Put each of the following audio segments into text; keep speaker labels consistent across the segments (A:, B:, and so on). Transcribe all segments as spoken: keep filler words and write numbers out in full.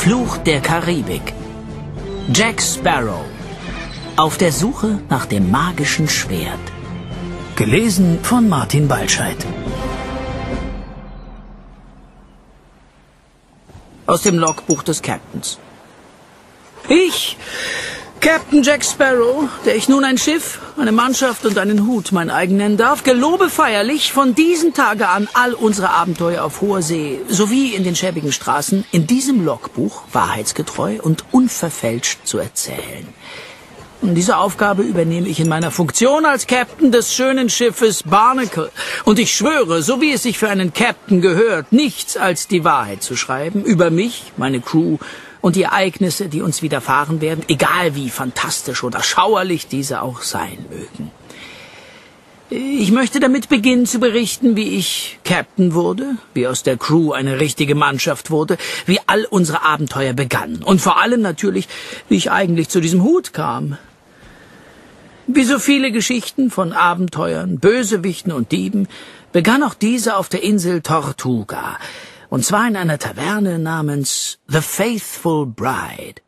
A: Fluch der Karibik. Jack Sparrow. Auf der Suche nach dem magischen Schwert. Gelesen von Martin Baltscheid. Aus dem Logbuch des Captains. Ich, Captain Jack Sparrow, der ich nun ein Schiff, eine Mannschaft und einen Hut mein eigen nennen darf, gelobe feierlich, von diesem Tage an all unsere Abenteuer auf hoher See sowie in den schäbigen Straßen in diesem Logbuch wahrheitsgetreu und unverfälscht zu erzählen. Und diese Aufgabe übernehme ich in meiner Funktion als Captain des schönen Schiffes Barnacle. Und ich schwöre, so wie es sich für einen Captain gehört, nichts als die Wahrheit zu schreiben über mich, meine Crew und die Ereignisse, die uns widerfahren werden, egal wie fantastisch oder schauerlich diese auch sein mögen. Ich möchte damit beginnen zu berichten, wie ich Captain wurde, wie aus der Crew eine richtige Mannschaft wurde, wie all unsere Abenteuer begannen und vor allem natürlich, wie ich eigentlich zu diesem Hut kam. Wie so viele Geschichten von Abenteuern, Bösewichten und Dieben begann auch diese auf der Insel Tortuga, und zwar in einer Taverne namens The Faithful Bride.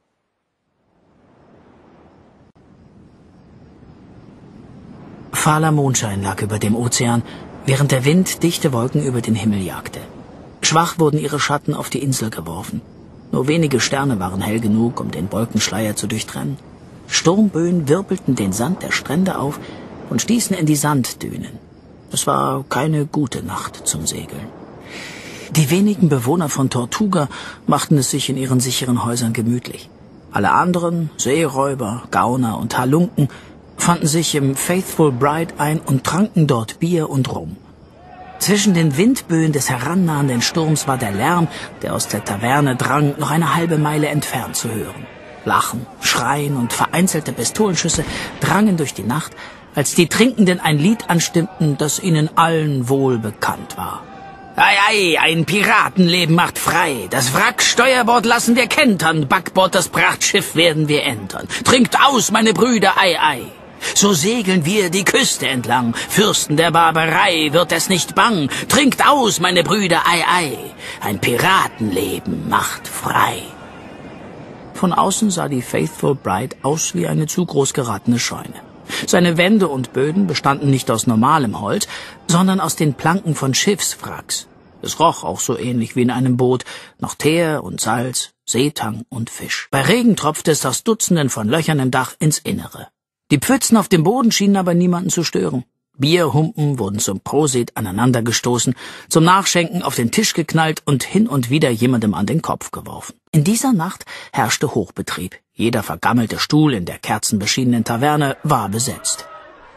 A: Fahler Mondschein lag über dem Ozean, während der Wind dichte Wolken über den Himmel jagte. Schwach wurden ihre Schatten auf die Insel geworfen. Nur wenige Sterne waren hell genug, um den Wolkenschleier zu durchtrennen. Sturmböen wirbelten den Sand der Strände auf und stießen in die Sanddünen. Es war keine gute Nacht zum Segeln. Die wenigen Bewohner von Tortuga machten es sich in ihren sicheren Häusern gemütlich. Alle anderen, Seeräuber, Gauner und Halunken, fanden sich im Faithful Bride ein und tranken dort Bier und Rum. Zwischen den Windböen des herannahenden Sturms war der Lärm, der aus der Taverne drang, noch eine halbe Meile entfernt zu hören. Lachen, Schreien und vereinzelte Pistolenschüsse drangen durch die Nacht, als die Trinkenden ein Lied anstimmten, das ihnen allen wohl bekannt war. Ei, ei, ein Piratenleben macht frei. Das Wrack Steuerbord lassen wir kentern, Backbord das Prachtschiff werden wir entern. Trinkt aus, meine Brüder, ei, ei. So segeln wir die Küste entlang. Fürsten der Barbarei wird es nicht bang. Trinkt aus, meine Brüder, ei, ei. Ein Piratenleben macht frei. Von außen sah die Faithful Bride aus wie eine zu groß geratene Scheune. Seine Wände und Böden bestanden nicht aus normalem Holz, sondern aus den Planken von Schiffswracks. Es roch auch so ähnlich wie in einem Boot, nach Teer und Salz, Seetang und Fisch. Bei Regen tropfte es aus Dutzenden von Löchern im Dach ins Innere. Die Pfützen auf dem Boden schienen aber niemanden zu stören. Bierhumpen wurden zum Prosit aneinandergestoßen, zum Nachschenken auf den Tisch geknallt und hin und wieder jemandem an den Kopf geworfen. In dieser Nacht herrschte Hochbetrieb. Jeder vergammelte Stuhl in der kerzenbeschienenen Taverne war besetzt.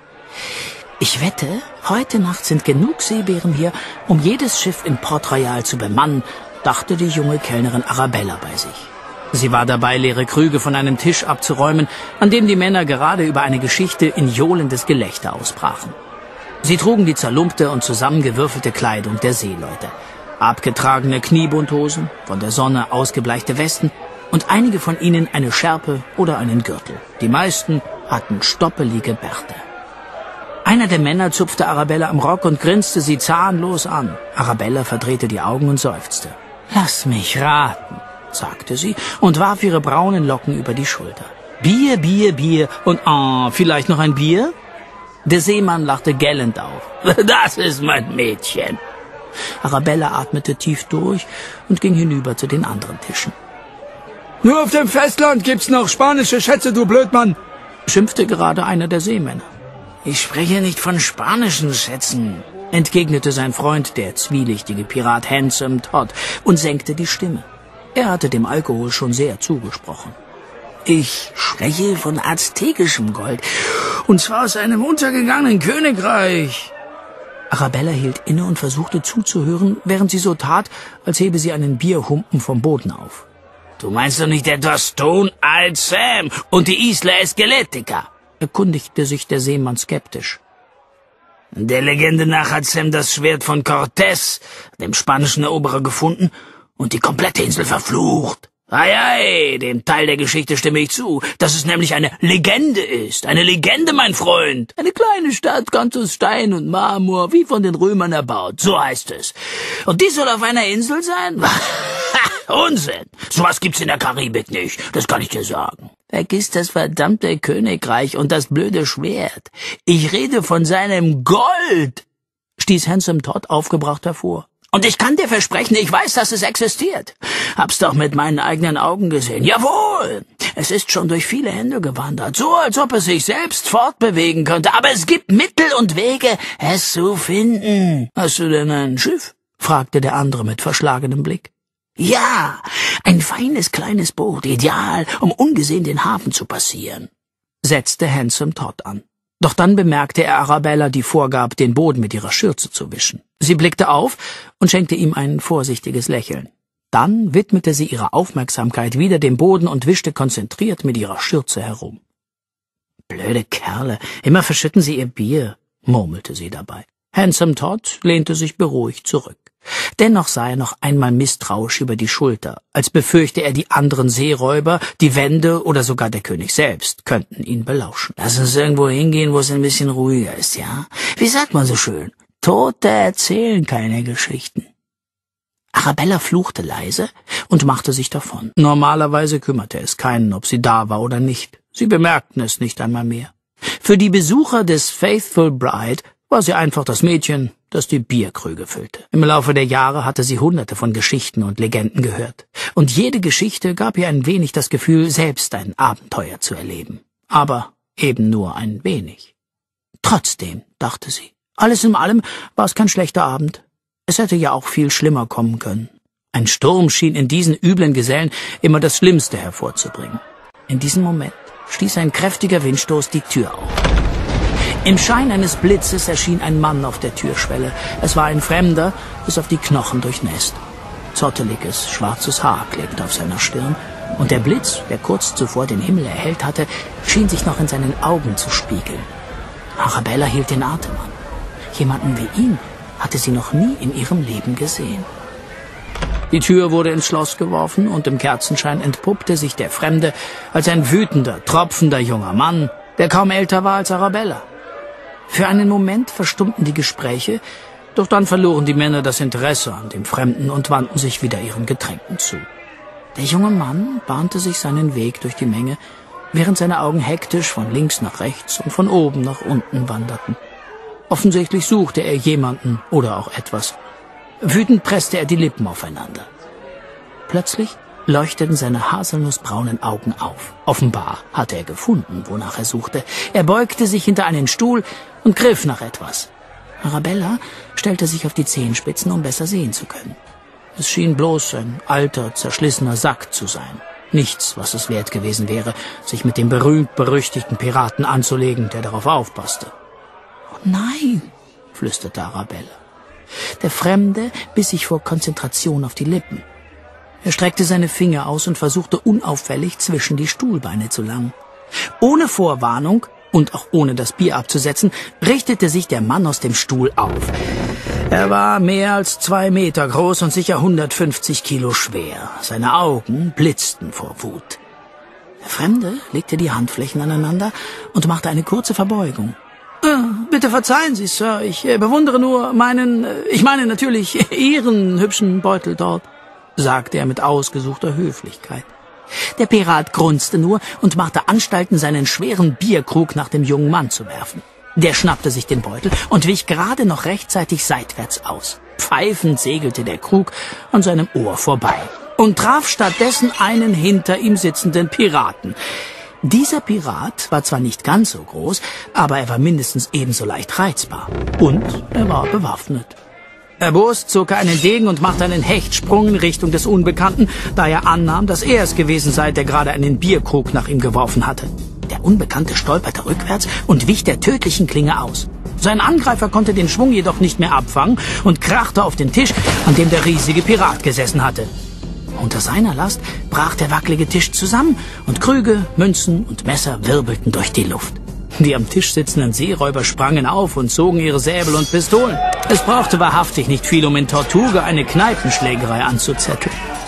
A: Ich wette, heute Nacht sind genug Seebären hier, um jedes Schiff in Port Royal zu bemannen, dachte die junge Kellnerin Arabella bei sich. Sie war dabei, leere Krüge von einem Tisch abzuräumen, an dem die Männer gerade über eine Geschichte in johlendes Gelächter ausbrachen. Sie trugen die zerlumpte und zusammengewürfelte Kleidung der Seeleute. Abgetragene Kniebundhosen, von der Sonne ausgebleichte Westen und einige von ihnen eine Schärpe oder einen Gürtel. Die meisten hatten stoppelige Bärte. Einer der Männer zupfte Arabella am Rock und grinste sie zahnlos an. Arabella verdrehte die Augen und seufzte. »Lass mich raten«, sagte sie und warf ihre braunen Locken über die Schulter. »Bier, Bier, Bier und ah, vielleicht noch ein Bier?« Der Seemann lachte gellend auf. »Das ist mein Mädchen.« Arabella atmete tief durch und ging hinüber zu den anderen Tischen. »Nur auf dem Festland gibt's noch spanische Schätze, du Blödmann«, schimpfte gerade einer der Seemänner. »Ich spreche nicht von spanischen Schätzen«, entgegnete sein Freund, der zwielichtige Pirat Handsome Todd, und senkte die Stimme. Er hatte dem Alkohol schon sehr zugesprochen. »Ich spreche von aztekischem Gold, und zwar aus einem untergegangenen Königreich.« Arabella hielt inne und versuchte zuzuhören, während sie so tat, als hebe sie einen Bierhumpen vom Boden auf. »Du meinst doch nicht etwa Stone Old Sam und die Isla Esqueletica?«, erkundigte sich der Seemann skeptisch. »Der Legende nach hat Sam das Schwert von Cortés, dem spanischen Eroberer, gefunden und die komplette Insel verflucht«, Ei, ei, dem Teil der Geschichte stimme ich zu, dass es nämlich eine Legende ist. Eine Legende, mein Freund. Eine kleine Stadt, ganz aus Stein und Marmor, wie von den Römern erbaut. So heißt es. Und die soll auf einer Insel sein? Unsinn. Sowas gibt's in der Karibik nicht. Das kann ich dir sagen. Vergiss das verdammte Königreich und das blöde Schwert. Ich rede von seinem Gold, stieß Handsome Todd aufgebracht hervor. Und ich kann dir versprechen, ich weiß, dass es existiert. Hab's doch mit meinen eigenen Augen gesehen. Jawohl! Es ist schon durch viele Hände gewandert, so als ob es sich selbst fortbewegen könnte. Aber es gibt Mittel und Wege, es zu finden. Hast du denn ein Schiff? Fragte der andere mit verschlagenem Blick. Ja, ein feines kleines Boot, ideal, um ungesehen den Hafen zu passieren, setzte Handsome Todd an. Doch dann bemerkte er Arabella, die vorgab, den Boden mit ihrer Schürze zu wischen. Sie blickte auf und schenkte ihm ein vorsichtiges Lächeln. Dann widmete sie ihre Aufmerksamkeit wieder dem Boden und wischte konzentriert mit ihrer Schürze herum. »Blöde Kerle, immer verschütten sie ihr Bier«, murmelte sie dabei. Handsome Todd lehnte sich beruhigt zurück. Dennoch sah er noch einmal misstrauisch über die Schulter, als befürchte er, die anderen Seeräuber, die Wände oder sogar der König selbst könnten ihn belauschen. »Lass uns irgendwo hingehen, wo es ein bisschen ruhiger ist, ja? Wie sagt man so schön? Tote erzählen keine Geschichten.« Arabella fluchte leise und machte sich davon. Normalerweise kümmerte es keinen, ob sie da war oder nicht. Sie bemerkten es nicht einmal mehr. Für die Besucher des Faithful Bride war sie einfach das Mädchen, das die Bierkrüge füllte. Im Laufe der Jahre hatte sie hunderte von Geschichten und Legenden gehört. Und jede Geschichte gab ihr ein wenig das Gefühl, selbst ein Abenteuer zu erleben. Aber eben nur ein wenig. Trotzdem, dachte sie, alles in allem war es kein schlechter Abend. Es hätte ja auch viel schlimmer kommen können. Ein Sturm schien in diesen üblen Gesellen immer das Schlimmste hervorzubringen. In diesem Moment stieß ein kräftiger Windstoß die Tür auf. Im Schein eines Blitzes erschien ein Mann auf der Türschwelle. Es war ein Fremder, bis auf die Knochen durchnässt. Zotteliges, schwarzes Haar klebte auf seiner Stirn, und der Blitz, der kurz zuvor den Himmel erhellt hatte, schien sich noch in seinen Augen zu spiegeln. Arabella hielt den Atem an. Jemanden wie ihn hatte sie noch nie in ihrem Leben gesehen. Die Tür wurde ins Schloss geworfen, und im Kerzenschein entpuppte sich der Fremde als ein wütender, tropfender junger Mann, der kaum älter war als Arabella. Für einen Moment verstummten die Gespräche, doch dann verloren die Männer das Interesse an dem Fremden und wandten sich wieder ihren Getränken zu. Der junge Mann bahnte sich seinen Weg durch die Menge, während seine Augen hektisch von links nach rechts und von oben nach unten wanderten. Offensichtlich suchte er jemanden oder auch etwas. Wütend presste er die Lippen aufeinander. Plötzlich leuchteten seine haselnussbraunen Augen auf. Offenbar hatte er gefunden, wonach er suchte. Er beugte sich hinter einen Stuhl und griff nach etwas. Arabella stellte sich auf die Zehenspitzen, um besser sehen zu können. Es schien bloß ein alter, zerschlissener Sack zu sein. Nichts, was es wert gewesen wäre, sich mit dem berühmt-berüchtigten Piraten anzulegen, der darauf aufpasste. »Oh nein«, flüsterte Arabella. Der Fremde biss sich vor Konzentration auf die Lippen. Er streckte seine Finger aus und versuchte unauffällig zwischen die Stuhlbeine zu langen. Ohne Vorwarnung und auch ohne das Bier abzusetzen, richtete sich der Mann aus dem Stuhl auf. Er war mehr als zwei Meter groß und sicher hundertfünfzig Kilo schwer. Seine Augen blitzten vor Wut. Der Fremde legte die Handflächen aneinander und machte eine kurze Verbeugung. »Bitte verzeihen Sie, Sir, ich bewundere nur meinen, ich meine natürlich Ihren hübschen Beutel dort«, sagte er mit ausgesuchter Höflichkeit. Der Pirat grunzte nur und machte Anstalten, seinen schweren Bierkrug nach dem jungen Mann zu werfen. Der schnappte sich den Beutel und wich gerade noch rechtzeitig seitwärts aus. Pfeifend segelte der Krug an seinem Ohr vorbei und traf stattdessen einen hinter ihm sitzenden Piraten. Dieser Pirat war zwar nicht ganz so groß, aber er war mindestens ebenso leicht reizbar. Und er war bewaffnet. Erbost zog er einen Degen und machte einen Hechtsprung in Richtung des Unbekannten, da er annahm, dass er es gewesen sei, der gerade einen Bierkrug nach ihm geworfen hatte. Der Unbekannte stolperte rückwärts und wich der tödlichen Klinge aus. Sein Angreifer konnte den Schwung jedoch nicht mehr abfangen und krachte auf den Tisch, an dem der riesige Pirat gesessen hatte. Unter seiner Last brach der wackelige Tisch zusammen und Krüge, Münzen und Messer wirbelten durch die Luft. Die am Tisch sitzenden Seeräuber sprangen auf und zogen ihre Säbel und Pistolen. Es brauchte wahrhaftig nicht viel, um in Tortuga eine Kneipenschlägerei anzuzetteln.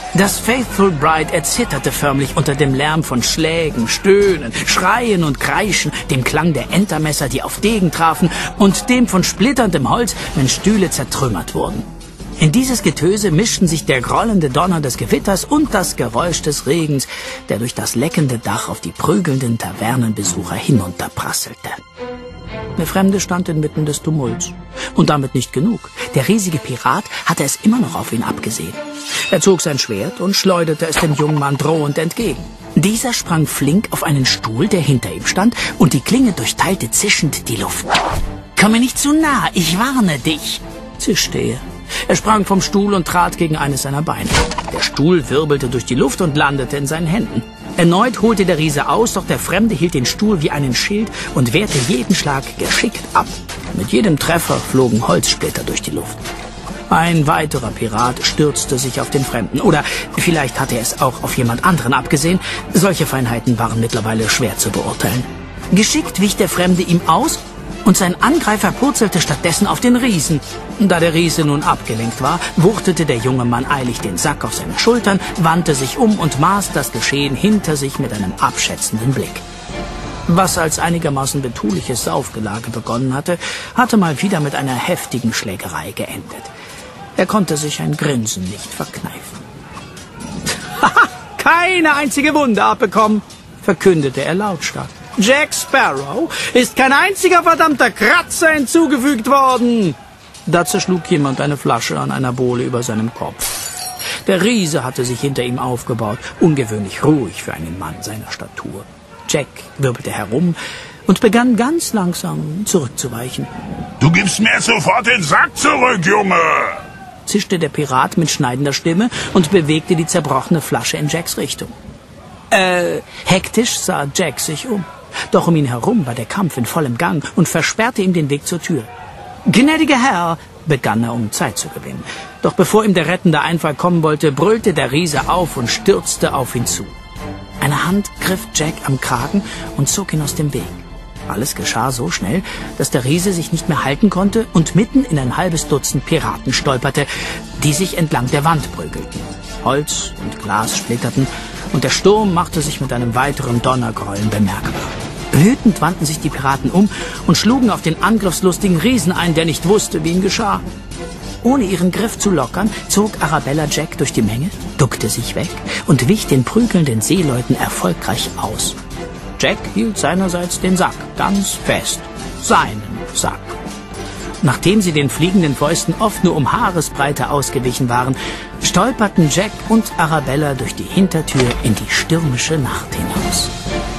A: Das Faithful Bride erzitterte förmlich unter dem Lärm von Schlägen, Stöhnen, Schreien und Kreischen, dem Klang der Entermesser, die auf Degen trafen, und dem von splitterndem Holz, wenn Stühle zertrümmert wurden. In dieses Getöse mischten sich der grollende Donner des Gewitters und das Geräusch des Regens, der durch das leckende Dach auf die prügelnden Tavernenbesucher hinunterprasselte. Der Fremde stand inmitten des Tumults. Und damit nicht genug. Der riesige Pirat hatte es immer noch auf ihn abgesehen. Er zog sein Schwert und schleuderte es dem jungen Mann drohend entgegen. Dieser sprang flink auf einen Stuhl, der hinter ihm stand, und die Klinge durchteilte zischend die Luft. »Komm mir nicht zu nah, ich warne dich«, zischte er. Er sprang vom Stuhl und trat gegen eines seiner Beine. Der Stuhl wirbelte durch die Luft und landete in seinen Händen. Erneut holte der Riese aus, doch der Fremde hielt den Stuhl wie einen Schild und wehrte jeden Schlag geschickt ab. Mit jedem Treffer flogen Holzsplitter durch die Luft. Ein weiterer Pirat stürzte sich auf den Fremden. Oder vielleicht hatte er es auch auf jemand anderen abgesehen. Solche Feinheiten waren mittlerweile schwer zu beurteilen. Geschickt wich der Fremde ihm aus, und sein Angreifer purzelte stattdessen auf den Riesen. Da der Riese nun abgelenkt war, wuchtete der junge Mann eilig den Sack auf seine Schultern, wandte sich um und maß das Geschehen hinter sich mit einem abschätzenden Blick. Was als einigermaßen betuliches Saufgelage begonnen hatte, hatte mal wieder mit einer heftigen Schlägerei geendet. Er konnte sich ein Grinsen nicht verkneifen. »Haha, keine einzige Wunde abbekommen«, verkündete er lautstark. »Jack Sparrow ist kein einziger verdammter Kratzer hinzugefügt worden!« Da zerschlug jemand eine Flasche an einer Bohle über seinem Kopf. Der Riese hatte sich hinter ihm aufgebaut, ungewöhnlich ruhig für einen Mann seiner Statur. Jack wirbelte herum und begann ganz langsam zurückzuweichen.
B: »Du gibst mir sofort den Sack zurück, Junge!«
A: zischte der Pirat mit schneidender Stimme und bewegte die zerbrochene Flasche in Jacks Richtung. Äh, hektisch sah Jack sich um. Doch um ihn herum war der Kampf in vollem Gang und versperrte ihm den Weg zur Tür. »Gnädiger Herr«, begann er, um Zeit zu gewinnen. Doch bevor ihm der rettende Einfall kommen wollte, brüllte der Riese auf und stürzte auf ihn zu. Eine Hand griff Jack am Kragen und zog ihn aus dem Weg. Alles geschah so schnell, dass der Riese sich nicht mehr halten konnte und mitten in ein halbes Dutzend Piraten stolperte, die sich entlang der Wand prügelten. Holz und Glas splitterten, und der Sturm machte sich mit einem weiteren Donnergrollen bemerkbar. Wütend wandten sich die Piraten um und schlugen auf den angriffslustigen Riesen ein, der nicht wusste, wie ihm geschah. Ohne ihren Griff zu lockern, zog Arabella Jack durch die Menge, duckte sich weg und wich den prügelnden Seeleuten erfolgreich aus. Jack hielt seinerseits den Sack ganz fest, seinen Sack. Nachdem sie den fliegenden Fäusten oft nur um Haaresbreite ausgewichen waren, stolperten Jack und Arabella durch die Hintertür in die stürmische Nacht hinaus.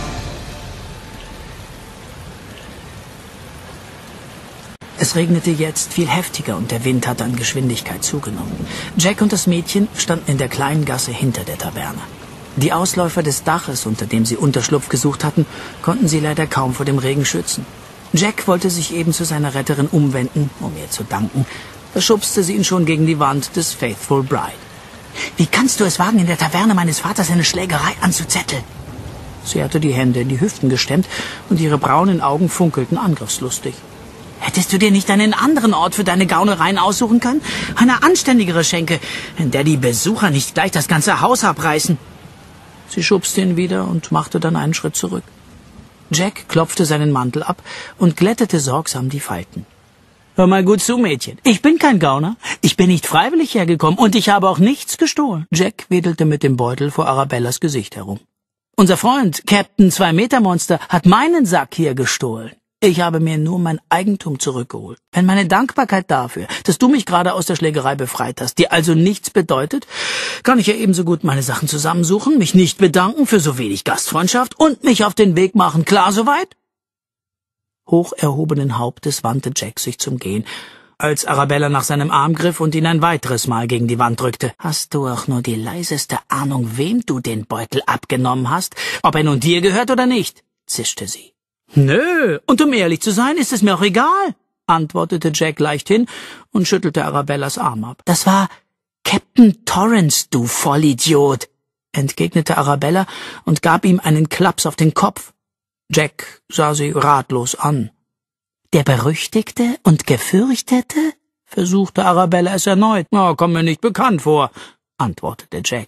A: Es regnete jetzt viel heftiger und der Wind hatte an Geschwindigkeit zugenommen. Jack und das Mädchen standen in der kleinen Gasse hinter der Taverne. Die Ausläufer des Daches, unter dem sie Unterschlupf gesucht hatten, konnten sie leider kaum vor dem Regen schützen. Jack wollte sich eben zu seiner Retterin umwenden, um ihr zu danken. Da schubste sie ihn schon gegen die Wand des Faithful Bride. »Wie kannst du es wagen, in der Taverne meines Vaters eine Schlägerei anzuzetteln?« Sie hatte die Hände in die Hüften gestemmt und ihre braunen Augen funkelten angriffslustig. »Hättest du dir nicht einen anderen Ort für deine Gaunereien aussuchen können? Eine anständigere Schenke, in der die Besucher nicht gleich das ganze Haus abreißen.« Sie schubste ihn wieder und machte dann einen Schritt zurück. Jack klopfte seinen Mantel ab und glättete sorgsam die Falten. »Hör mal gut zu, Mädchen. Ich bin kein Gauner. Ich bin nicht freiwillig hergekommen und ich habe auch nichts gestohlen.« Jack wedelte mit dem Beutel vor Arabellas Gesicht herum. »Unser Freund, Captain Zwei-Meter-Monster, hat meinen Sack hier gestohlen. Ich habe mir nur mein Eigentum zurückgeholt. Wenn meine Dankbarkeit dafür, dass du mich gerade aus der Schlägerei befreit hast, dir also nichts bedeutet, kann ich ja ebenso gut meine Sachen zusammensuchen, mich nicht bedanken für so wenig Gastfreundschaft und mich auf den Weg machen. Klar soweit?« Hoch erhobenen Hauptes wandte Jack sich zum Gehen, als Arabella nach seinem Arm griff und ihn ein weiteres Mal gegen die Wand drückte. »Hast du auch nur die leiseste Ahnung, wem du den Beutel abgenommen hast? Ob er nun dir gehört oder nicht?« zischte sie. »Nö, und um ehrlich zu sein, ist es mir auch egal«, antwortete Jack leichthin und schüttelte Arabellas Arm ab. »Das war Captain Torrance, du Vollidiot«, entgegnete Arabella und gab ihm einen Klaps auf den Kopf. Jack sah sie ratlos an. »Der berüchtigte und gefürchtete?« versuchte Arabella es erneut. »Na, kommt mir nicht bekannt vor«, antwortete Jack.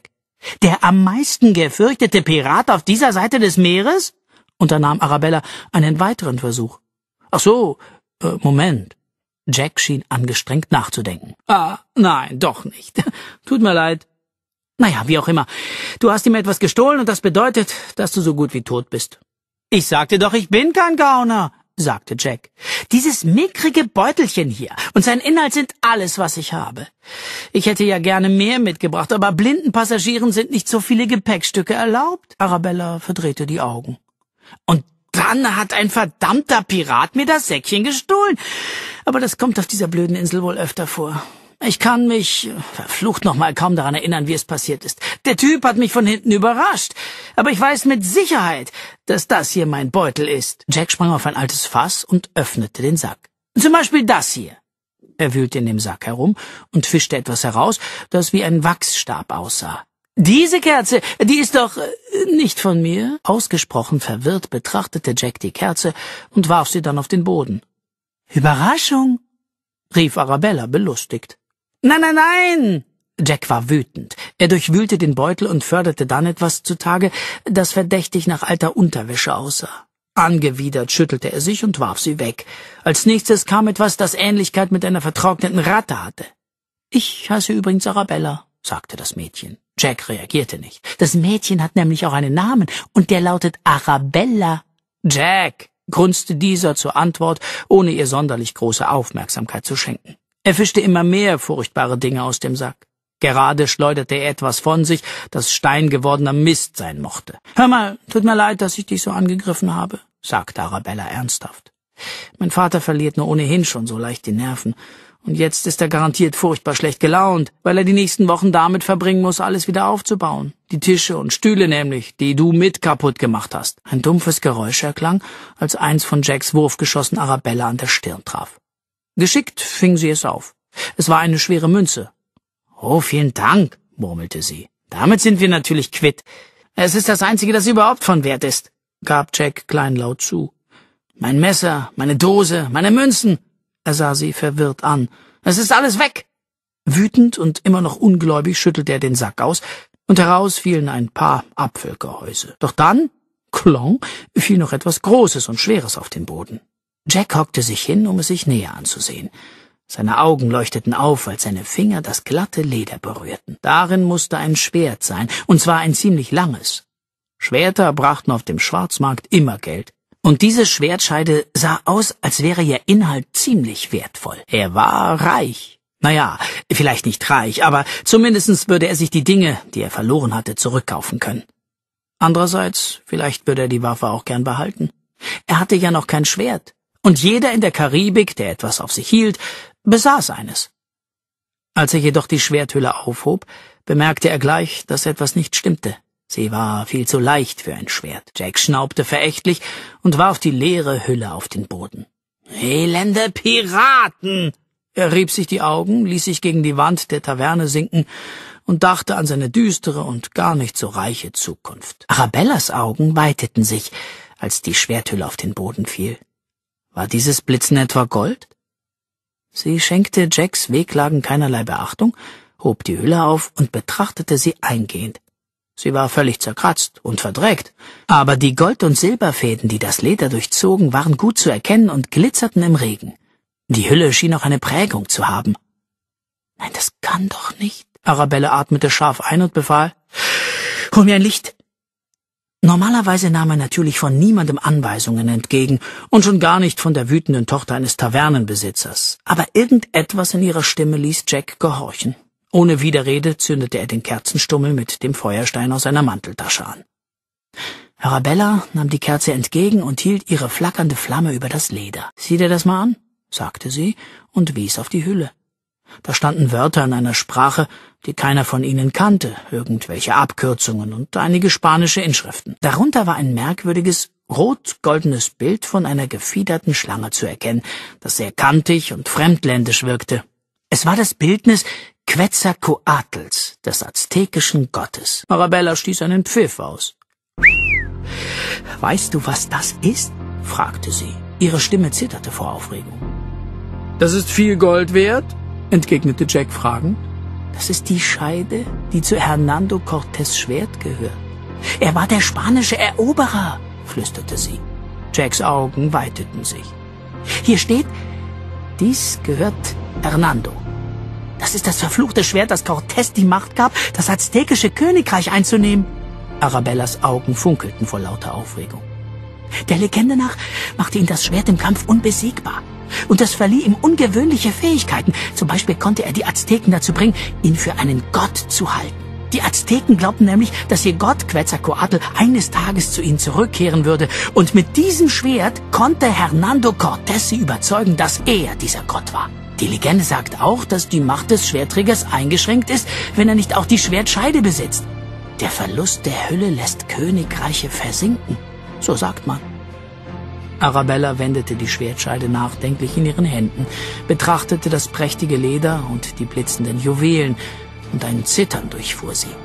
A: Der am meisten gefürchtete Pirat auf dieser Seite des Meeres? Unternahm Arabella einen weiteren Versuch. Ach so, äh, Moment. Jack schien angestrengt nachzudenken. Ah, nein, doch nicht. Tut mir leid. Naja, wie auch immer. Du hast ihm etwas gestohlen und das bedeutet, dass du so gut wie tot bist. Ich sagte doch, ich bin kein Gauner, sagte Jack. Dieses mickrige Beutelchen hier und sein Inhalt sind alles, was ich habe. Ich hätte ja gerne mehr mitgebracht, aber blinden Passagieren sind nicht so viele Gepäckstücke erlaubt. Arabella verdrehte die Augen. Und dann hat ein verdammter Pirat mir das Säckchen gestohlen. Aber das kommt auf dieser blöden Insel wohl öfter vor. Ich kann mich, verflucht nochmal, kaum daran erinnern, wie es passiert ist. Der Typ hat mich von hinten überrascht. Aber ich weiß mit Sicherheit, dass das hier mein Beutel ist. Jack sprang auf ein altes Fass und öffnete den Sack. Zum Beispiel das hier. Er wühlte in dem Sack herum und fischte etwas heraus, das wie ein Wachsstab aussah. Diese Kerze, die ist doch äh, nicht von mir. Ausgesprochen verwirrt betrachtete Jack die Kerze und warf sie dann auf den Boden. Überraschung, rief Arabella belustigt. Nein, nein, nein! Jack war wütend. Er durchwühlte den Beutel und förderte dann etwas zutage, das verdächtig nach alter Unterwäsche aussah. Angewidert schüttelte er sich und warf sie weg. Als nächstes kam etwas, das Ähnlichkeit mit einer vertrockneten Ratte hatte. »Ich heiße übrigens Arabella«, sagte das Mädchen. Jack reagierte nicht. Das Mädchen hat nämlich auch einen Namen, und der lautet Arabella. »Jack«, grunzte dieser zur Antwort, ohne ihr sonderlich große Aufmerksamkeit zu schenken. Er fischte immer mehr furchtbare Dinge aus dem Sack. Gerade schleuderte er etwas von sich, das steingewordener Mist sein mochte. »Hör mal, tut mir leid, dass ich dich so angegriffen habe«, sagte Arabella ernsthaft. »Mein Vater verliert nur ohnehin schon so leicht die Nerven. Und jetzt ist er garantiert furchtbar schlecht gelaunt, weil er die nächsten Wochen damit verbringen muss, alles wieder aufzubauen. Die Tische und Stühle nämlich, die du mit kaputt gemacht hast.« Ein dumpfes Geräusch erklang, als eins von Jacks Wurfgeschossen Arabella an der Stirn traf. Geschickt fing sie es auf. Es war eine schwere Münze. »Oh, vielen Dank«, murmelte sie. »Damit sind wir natürlich quitt. Es ist das Einzige, das überhaupt von Wert ist«, gab Jack kleinlaut zu. »Mein Messer, meine Dose, meine Münzen«, er sah sie verwirrt an. »Es ist alles weg!« Wütend und immer noch ungläubig schüttelte er den Sack aus, und heraus fielen ein paar Apfelgehäuse. Doch dann, klong, fiel noch etwas Großes und Schweres auf den Boden. Jack hockte sich hin, um es sich näher anzusehen. Seine Augen leuchteten auf, als seine Finger das glatte Leder berührten. Darin musste ein Schwert sein, und zwar ein ziemlich langes. Schwerter brachten auf dem Schwarzmarkt immer Geld. Und diese Schwertscheide sah aus, als wäre ihr Inhalt ziemlich wertvoll. Er war reich. Naja, vielleicht nicht reich, aber zumindest würde er sich die Dinge, die er verloren hatte, zurückkaufen können. Andererseits, vielleicht würde er die Waffe auch gern behalten. Er hatte ja noch kein Schwert. Und jeder in der Karibik, der etwas auf sich hielt, besaß eines. Als er jedoch die Schwerthülle aufhob, bemerkte er gleich, dass etwas nicht stimmte. Sie war viel zu leicht für ein Schwert. Jack schnaubte verächtlich und warf die leere Hülle auf den Boden. »Elende Piraten!« Er rieb sich die Augen, ließ sich gegen die Wand der Taverne sinken und dachte an seine düstere und gar nicht so reiche Zukunft. Arabellas Augen weiteten sich, als die Schwerthülle auf den Boden fiel. War dieses Blitzen etwa Gold? Sie schenkte Jacks Wehklagen keinerlei Beachtung, hob die Hülle auf und betrachtete sie eingehend. Sie war völlig zerkratzt und verdreckt, aber die Gold- und Silberfäden, die das Leder durchzogen, waren gut zu erkennen und glitzerten im Regen. Die Hülle schien auch eine Prägung zu haben. »Nein, das kann doch nicht.« Arabella atmete scharf ein und befahl, »Hol mir ein Licht.« Normalerweise nahm er natürlich von niemandem Anweisungen entgegen und schon gar nicht von der wütenden Tochter eines Tavernenbesitzers. Aber irgendetwas in ihrer Stimme ließ Jack gehorchen. Ohne Widerrede zündete er den Kerzenstummel mit dem Feuerstein aus seiner Manteltasche an. Arabella nahm die Kerze entgegen und hielt ihre flackernde Flamme über das Leder. »Sieh dir das mal an«, sagte sie und wies auf die Hülle. Da standen Wörter in einer Sprache, die keiner von ihnen kannte, irgendwelche Abkürzungen und einige spanische Inschriften. Darunter war ein merkwürdiges, rot-goldenes Bild von einer gefiederten Schlange zu erkennen, das sehr kantig und fremdländisch wirkte. Es war das Bildnis Quetzalcoatls, des aztekischen Gottes. Arabella stieß einen Pfiff aus. »Weißt du, was das ist?« fragte sie. Ihre Stimme zitterte vor Aufregung. »Das ist viel Gold wert?« entgegnete Jack fragend. Das ist die Scheide, die zu Hernando Cortés' Schwert gehört. Er war der spanische Eroberer, flüsterte sie. Jacks Augen weiteten sich. Hier steht, dies gehört Hernando. Das ist das verfluchte Schwert, das Cortés die Macht gab, das aztekische Königreich einzunehmen. Arabellas Augen funkelten vor lauter Aufregung. Der Legende nach machte ihn das Schwert im Kampf unbesiegbar. Und das verlieh ihm ungewöhnliche Fähigkeiten. Zum Beispiel konnte er die Azteken dazu bringen, ihn für einen Gott zu halten. Die Azteken glaubten nämlich, dass ihr Gott Quetzalcoatl eines Tages zu ihnen zurückkehren würde. Und mit diesem Schwert konnte Hernando Cortés sie überzeugen, dass er dieser Gott war. Die Legende sagt auch, dass die Macht des Schwertträgers eingeschränkt ist, wenn er nicht auch die Schwertscheide besitzt. Der Verlust der Hülle lässt Königreiche versinken, so sagt man. Arabella wendete die Schwertscheide nachdenklich in ihren Händen, betrachtete das prächtige Leder und die blitzenden Juwelen, und ein Zittern durchfuhr sie.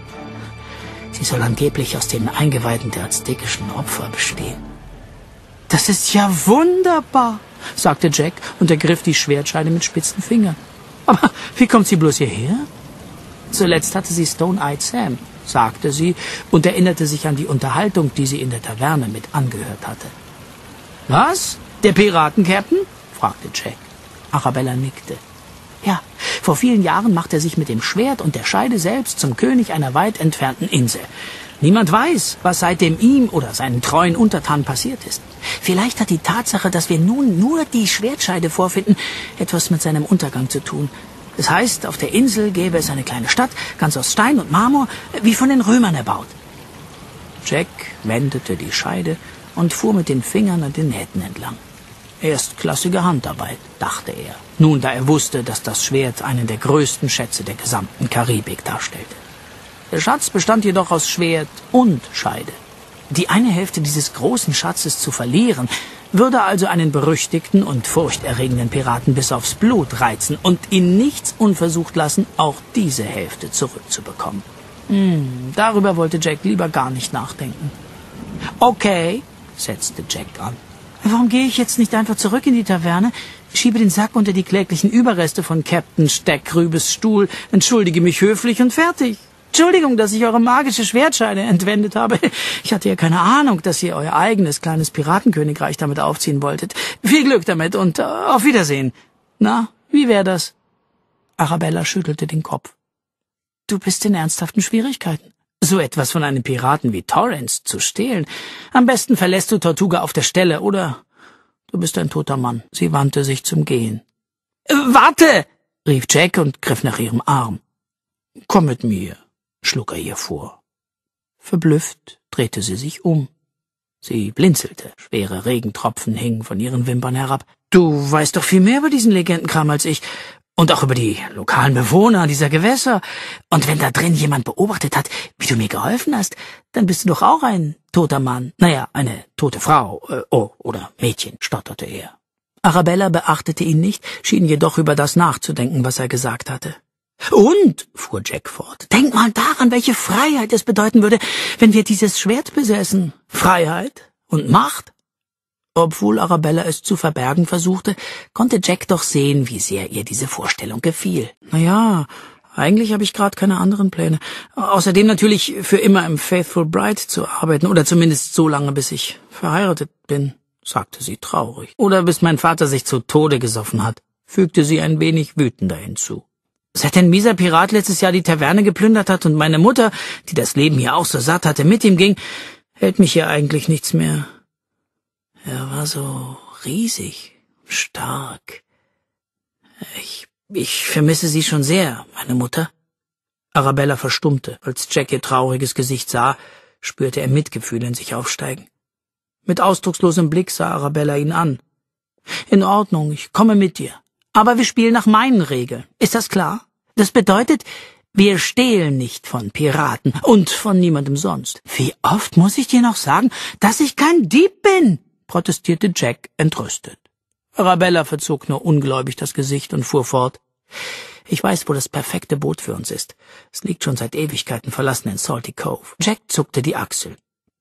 A: Sie soll angeblich aus den Eingeweiden der aztekischen Opfer bestehen. »Das ist ja wunderbar«, sagte Jack und ergriff die Schwertscheide mit spitzen Fingern. »Aber wie kommt sie bloß hierher?« »Zuletzt hatte sie Stone-Eyed Sam«, sagte sie und erinnerte sich an die Unterhaltung, die sie in der Taverne mit angehört hatte. »Was? Der Piratenkapitän?« fragte Jack. Arabella nickte. »Ja, vor vielen Jahren machte er sich mit dem Schwert und der Scheide selbst zum König einer weit entfernten Insel. Niemand weiß, was seitdem ihm oder seinen treuen Untertanen passiert ist. Vielleicht hat die Tatsache, dass wir nun nur die Schwertscheide vorfinden, etwas mit seinem Untergang zu tun. Das heißt, auf der Insel gäbe es eine kleine Stadt, ganz aus Stein und Marmor, wie von den Römern erbaut.« Jack wendete die Scheide und fuhr mit den Fingern an den Nähten entlang. Erstklassige Handarbeit, dachte er, nun da er wusste, dass das Schwert einen der größten Schätze der gesamten Karibik darstellte. Der Schatz bestand jedoch aus Schwert und Scheide. Die eine Hälfte dieses großen Schatzes zu verlieren, würde also einen berüchtigten und furchterregenden Piraten bis aufs Blut reizen und ihn nichts unversucht lassen, auch diese Hälfte zurückzubekommen. Hm, darüber wollte Jack lieber gar nicht nachdenken. »Okay«, setzte Jack an. »Warum gehe ich jetzt nicht einfach zurück in die Taverne, schiebe den Sack unter die kläglichen Überreste von Captain Steckrübes Stuhl, entschuldige mich höflich und fertig. Entschuldigung, dass ich eure magische Schwertscheide entwendet habe. Ich hatte ja keine Ahnung, dass ihr euer eigenes kleines Piratenkönigreich damit aufziehen wolltet. Viel Glück damit und äh, auf Wiedersehen. Na, wie wär das?« Arabella schüttelte den Kopf. »Du bist in ernsthaften Schwierigkeiten. So etwas von einem Piraten wie Torrance zu stehlen. Am besten verlässt du Tortuga auf der Stelle, oder du bist ein toter Mann.« Sie wandte sich zum Gehen. Äh, »Warte!« rief Jack und griff nach ihrem Arm. »Komm mit mir«, schlug er ihr vor. Verblüfft drehte sie sich um. Sie blinzelte, schwere Regentropfen hingen von ihren Wimpern herab. »Du weißt doch viel mehr über diesen Legendenkram als ich. Und auch über die lokalen Bewohner dieser Gewässer. Und wenn da drin jemand beobachtet hat, wie du mir geholfen hast, dann bist du doch auch ein toter Mann. Naja, eine tote Frau, äh, oh, oder Mädchen«, stotterte er. Arabella beachtete ihn nicht, schien jedoch über das nachzudenken, was er gesagt hatte. »Und«, fuhr Jack fort, »denk mal daran, welche Freiheit es bedeuten würde, wenn wir dieses Schwert besäßen. Freiheit und Macht.« Obwohl Arabella es zu verbergen versuchte, konnte Jack doch sehen, wie sehr ihr diese Vorstellung gefiel. »Naja, eigentlich habe ich gerade keine anderen Pläne. Außerdem natürlich für immer im Faithful Bride zu arbeiten, oder zumindest so lange, bis ich verheiratet bin«, sagte sie traurig. »Oder bis mein Vater sich zu Tode gesoffen hat«, fügte sie ein wenig wütender hinzu. »Seit ein mieser Pirat letztes Jahr die Taverne geplündert hat und meine Mutter, die das Leben hier auch so satt hatte, mit ihm ging, hält mich hier eigentlich nichts mehr.« Er war so riesig, stark. Ich, ich vermisse sie schon sehr, meine Mutter.« Arabella verstummte. Als Jack ihr trauriges Gesicht sah, spürte er Mitgefühl in sich aufsteigen. Mit ausdruckslosem Blick sah Arabella ihn an. »In Ordnung, ich komme mit dir. Aber wir spielen nach meinen Regeln. Ist das klar? Das bedeutet, wir stehlen nicht von Piraten und von niemandem sonst.« »Wie oft muss ich dir noch sagen, dass ich kein Dieb bin?« protestierte Jack entrüstet. Arabella verzog nur ungläubig das Gesicht und fuhr fort. »Ich weiß, wo das perfekte Boot für uns ist. Es liegt schon seit Ewigkeiten verlassen in Salty Cove.« Jack zuckte die Achsel.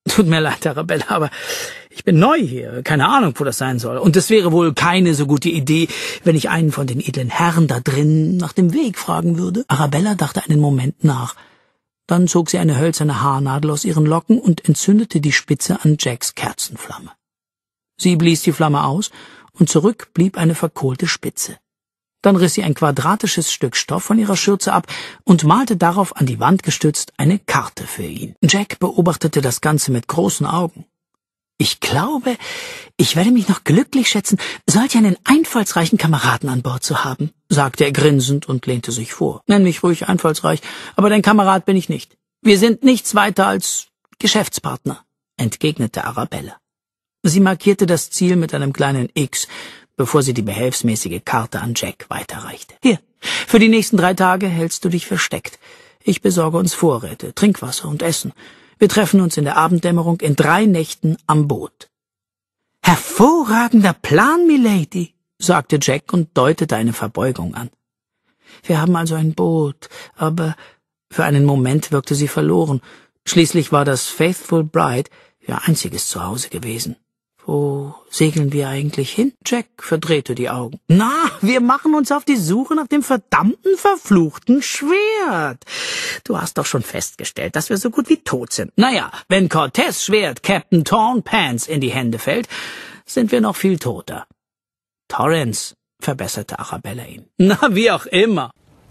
A: Tut mir leid, Arabella, aber ich bin neu hier, keine Ahnung, wo das sein soll. Und es wäre wohl keine so gute Idee, wenn ich einen von den edlen Herren da drin nach dem Weg fragen würde. Arabella dachte einen Moment nach. Dann zog sie eine hölzerne Haarnadel aus ihren Locken und entzündete die Spitze an Jacks Kerzenflamme. Sie blies die Flamme aus, und zurück blieb eine verkohlte Spitze. Dann riss sie ein quadratisches Stück Stoff von ihrer Schürze ab und malte darauf an die Wand gestützt eine Karte für ihn. Jack beobachtete das Ganze mit großen Augen. »Ich glaube, ich werde mich noch glücklich schätzen, solch einen einfallsreichen Kameraden an Bord zu haben«, sagte er grinsend und lehnte sich vor. »Nenn mich ruhig einfallsreich, aber dein Kamerad bin ich nicht. Wir sind nichts weiter als Geschäftspartner«, entgegnete Arabella. Sie markierte das Ziel mit einem kleinen X, bevor sie die behelfsmäßige Karte an Jack weiterreichte. »Hier, für die nächsten drei Tage hältst du dich versteckt. Ich besorge uns Vorräte, Trinkwasser und Essen. Wir treffen uns in der Abenddämmerung in drei Nächten am Boot.« »Hervorragender Plan, Milady«, sagte Jack und deutete eine Verbeugung an. »Wir haben also ein Boot, aber...« Für einen Moment wirkte sie verloren. Schließlich war das Faithful Bride ihr einziges Zuhause gewesen. »Wo segeln wir eigentlich hin?« Jack verdrehte die Augen. »Na, wir machen uns auf die Suche nach dem verdammten, verfluchten Schwert. Du hast doch schon festgestellt, dass wir so gut wie tot sind. Naja, wenn Cortés' Schwert Captain Torn Pants in die Hände fällt, sind wir noch viel toter.« »Torrance«, verbesserte Arabella ihn. »Na, wie auch immer.«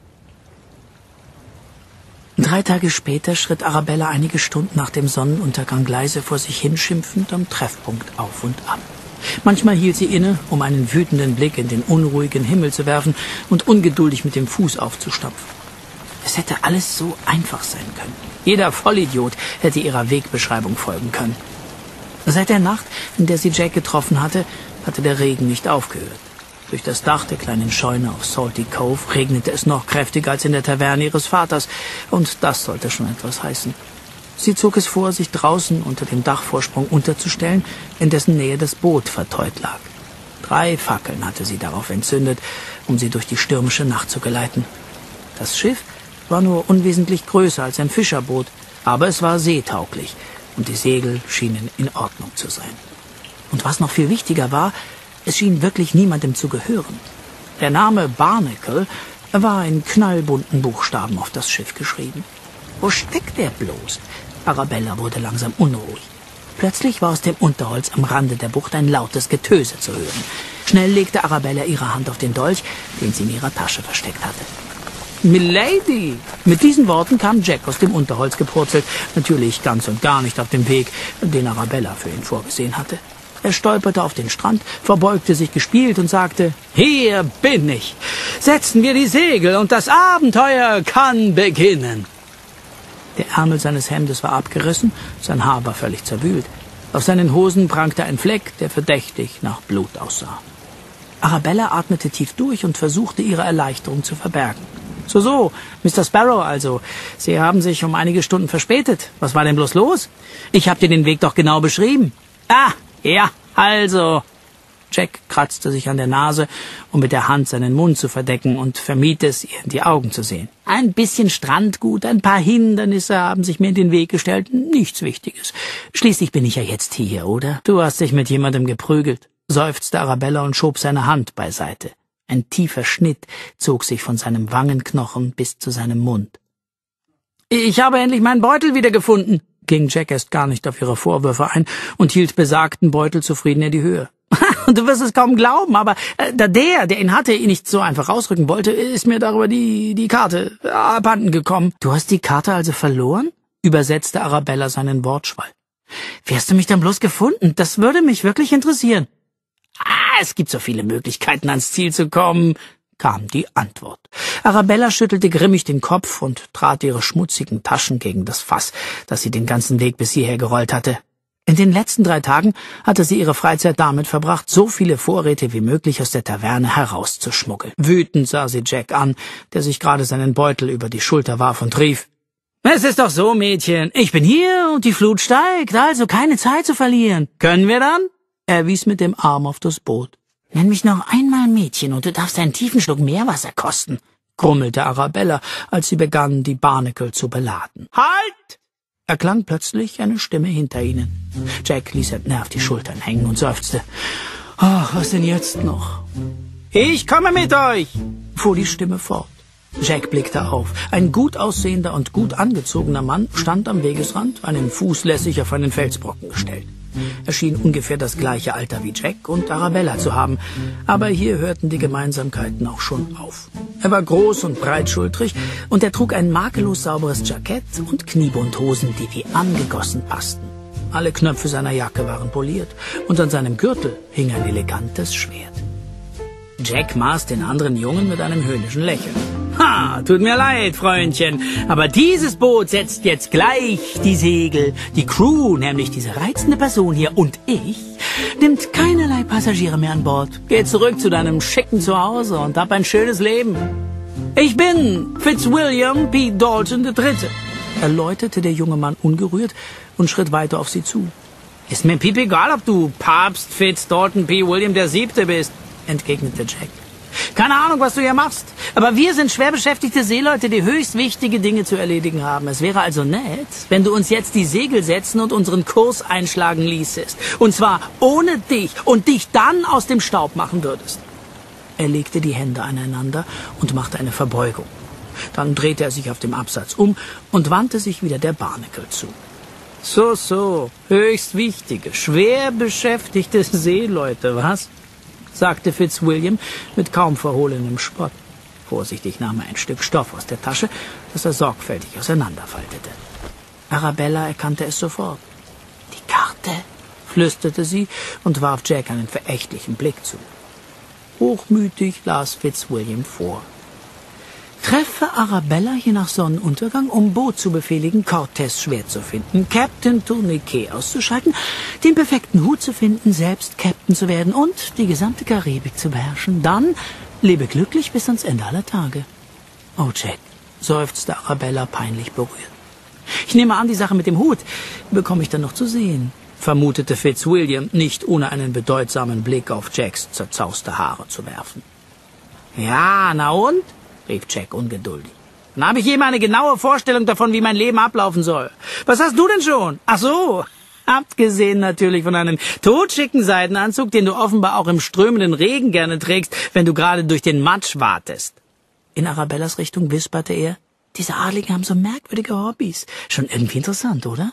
A: Drei Tage später schritt Arabella einige Stunden nach dem Sonnenuntergang leise vor sich hinschimpfend am Treffpunkt auf und ab. Manchmal hielt sie inne, um einen wütenden Blick in den unruhigen Himmel zu werfen und ungeduldig mit dem Fuß aufzustampfen. Es hätte alles so einfach sein können. Jeder Vollidiot hätte ihrer Wegbeschreibung folgen können. Seit der Nacht, in der sie Jack getroffen hatte, hatte der Regen nicht aufgehört. Durch das Dach der kleinen Scheune auf Salty Cove regnete es noch kräftiger als in der Taverne ihres Vaters, und das sollte schon etwas heißen. Sie zog es vor, sich draußen unter dem Dachvorsprung unterzustellen, in dessen Nähe das Boot verteut lag. Drei Fackeln hatte sie darauf entzündet, um sie durch die stürmische Nacht zu geleiten. Das Schiff war nur unwesentlich größer als ein Fischerboot, aber es war seetauglich, und die Segel schienen in Ordnung zu sein. Und was noch viel wichtiger war, es schien wirklich niemandem zu gehören. Der Name Barnacle war in knallbunten Buchstaben auf das Schiff geschrieben. Wo steckt der bloß? Arabella wurde langsam unruhig. Plötzlich war aus dem Unterholz am Rande der Bucht ein lautes Getöse zu hören. Schnell legte Arabella ihre Hand auf den Dolch, den sie in ihrer Tasche versteckt hatte. »Milady!« Mit diesen Worten kam Jack aus dem Unterholz gepurzelt, natürlich ganz und gar nicht auf dem Weg, den Arabella für ihn vorgesehen hatte. Er stolperte auf den Strand, verbeugte sich gespielt und sagte, »Hier bin ich! Setzen wir die Segel und das Abenteuer kann beginnen!« Der Ärmel seines Hemdes war abgerissen, sein Haar war völlig zerwühlt. Auf seinen Hosen prangte ein Fleck, der verdächtig nach Blut aussah. Arabella atmete tief durch und versuchte, ihre Erleichterung zu verbergen. »So, so, Mister Sparrow also, Sie haben sich um einige Stunden verspätet. Was war denn bloß los? Ich habe dir den Weg doch genau beschrieben.« »Ah, ja, also...« Jack kratzte sich an der Nase, um mit der Hand seinen Mund zu verdecken, und vermied es, ihr in die Augen zu sehen. »Ein bisschen Strandgut, ein paar Hindernisse haben sich mir in den Weg gestellt, nichts Wichtiges. Schließlich bin ich ja jetzt hier, oder? Du hast dich mit jemandem geprügelt«, seufzte Arabella und schob seine Hand beiseite. Ein tiefer Schnitt zog sich von seinem Wangenknochen bis zu seinem Mund. »Ich habe endlich meinen Beutel wiedergefunden«, ging Jack erst gar nicht auf ihre Vorwürfe ein und hielt besagten Beutel zufrieden in die Höhe. »Du wirst es kaum glauben, aber äh, der, der ihn hatte, ihn nicht so einfach rausrücken wollte, ist mir darüber die, die Karte äh, abhanden gekommen.« »Du hast die Karte also verloren?« übersetzte Arabella seinen Wortschwall. »Wie hast du mich dann bloß gefunden? Das würde mich wirklich interessieren.« »Ah, es gibt so viele Möglichkeiten, ans Ziel zu kommen«, kam die Antwort. Arabella schüttelte grimmig den Kopf und trat ihre schmutzigen Taschen gegen das Fass, das sie den ganzen Weg bis hierher gerollt hatte. In den letzten drei Tagen hatte sie ihre Freizeit damit verbracht, so viele Vorräte wie möglich aus der Taverne herauszuschmuggeln. Wütend sah sie Jack an, der sich gerade seinen Beutel über die Schulter warf und rief, »Es ist doch so, Mädchen, ich bin hier und die Flut steigt, also keine Zeit zu verlieren. Können wir dann?« Er wies mit dem Arm auf das Boot. »Nenn mich noch einmal Mädchen und du darfst einen tiefen Schluck Meerwasser kosten«, grummelte Arabella, als sie begann, die Barnacle zu beladen. »Halt!« erklang plötzlich eine Stimme hinter ihnen. Jack ließ entnervt die Schultern hängen und seufzte. »Ach, was denn jetzt noch?« »Ich komme mit euch«, fuhr die Stimme fort. Jack blickte auf. Ein gut aussehender und gut angezogener Mann stand am Wegesrand, einen Fuß lässig auf einen Felsbrocken gestellt. Er schien ungefähr das gleiche Alter wie Jack und Arabella zu haben, aber hier hörten die Gemeinsamkeiten auch schon auf. Er war groß und breitschultrig und er trug ein makellos sauberes Jackett und Kniebundhosen, die wie angegossen passten. Alle Knöpfe seiner Jacke waren poliert und an seinem Gürtel hing ein elegantes Schwert. Jack maß den anderen Jungen mit einem höhnischen Lächeln. »Ha, tut mir leid, Freundchen, aber dieses Boot setzt jetzt gleich die Segel. Die Crew, nämlich diese reizende Person hier und ich, nimmt keinerlei Passagiere mehr an Bord. Geh zurück zu deinem schicken Zuhause und hab ein schönes Leben. Ich bin Fitzwilliam P. Dalton der Dritte«, erläuterte der junge Mann ungerührt und schritt weiter auf sie zu. »Ist mir piep egal, ob du Papst Fitz Dalton P. William der Siebte bist«, entgegnete Jack. »Keine Ahnung, was du hier machst, aber wir sind schwer beschäftigte Seeleute, die höchst wichtige Dinge zu erledigen haben. Es wäre also nett, wenn du uns jetzt die Segel setzen und unseren Kurs einschlagen ließest. Und zwar ohne dich und dich dann aus dem Staub machen würdest.« Er legte die Hände aneinander und machte eine Verbeugung. Dann drehte er sich auf dem Absatz um und wandte sich wieder der Barnacle zu. »So, so, höchst wichtige, schwer beschäftigte Seeleute, was?« sagte Fitzwilliam mit kaum verhohlenem Spott. Vorsichtig nahm er ein Stück Stoff aus der Tasche, das er sorgfältig auseinanderfaltete. Arabella erkannte es sofort. »Die Karte«, flüsterte sie und warf Jack einen verächtlichen Blick zu. Hochmütig las Fitzwilliam vor. »Treffe Arabella hier nach Sonnenuntergang, um Boot zu befehligen, Cortés Schwert zu finden, Captain Tourniquet auszuschalten, den perfekten Hut zu finden, selbst Captain zu werden und die gesamte Karibik zu beherrschen. Dann lebe glücklich bis ans Ende aller Tage.« »Oh, Jack«, seufzte Arabella peinlich berührt. »Ich nehme an, die Sache mit dem Hut bekomme ich dann noch zu sehen«, vermutete Fitzwilliam, nicht ohne einen bedeutsamen Blick auf Jacks zerzauste Haare zu werfen. »Ja, na und?«, rief Jack ungeduldig. »Dann habe ich eben eine genaue Vorstellung davon, wie mein Leben ablaufen soll. Was hast du denn schon? Ach so, abgesehen natürlich von einem totschicken Seidenanzug, den du offenbar auch im strömenden Regen gerne trägst, wenn du gerade durch den Matsch watest.« In Arabellas Richtung wisperte er, »Diese Adligen haben so merkwürdige Hobbys. Schon irgendwie interessant, oder?«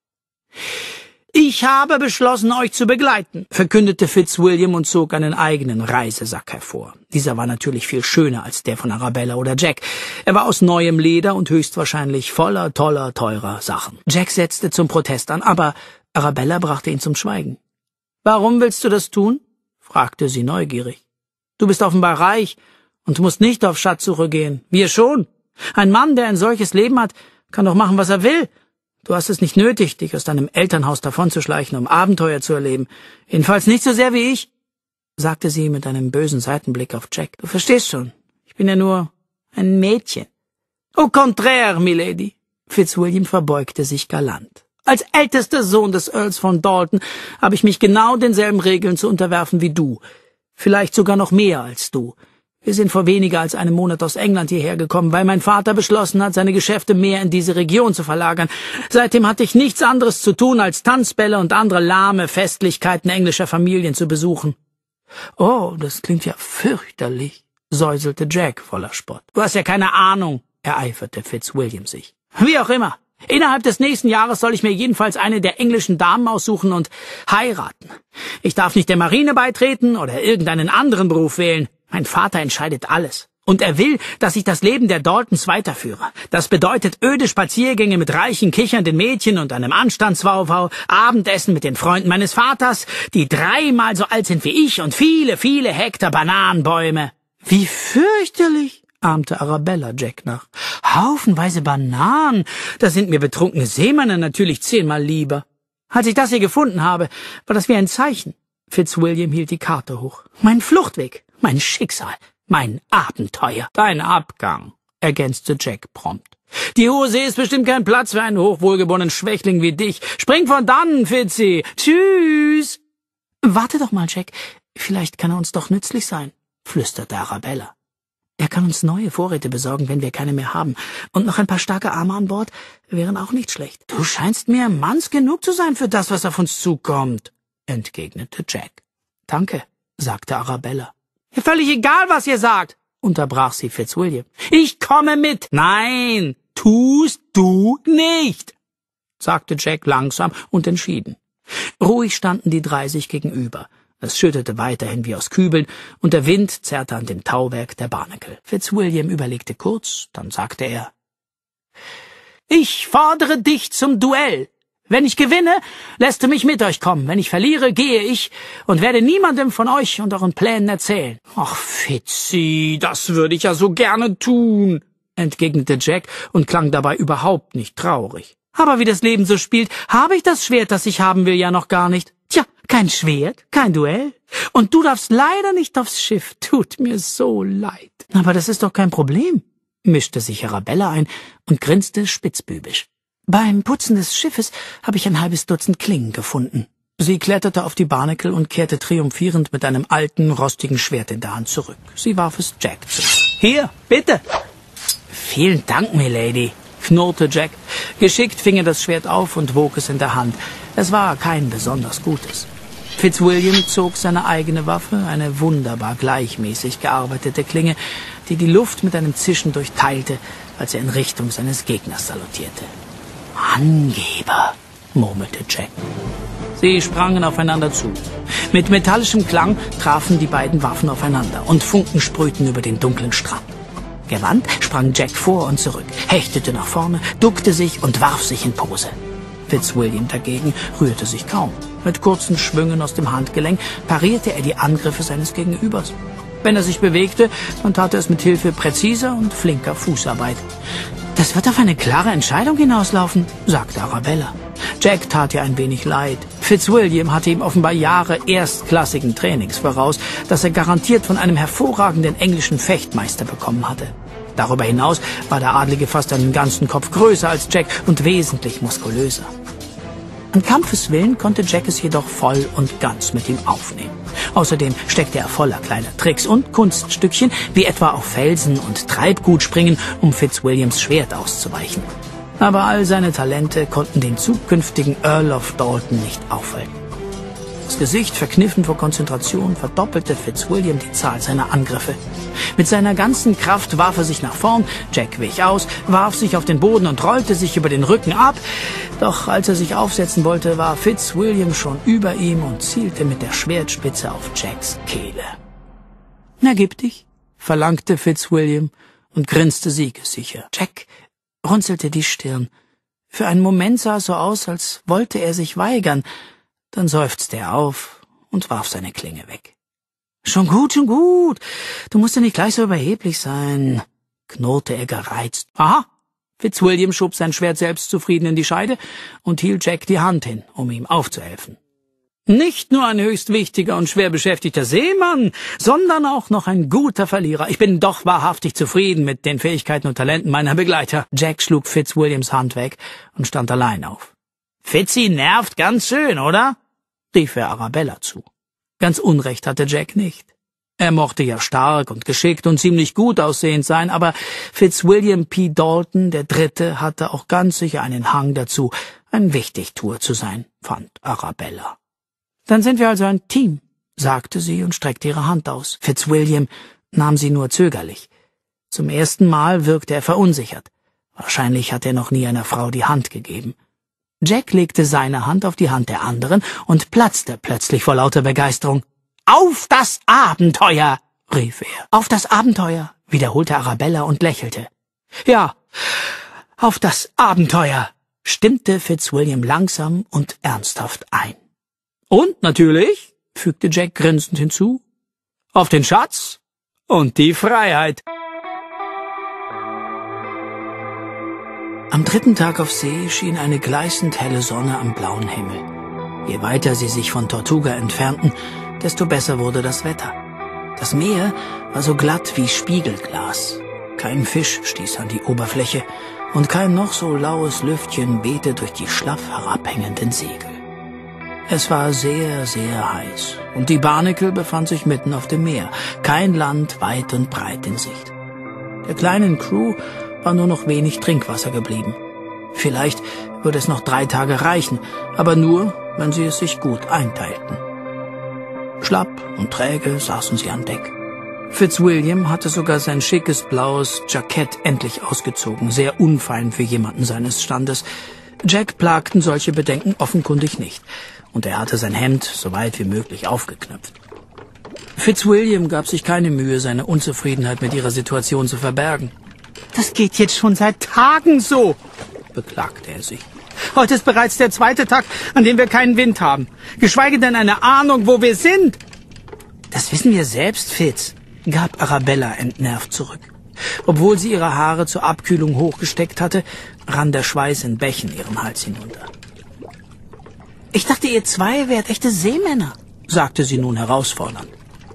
A: »Ich habe beschlossen, euch zu begleiten«, verkündete Fitzwilliam und zog einen eigenen Reisesack hervor. Dieser war natürlich viel schöner als der von Arabella oder Jack. Er war aus neuem Leder und höchstwahrscheinlich voller toller, teurer Sachen. Jack setzte zum Protest an, aber Arabella brachte ihn zum Schweigen. »Warum willst du das tun?« fragte sie neugierig. »Du bist offenbar reich und musst nicht auf Schatzsuche gehen. Wir schon. Ein Mann, der ein solches Leben hat, kann doch machen, was er will. Du hast es nicht nötig, dich aus deinem Elternhaus davonzuschleichen, um Abenteuer zu erleben. Jedenfalls nicht so sehr wie ich«, sagte sie mit einem bösen Seitenblick auf Jack. »Du verstehst schon, ich bin ja nur ein Mädchen.« »Au contraire, milady«, Fitzwilliam verbeugte sich galant. »Als ältester Sohn des Earls von Dalton habe ich mich genau denselben Regeln zu unterwerfen wie du. Vielleicht sogar noch mehr als du. Wir sind vor weniger als einem Monat aus England hierher gekommen, weil mein Vater beschlossen hat, seine Geschäfte mehr in diese Region zu verlagern. Seitdem hatte ich nichts anderes zu tun, als Tanzbälle und andere lahme Festlichkeiten englischer Familien zu besuchen.« »Oh, das klingt ja fürchterlich«, säuselte Jack voller Spott. »Du hast ja keine Ahnung«, ereiferte Fitzwilliam sich. »Wie auch immer. Innerhalb des nächsten Jahres soll ich mir jedenfalls eine der englischen Damen aussuchen und heiraten. Ich darf nicht der Marine beitreten oder irgendeinen anderen Beruf wählen. Mein Vater entscheidet alles. Und er will, dass ich das Leben der Daltons weiterführe. Das bedeutet öde Spaziergänge mit reichen, kichernden Mädchen und einem Anstandswauwau, Abendessen mit den Freunden meines Vaters, die dreimal so alt sind wie ich und viele, viele Hektar Bananenbäume.« »Wie fürchterlich«, ahmte Arabella Jack nach. »Haufenweise Bananen, da sind mir betrunkene Seemänner natürlich zehnmal lieber. Als ich das hier gefunden habe, war das wie ein Zeichen.« Fitzwilliam hielt die Karte hoch. »Mein Fluchtweg, mein Schicksal, mein Abenteuer.« »Dein Abgang«, ergänzte Jack prompt. »Die hohe See ist bestimmt kein Platz für einen hochwohlgeborenen Schwächling wie dich. Spring von dannen, Fitzi. Tschüss.« »Warte doch mal, Jack. Vielleicht kann er uns doch nützlich sein«, flüsterte Arabella. Er kann uns neue Vorräte besorgen, wenn wir keine mehr haben. Und noch ein paar starke Arme an Bord wären auch nicht schlecht. Du scheinst mir manns genug zu sein für das, was auf uns zukommt, entgegnete Jack. Danke, sagte Arabella. Völlig egal, was ihr sagt, unterbrach sie Fitzwilliam. Ich komme mit. Nein, tust du nicht, sagte Jack langsam und entschieden. Ruhig standen die drei sich gegenüber. Es schüttete weiterhin wie aus Kübeln, und der Wind zerrte an dem Tauwerk der Barnacle. Fitzwilliam überlegte kurz, dann sagte er, »Ich fordere dich zum Duell. Wenn ich gewinne, lässt du mich mit euch kommen. Wenn ich verliere, gehe ich und werde niemandem von euch und euren Plänen erzählen.« »Ach, Fitzi, das würde ich ja so gerne tun«, entgegnete Jack und klang dabei überhaupt nicht traurig. »Aber wie das Leben so spielt, habe ich das Schwert, das ich haben will, ja noch gar nicht. Tja, kein Schwert, kein Duell. Und du darfst leider nicht aufs Schiff. Tut mir so leid.« »Aber das ist doch kein Problem«, mischte sich Arabella ein und grinste spitzbübisch. »Beim Putzen des Schiffes habe ich ein halbes Dutzend Klingen gefunden.« Sie kletterte auf die Barnacle und kehrte triumphierend mit einem alten, rostigen Schwert in der Hand zurück. Sie warf es Jack zu. »Hier, bitte!« »Vielen Dank, Milady«, knurrte Jack. Geschickt fing er das Schwert auf und wog es in der Hand. Es war kein besonders gutes. Fitzwilliam zog seine eigene Waffe, eine wunderbar gleichmäßig gearbeitete Klinge, die die Luft mit einem Zischen durchteilte, als er in Richtung seines Gegners salutierte. »Angeber«, murmelte Jack. Sie sprangen aufeinander zu. Mit metallischem Klang trafen die beiden Waffen aufeinander und Funken sprühten über den dunklen Strand. Gewandt sprang Jack vor und zurück, hechtete nach vorne, duckte sich und warf sich in Pose. Fitzwilliam dagegen rührte sich kaum. Mit kurzen Schwüngen aus dem Handgelenk parierte er die Angriffe seines Gegenübers. Wenn er sich bewegte, dann tat er es mit Hilfe präziser und flinker Fußarbeit. »Das wird auf eine klare Entscheidung hinauslaufen«, sagte Arabella. Jack tat ihr ein wenig leid. Fitzwilliam hatte ihm offenbar Jahre erstklassigen Trainings voraus, das er garantiert von einem hervorragenden englischen Fechtmeister bekommen hatte. Darüber hinaus war der Adlige fast einen ganzen Kopf größer als Jack und wesentlich muskulöser. An Kampfeswillen konnte Jack es jedoch voll und ganz mit ihm aufnehmen. Außerdem steckte er voller kleiner Tricks und Kunststückchen, wie etwa auf Felsen und Treibgut springen, um Fitzwilliams Schwert auszuweichen. Aber all seine Talente konnten den zukünftigen Earl of Dalton nicht aufhalten. Das Gesicht verkniffen vor Konzentration verdoppelte Fitzwilliam die Zahl seiner Angriffe. Mit seiner ganzen Kraft warf er sich nach vorn, Jack wich aus, warf sich auf den Boden und rollte sich über den Rücken ab. Doch als er sich aufsetzen wollte, war Fitzwilliam schon über ihm und zielte mit der Schwertspitze auf Jacks Kehle. »Na, gib dich«, verlangte Fitzwilliam und grinste siegessicher. Jack runzelte die Stirn. Für einen Moment sah es so aus, als wollte er sich weigern. Dann seufzte er auf und warf seine Klinge weg. »Schon gut, schon gut. Du musst ja nicht gleich so überheblich sein«, knurrte er gereizt. »Aha!« Fitzwilliam schob sein Schwert selbstzufrieden in die Scheide und hielt Jack die Hand hin, um ihm aufzuhelfen. »Nicht nur ein höchst wichtiger und schwer beschäftigter Seemann, sondern auch noch ein guter Verlierer. Ich bin doch wahrhaftig zufrieden mit den Fähigkeiten und Talenten meiner Begleiter.« Jack schlug Fitzwilliams Hand weg und stand allein auf. »Fitzi nervt ganz schön, oder?« rief er Arabella zu. Ganz Unrecht hatte Jack nicht. Er mochte ja stark und geschickt und ziemlich gut aussehend sein, aber Fitzwilliam P. Dalton, der Dritte, hatte auch ganz sicher einen Hang dazu, ein Wichtigtuer zu sein, fand Arabella. »Dann sind wir also ein Team«, sagte sie und streckte ihre Hand aus. Fitzwilliam nahm sie nur zögerlich. Zum ersten Mal wirkte er verunsichert. Wahrscheinlich hat er noch nie einer Frau die Hand gegeben. Jack legte seine Hand auf die Hand der anderen und platzte plötzlich vor lauter Begeisterung. »Auf das Abenteuer«, rief er. »Auf das Abenteuer«, wiederholte Arabella und lächelte. »Ja, auf das Abenteuer«, stimmte Fitzwilliam langsam und ernsthaft ein. »Und natürlich«, fügte Jack grinsend hinzu, »auf den Schatz und die Freiheit.« Am dritten Tag auf See schien eine gleißend helle Sonne am blauen Himmel. Je weiter sie sich von Tortuga entfernten, desto besser wurde das Wetter. Das Meer war so glatt wie Spiegelglas. Kein Fisch stieß an die Oberfläche und kein noch so laues Lüftchen wehte durch die schlaff herabhängenden Segel. Es war sehr, sehr heiß und die Barnacle befand sich mitten auf dem Meer, kein Land weit und breit in Sicht. Der kleinen Crew war nur noch wenig Trinkwasser geblieben. Vielleicht würde es noch drei Tage reichen, aber nur, wenn sie es sich gut einteilten. Schlapp und träge saßen sie an Deck. Fitzwilliam hatte sogar sein schickes blaues Jackett endlich ausgezogen, sehr unfein für jemanden seines Standes. Jack plagten solche Bedenken offenkundig nicht, und er hatte sein Hemd so weit wie möglich aufgeknöpft. Fitzwilliam gab sich keine Mühe, seine Unzufriedenheit mit ihrer Situation zu verbergen.
C: »Das geht jetzt schon seit Tagen so«,
A: beklagte er sich.
C: »Heute ist bereits der zweite Tag, an dem wir keinen Wind haben. Geschweige denn eine Ahnung, wo wir sind.«
A: »Das wissen wir selbst, Fitz«, gab Arabella entnervt zurück. Obwohl sie ihre Haare zur Abkühlung hochgesteckt hatte, rann der Schweiß in Bächen ihrem Hals hinunter. »Ich dachte, ihr zwei wärt echte Seemänner«, sagte sie nun herausfordernd.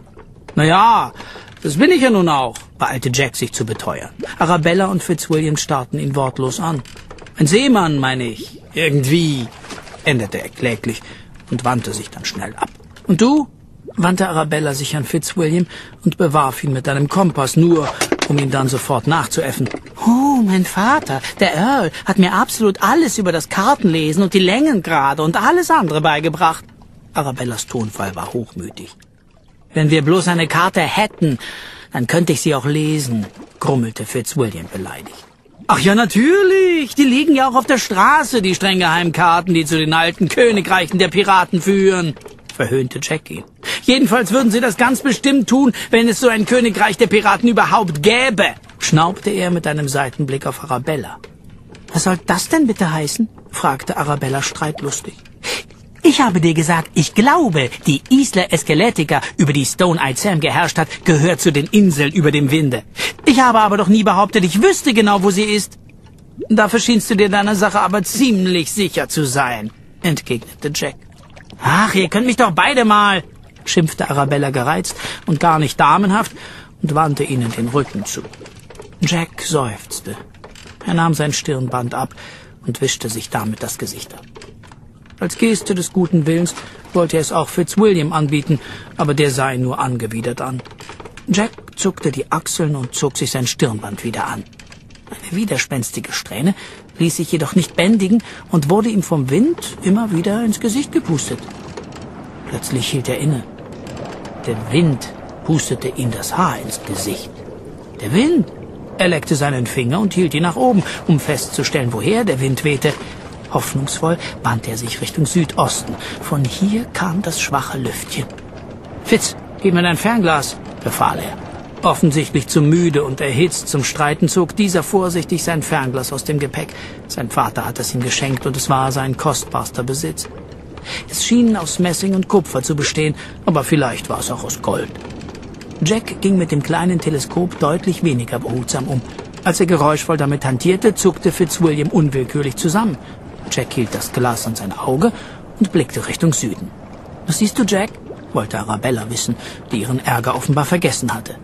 C: »Na ja, das bin ich ja nun auch«,
A: beeilte Jack sich zu beteuern. Arabella und Fitzwilliam starrten ihn wortlos an. »Ein Seemann, meine ich. Irgendwie«, änderte er kläglich und wandte sich dann schnell ab. »Und du?« wandte Arabella sich an Fitzwilliam und bewarf ihn mit einem Kompass, nur um ihn dann sofort nachzuäffen.
C: »Oh, mein Vater, der Earl, hat mir absolut alles über das Kartenlesen und die Längengrade und alles andere beigebracht.«
A: Arabellas Tonfall war hochmütig. »Wenn wir bloß eine Karte hätten, dann könnte ich sie auch lesen«, grummelte Fitzwilliam beleidigt.
C: »Ach ja, natürlich. Die liegen ja auch auf der Straße, die streng geheimen Karten, die zu den alten Königreichen der Piraten führen«, verhöhnte Jackie. »Jedenfalls würden sie das ganz bestimmt tun, wenn es so ein Königreich der Piraten überhaupt gäbe«,
A: schnaubte er mit einem Seitenblick auf Arabella.
C: »Was soll das denn bitte heißen?« fragte Arabella streitlustig. »Ich habe dir gesagt, ich glaube, die Isla Esqueletica, über die Stone-Eyed Sam geherrscht hat, gehört zu den Inseln über dem Winde. Ich habe aber doch nie behauptet, ich wüsste genau, wo sie ist.«
A: »Dafür schienst du dir deiner Sache aber ziemlich sicher zu sein«, entgegnete Jack.
C: »Ach, ihr könnt mich doch beide mal«,
A: schimpfte Arabella gereizt und gar nicht damenhaft und wandte ihnen den Rücken zu. Jack seufzte. Er nahm sein Stirnband ab und wischte sich damit das Gesicht ab. Als Geste des guten Willens wollte er es auch Fitzwilliam anbieten, aber der sah ihn nur angewidert an. Jack zuckte die Achseln und zog sich sein Stirnband wieder an. Eine widerspenstige Strähne ließ sich jedoch nicht bändigen und wurde ihm vom Wind immer wieder ins Gesicht gepustet. Plötzlich hielt er inne. Der Wind pustete ihm das Haar ins Gesicht. Der Wind! Er leckte seinen Finger und hielt ihn nach oben, um festzustellen, woher der Wind wehte. Hoffnungsvoll wandte er sich Richtung Südosten. Von hier kam das schwache Lüftchen. »Fitz, gib mir dein Fernglas«, befahl er. Offensichtlich zu müde und erhitzt zum Streiten zog dieser vorsichtig sein Fernglas aus dem Gepäck. Sein Vater hatte es ihm geschenkt und es war sein kostbarster Besitz. Es schien aus Messing und Kupfer zu bestehen, aber vielleicht war es auch aus Gold. Jack ging mit dem kleinen Teleskop deutlich weniger behutsam um. Als er geräuschvoll damit hantierte, zuckte Fitzwilliam unwillkürlich zusammen. Jack hielt das Glas an sein Auge und blickte Richtung Süden. »Was siehst du, Jack?« wollte Arabella wissen, die ihren Ärger offenbar vergessen hatte.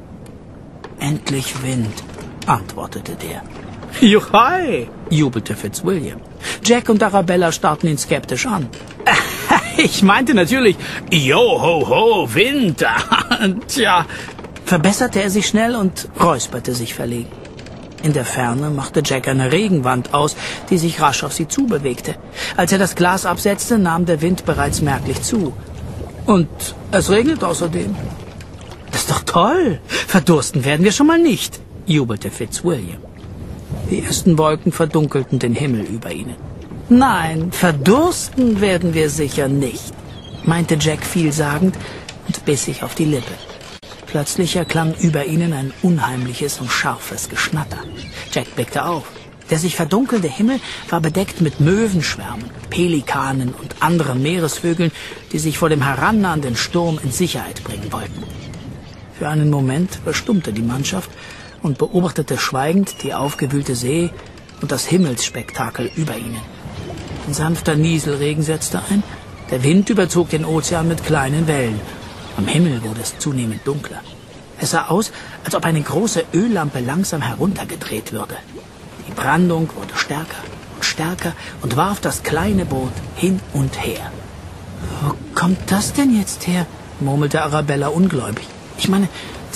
A: »Endlich Wind«, antwortete der.
C: »Juchhei«,
A: jubelte Fitzwilliam. Jack und Arabella starrten ihn skeptisch an.
C: »Ich meinte natürlich, yo ho ho, Wind, tja«,
A: verbesserte er sich schnell und räusperte sich verlegen. In der Ferne machte Jack eine Regenwand aus, die sich rasch auf sie zubewegte. Als er das Glas absetzte, nahm der Wind bereits merklich zu. Und es regnet außerdem.
C: »Das ist doch toll! Verdursten werden wir schon mal nicht«,
A: jubelte Fitzwilliam. Die ersten Wolken verdunkelten den Himmel über ihnen.
C: »Nein, verdursten werden wir sicher nicht«,
A: meinte Jack vielsagend und biss sich auf die Lippe. Plötzlich erklang über ihnen ein unheimliches und scharfes Geschnatter. Jack blickte auf. Der sich verdunkelnde Himmel war bedeckt mit Möwenschwärmen, Pelikanen und anderen Meeresvögeln, die sich vor dem herannahenden Sturm in Sicherheit bringen wollten. Für einen Moment verstummte die Mannschaft und beobachtete schweigend die aufgewühlte See und das Himmelsspektakel über ihnen. Ein sanfter Nieselregen setzte ein, der Wind überzog den Ozean mit kleinen Wellen. Am Himmel wurde es zunehmend dunkler. Es sah aus, als ob eine große Öllampe langsam heruntergedreht würde. Die Brandung wurde stärker und stärker und warf das kleine Boot hin und her.
C: »Wo kommt das denn jetzt her?«
A: murmelte Arabella ungläubig. »Ich meine,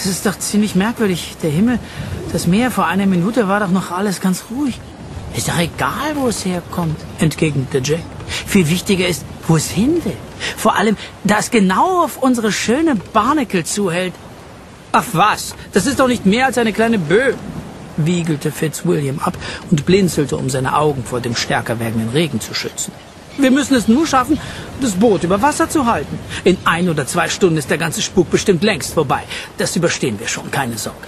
C: Das ist doch ziemlich merkwürdig. Der Himmel, das Meer, vor einer Minute war doch noch alles ganz ruhig. Ist doch egal, wo es herkommt, entgegnete Jack. Viel wichtiger ist, wo es hin will. Vor allem, da es genau auf unsere schöne Barnacle zuhält. Ach was, das ist doch nicht mehr als eine kleine Böe, wiegelte Fitzwilliam ab und blinzelte, um seine Augen vor dem stärker werdenden Regen zu schützen. Wir müssen es nur schaffen, das Boot über Wasser zu halten. In ein oder zwei Stunden ist der ganze Spuk bestimmt längst vorbei. Das überstehen wir schon, keine Sorge.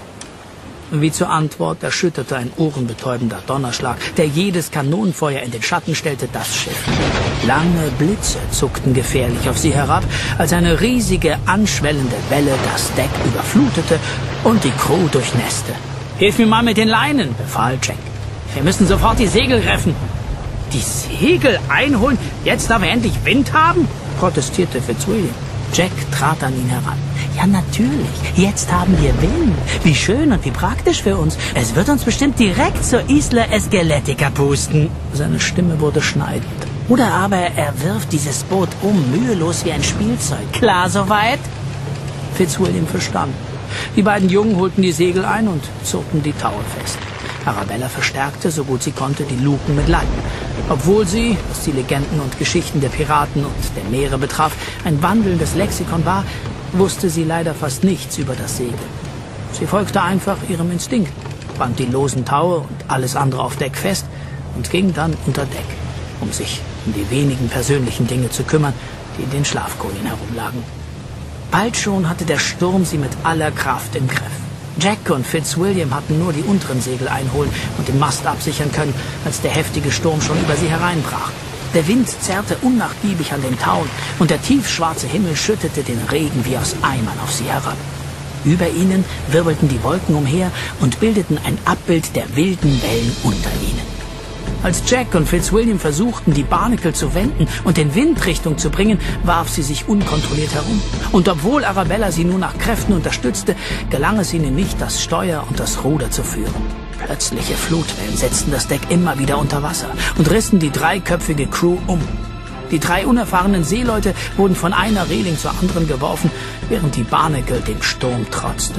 C: Wie zur Antwort erschütterte ein ohrenbetäubender Donnerschlag, der jedes Kanonenfeuer in den Schatten stellte, das Schiff. Lange Blitze zuckten gefährlich auf sie herab, als eine riesige, anschwellende Welle das Deck überflutete und die Crew durchnässte. »Hilf mir mal mit den Leinen«, befahl Jack. »Wir müssen sofort die Segel reffen.« »Die Segel einholen, jetzt da wir endlich Wind haben?« protestierte Fitzwilliam. Jack trat an ihn heran. »Ja, natürlich. Jetzt haben wir Wind. Wie schön und wie praktisch für uns. Es wird uns bestimmt direkt zur Isla Esqueletica pusten.« Seine Stimme wurde schneidend. »Oder aber er wirft dieses Boot um, mühelos wie ein Spielzeug. Klar soweit?« Fitzwilliam verstand. Die beiden Jungen holten die Segel ein und zurten die Taue fest. Arabella verstärkte, so gut sie konnte, die Luken mit Leinen. Obwohl sie, was die Legenden und Geschichten der Piraten und der Meere betraf, ein wandelndes Lexikon war, wusste sie leider fast nichts über das Segel. Sie folgte einfach ihrem Instinkt, band die losen Taue und alles andere auf Deck fest und ging dann unter Deck, um sich um die wenigen persönlichen Dinge zu kümmern, die in den Schlafkojen herumlagen. Bald schon hatte der Sturm sie mit aller Kraft im Griff. Jack und Fitzwilliam hatten nur die unteren Segel einholen und den Mast absichern können, als der heftige Sturm schon über sie hereinbrach. Der Wind zerrte unnachgiebig an den Tauen und der tiefschwarze Himmel schüttete den Regen wie aus Eimern auf sie herab. Über ihnen wirbelten die Wolken umher und bildeten ein Abbild der wilden Wellen unter ihnen. Als Jack und Fitzwilliam versuchten, die Barnacle zu wenden und in Windrichtung zu bringen, warf sie sich unkontrolliert herum. Und obwohl Arabella sie nur nach Kräften unterstützte, gelang es ihnen nicht, das Steuer und das Ruder zu führen. Plötzliche Flutwellen setzten das Deck immer wieder unter Wasser und rissen die dreiköpfige Crew um. Die drei unerfahrenen Seeleute wurden von einer Reling zur anderen geworfen, während die Barnacle dem Sturm trotzte.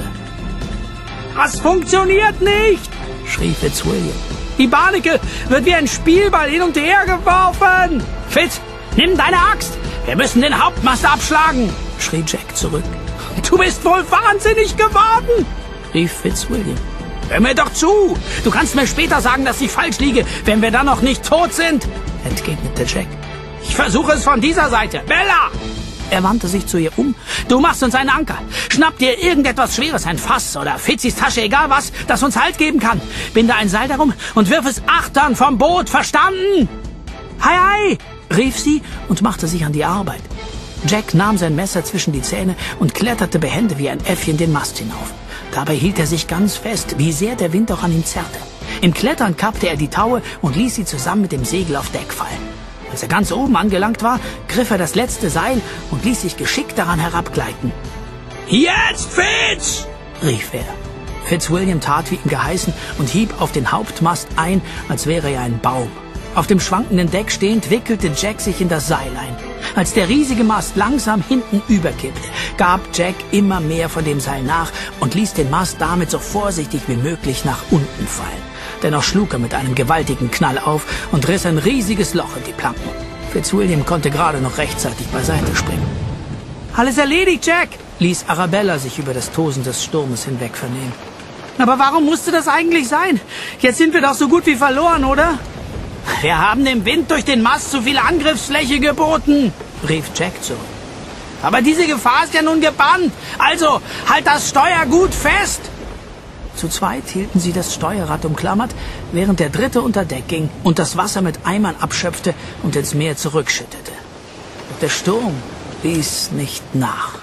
C: »Das funktioniert nicht!« schrie Fitzwilliam. »Die Barnacle wird wie ein Spielball hin und her geworfen!« »Fitz, nimm deine Axt! Wir müssen den Hauptmast abschlagen!« schrie Jack zurück. »Du bist wohl wahnsinnig geworden!« rief Fitzwilliam. »Hör mir doch zu! Du kannst mir später sagen, dass ich falsch liege, wenn wir dann noch nicht tot sind!« entgegnete Jack. »Ich versuche es von dieser Seite! Bella!« Er wandte sich zu ihr um. »Du machst uns einen Anker. Schnapp dir irgendetwas Schweres, ein Fass oder Fitzis Tasche, egal was, das uns Halt geben kann. Binde ein Seil darum und wirf es achtern vom Boot, verstanden?« »Hei, hei!« rief sie und machte sich an die Arbeit. Jack nahm sein Messer zwischen die Zähne und kletterte behende wie ein Äffchen den Mast hinauf. Dabei hielt er sich ganz fest, wie sehr der Wind auch an ihm zerrte. Im Klettern kappte er die Taue und ließ sie zusammen mit dem Segel auf Deck fallen. Als er ganz oben angelangt war, griff er das letzte Seil und ließ sich geschickt daran herabgleiten. »Jetzt, Fitz!« rief er. Fitzwilliam tat wie ihm geheißen und hieb auf den Hauptmast ein, als wäre er ein Baum. Auf dem schwankenden Deck stehend wickelte Jack sich in das Seil ein. Als der riesige Mast langsam hinten überkippte, gab Jack immer mehr von dem Seil nach und ließ den Mast damit so vorsichtig wie möglich nach unten fallen. Dennoch schlug er mit einem gewaltigen Knall auf und riss ein riesiges Loch in die Planken. Fitzwilliam konnte gerade noch rechtzeitig beiseite springen. »Alles erledigt, Jack!« ließ Arabella sich über das Tosen des Sturmes hinweg vernehmen. »Aber warum musste das eigentlich sein? Jetzt sind wir doch so gut wie verloren, oder?« »Wir haben dem Wind durch den Mast zu viel Angriffsfläche geboten«, rief Jack zurück. »Aber diese Gefahr ist ja nun gebannt. Also, halt das Steuer gut fest!« Zu zweit hielten sie das Steuerrad umklammert, während der dritte unter Deck ging und das Wasser mit Eimern abschöpfte und ins Meer zurückschüttete. Doch der Sturm ließ nicht nach.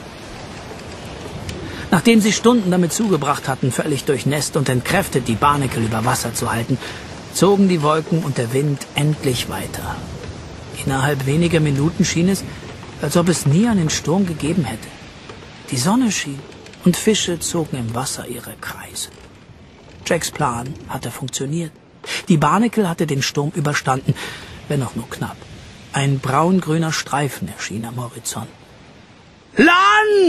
C: Nachdem sie Stunden damit zugebracht hatten, völlig durchnässt und entkräftet die Barnacle über Wasser zu halten, zogen die Wolken und der Wind endlich weiter. Innerhalb weniger Minuten schien es, als ob es nie einen Sturm gegeben hätte. Die Sonne schien und Fische zogen im Wasser ihre Kreise. Jacks Plan hatte funktioniert. Die Barnacle hatte den Sturm überstanden, wenn auch nur knapp. Ein braungrüner Streifen erschien am Horizont. »Land!«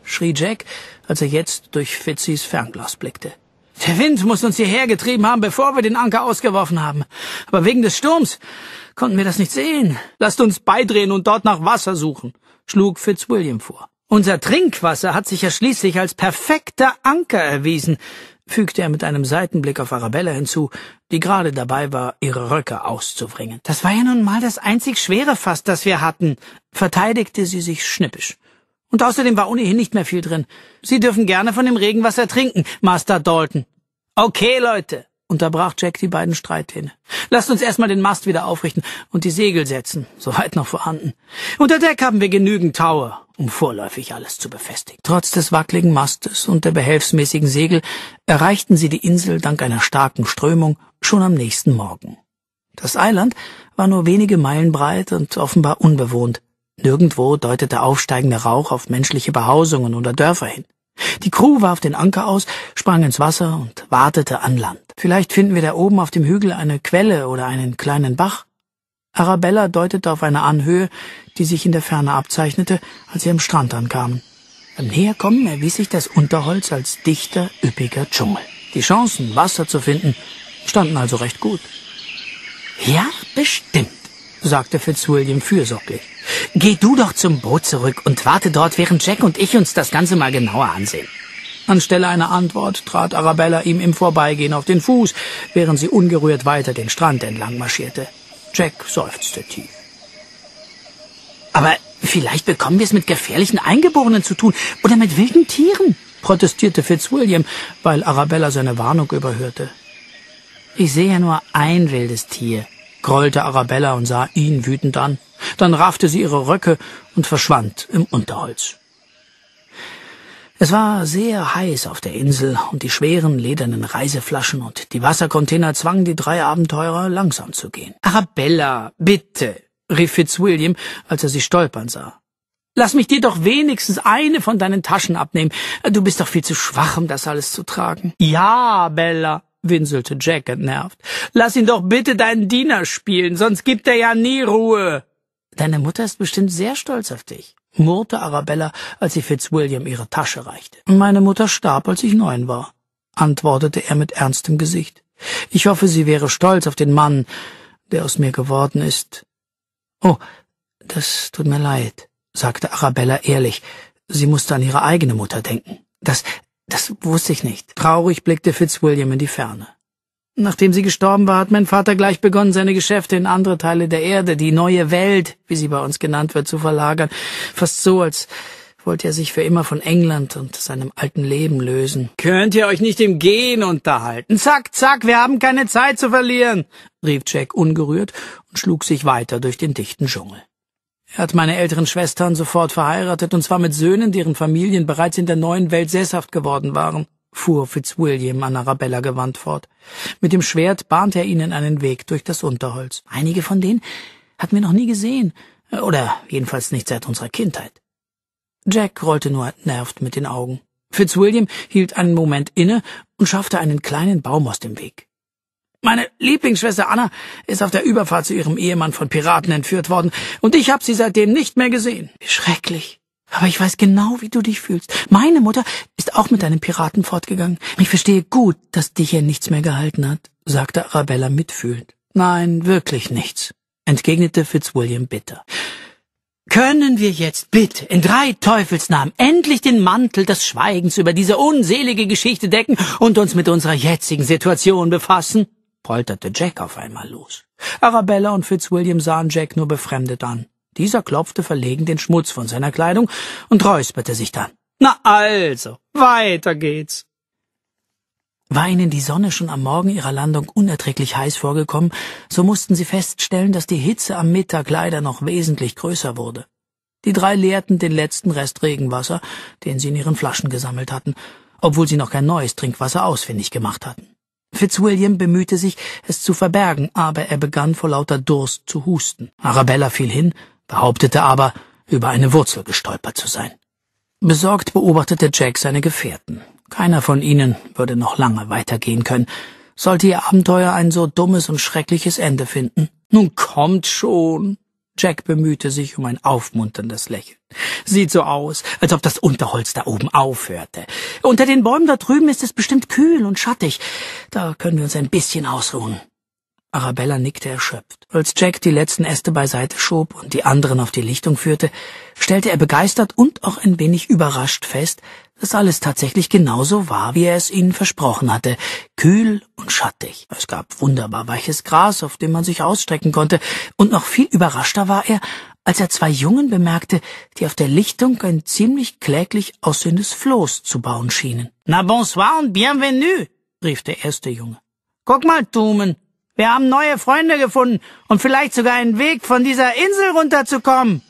C: schrie Jack, als er jetzt durch Fitzys Fernglas blickte. »Der Wind muss uns hierher getrieben haben, bevor wir den Anker ausgeworfen haben. Aber wegen des Sturms konnten wir das nicht sehen. Lasst uns beidrehen und dort nach Wasser suchen«, schlug Fitzwilliam vor. »Unser Trinkwasser hat sich ja schließlich als perfekter Anker erwiesen«, fügte er mit einem Seitenblick auf Arabella hinzu, die gerade dabei war, ihre Röcke auszubringen. »Das war ja nun mal das einzig schwere Fass, das wir hatten«, verteidigte sie sich schnippisch. »Und außerdem war ohnehin nicht mehr viel drin. Sie dürfen gerne von dem Regenwasser trinken, Master Dalton.« »Okay, Leute«, unterbrach Jack die beiden Streithähne. »Lasst uns erstmal den Mast wieder aufrichten und die Segel setzen, soweit noch vorhanden. Unter Deck haben wir genügend Taue, um vorläufig alles zu befestigen.« Trotz des wackeligen Mastes und der behelfsmäßigen Segel erreichten sie die Insel dank einer starken Strömung schon am nächsten Morgen. Das Eiland war nur wenige Meilen breit und offenbar unbewohnt. Nirgendwo deutete aufsteigender Rauch auf menschliche Behausungen oder Dörfer hin. Die Crew warf den Anker aus, sprang ins Wasser und wartete an Land. »Vielleicht finden wir da oben auf dem Hügel eine Quelle oder einen kleinen Bach.« Arabella deutete auf eine Anhöhe, die sich in der Ferne abzeichnete, als sie am Strand ankamen. Beim Näherkommen erwies sich das Unterholz als dichter, üppiger Dschungel. Die Chancen, Wasser zu finden, standen also recht gut. »Ja, bestimmt«, sagte Fitzwilliam fürsorglich. »Geh du doch zum Boot zurück und warte dort, während Jack und ich uns das Ganze mal genauer ansehen.« Anstelle einer Antwort trat Arabella ihm im Vorbeigehen auf den Fuß, während sie ungerührt weiter den Strand entlang marschierte. Jack seufzte tief. »Aber vielleicht bekommen wir es mit gefährlichen Eingeborenen zu tun oder mit wilden Tieren«, protestierte Fitzwilliam, weil Arabella seine Warnung überhörte. »Ich sehe ja nur ein wildes Tier«, grollte Arabella und sah ihn wütend an. Dann raffte sie ihre Röcke und verschwand im Unterholz. Es war sehr heiß auf der Insel und die schweren ledernen Reiseflaschen und die Wassercontainer zwangen die drei Abenteurer, langsam zu gehen. »Arabella, bitte«, rief Fitzwilliam, als er sie stolpern sah. »Lass mich dir doch wenigstens eine von deinen Taschen abnehmen. Du bist doch viel zu schwach, um das alles zu tragen.« »Ja, Bella«, winselte Jack entnervt. »Lass ihn doch bitte deinen Diener spielen, sonst gibt er ja nie Ruhe.« »Deine Mutter ist bestimmt sehr stolz auf dich«, murrte Arabella, als sie Fitzwilliam ihre Tasche reichte. »Meine Mutter starb, als ich neun war«, antwortete er mit ernstem Gesicht. »Ich hoffe, sie wäre stolz auf den Mann, der aus mir geworden ist.« »Oh, das tut mir leid«, sagte Arabella ehrlich. Sie musste an ihre eigene Mutter denken. »Das, das wusste ich nicht.« Traurig blickte Fitzwilliam in die Ferne. »Nachdem sie gestorben war, hat mein Vater gleich begonnen, seine Geschäfte in andere Teile der Erde, die neue Welt, wie sie bei uns genannt wird, zu verlagern. Fast so, als wollte er sich für immer von England und seinem alten Leben lösen.« »Könnt ihr euch nicht im Gehen unterhalten? Zack, zack, wir haben keine Zeit zu verlieren«, rief Jack ungerührt und schlug sich weiter durch den dichten Dschungel. Er hat meine älteren Schwestern sofort verheiratet, und zwar mit Söhnen, deren Familien bereits in der neuen Welt sesshaft geworden waren, fuhr Fitzwilliam an Arabella gewandt fort. Mit dem Schwert bahnte er ihnen einen Weg durch das Unterholz. Einige von denen hatten wir noch nie gesehen, oder jedenfalls nicht seit unserer Kindheit. Jack rollte nur entnervt mit den Augen. Fitzwilliam hielt einen Moment inne und schaffte einen kleinen Baum aus dem Weg. »Meine Lieblingsschwester Anna ist auf der Überfahrt zu ihrem Ehemann von Piraten entführt worden, und ich habe sie seitdem nicht mehr gesehen.« »Wie schrecklich. Aber ich weiß genau, wie du dich fühlst. Meine Mutter ist auch mit einem Piraten fortgegangen. Ich verstehe gut, dass dich hier nichts mehr gehalten hat«, sagte Arabella mitfühlend. »Nein, wirklich nichts«, entgegnete Fitzwilliam bitter. »Können wir jetzt bitte in drei Teufelsnamen endlich den Mantel des Schweigens über diese unselige Geschichte decken und uns mit unserer jetzigen Situation befassen?« polterte Jack auf einmal los. Arabella und Fitzwilliam sahen Jack nur befremdet an. Dieser klopfte verlegen den Schmutz von seiner Kleidung und räusperte sich dann. »Na also, weiter geht's.« War ihnen die Sonne schon am Morgen ihrer Landung unerträglich heiß vorgekommen, so mussten sie feststellen, dass die Hitze am Mittag leider noch wesentlich größer wurde. Die drei leerten den letzten Rest Regenwasser, den sie in ihren Flaschen gesammelt hatten, obwohl sie noch kein neues Trinkwasser ausfindig gemacht hatten. Fitzwilliam bemühte sich, es zu verbergen, aber er begann vor lauter Durst zu husten. Arabella fiel hin, behauptete aber, über eine Wurzel gestolpert zu sein. Besorgt beobachtete Jack seine Gefährten. Keiner von ihnen würde noch lange weitergehen können. Sollte ihr Abenteuer ein so dummes und schreckliches Ende finden? »Nun kommt schon!« Jack bemühte sich um ein aufmunterndes Lächeln. Sieht so aus, als ob das Unterholz da oben aufhörte. Unter den Bäumen da drüben ist es bestimmt kühl und schattig. Da können wir uns ein bisschen ausruhen. Arabella nickte erschöpft. Als Jack die letzten Äste beiseite schob und die anderen auf die Lichtung führte, stellte er begeistert und auch ein wenig überrascht fest, dass alles tatsächlich genauso war, wie er es ihnen versprochen hatte. Kühl und schattig. Es gab wunderbar weiches Gras, auf dem man sich ausstrecken konnte, und noch viel überraschter war er, als er zwei Jungen bemerkte, die auf der Lichtung ein ziemlich kläglich aussehendes Floß zu bauen schienen. »Na bonsoir und bienvenue«, rief der erste Junge. »Guck mal, Tumen, wir haben neue Freunde gefunden und vielleicht sogar einen Weg, von dieser Insel runterzukommen.«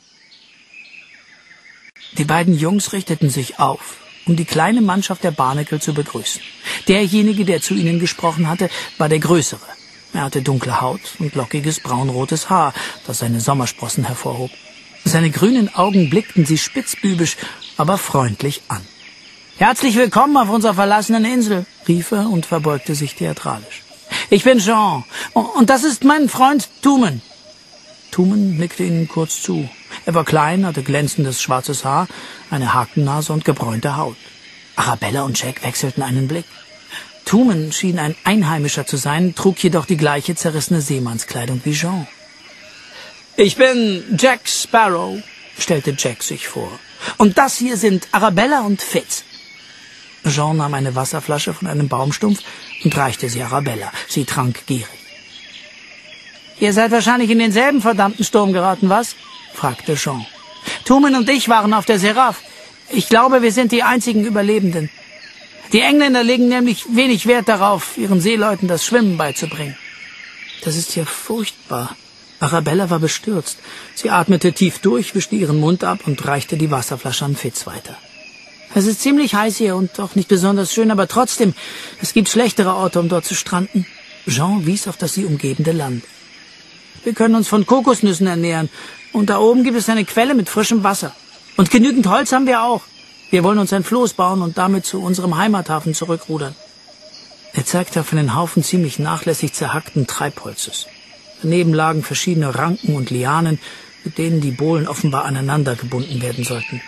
C: Die beiden Jungs richteten sich auf, um die kleine Mannschaft der Barnacle zu begrüßen. Derjenige, der zu ihnen gesprochen hatte, war der Größere. Er hatte dunkle Haut und lockiges braunrotes Haar, das seine Sommersprossen hervorhob. Seine grünen Augen blickten sie spitzbübisch, aber freundlich an. »Herzlich willkommen auf unserer verlassenen Insel«, rief er und verbeugte sich theatralisch. »Ich bin Jean, und das ist mein Freund Tumen.« Tumen nickte ihnen kurz zu. Er war klein, hatte glänzendes schwarzes Haar, eine Hakennase und gebräunte Haut. Arabella und Jack wechselten einen Blick. Tumen schien ein Einheimischer zu sein, trug jedoch die gleiche zerrissene Seemannskleidung wie Jean. »Ich bin Jack Sparrow«, stellte Jack sich vor. »Und das hier sind Arabella und Fitz.« Jean nahm eine Wasserflasche von einem Baumstumpf und reichte sie Arabella. Sie trank gierig. »Ihr seid wahrscheinlich in denselben verdammten Sturm geraten, was?« fragte Jean. »Tumen und ich waren auf der Seraph. Ich glaube, wir sind die einzigen Überlebenden. Die Engländer legen nämlich wenig Wert darauf, ihren Seeleuten das Schwimmen beizubringen.« »Das ist ja furchtbar.« Arabella war bestürzt. Sie atmete tief durch, wischte ihren Mund ab und reichte die Wasserflasche an Fitz weiter. »Es ist ziemlich heiß hier und auch nicht besonders schön, aber trotzdem, es gibt schlechtere Orte, um dort zu stranden.« Jean wies auf das sie umgebende Land. »Wir können uns von Kokosnüssen ernähren, und da oben gibt es eine Quelle mit frischem Wasser. Und genügend Holz haben wir auch. Wir wollen uns ein Floß bauen und damit zu unserem Heimathafen zurückrudern.« Er zeigte auf einen Haufen ziemlich nachlässig zerhackten Treibholzes. Daneben lagen verschiedene Ranken und Lianen, mit denen die Bohlen offenbar aneinander gebunden werden sollten.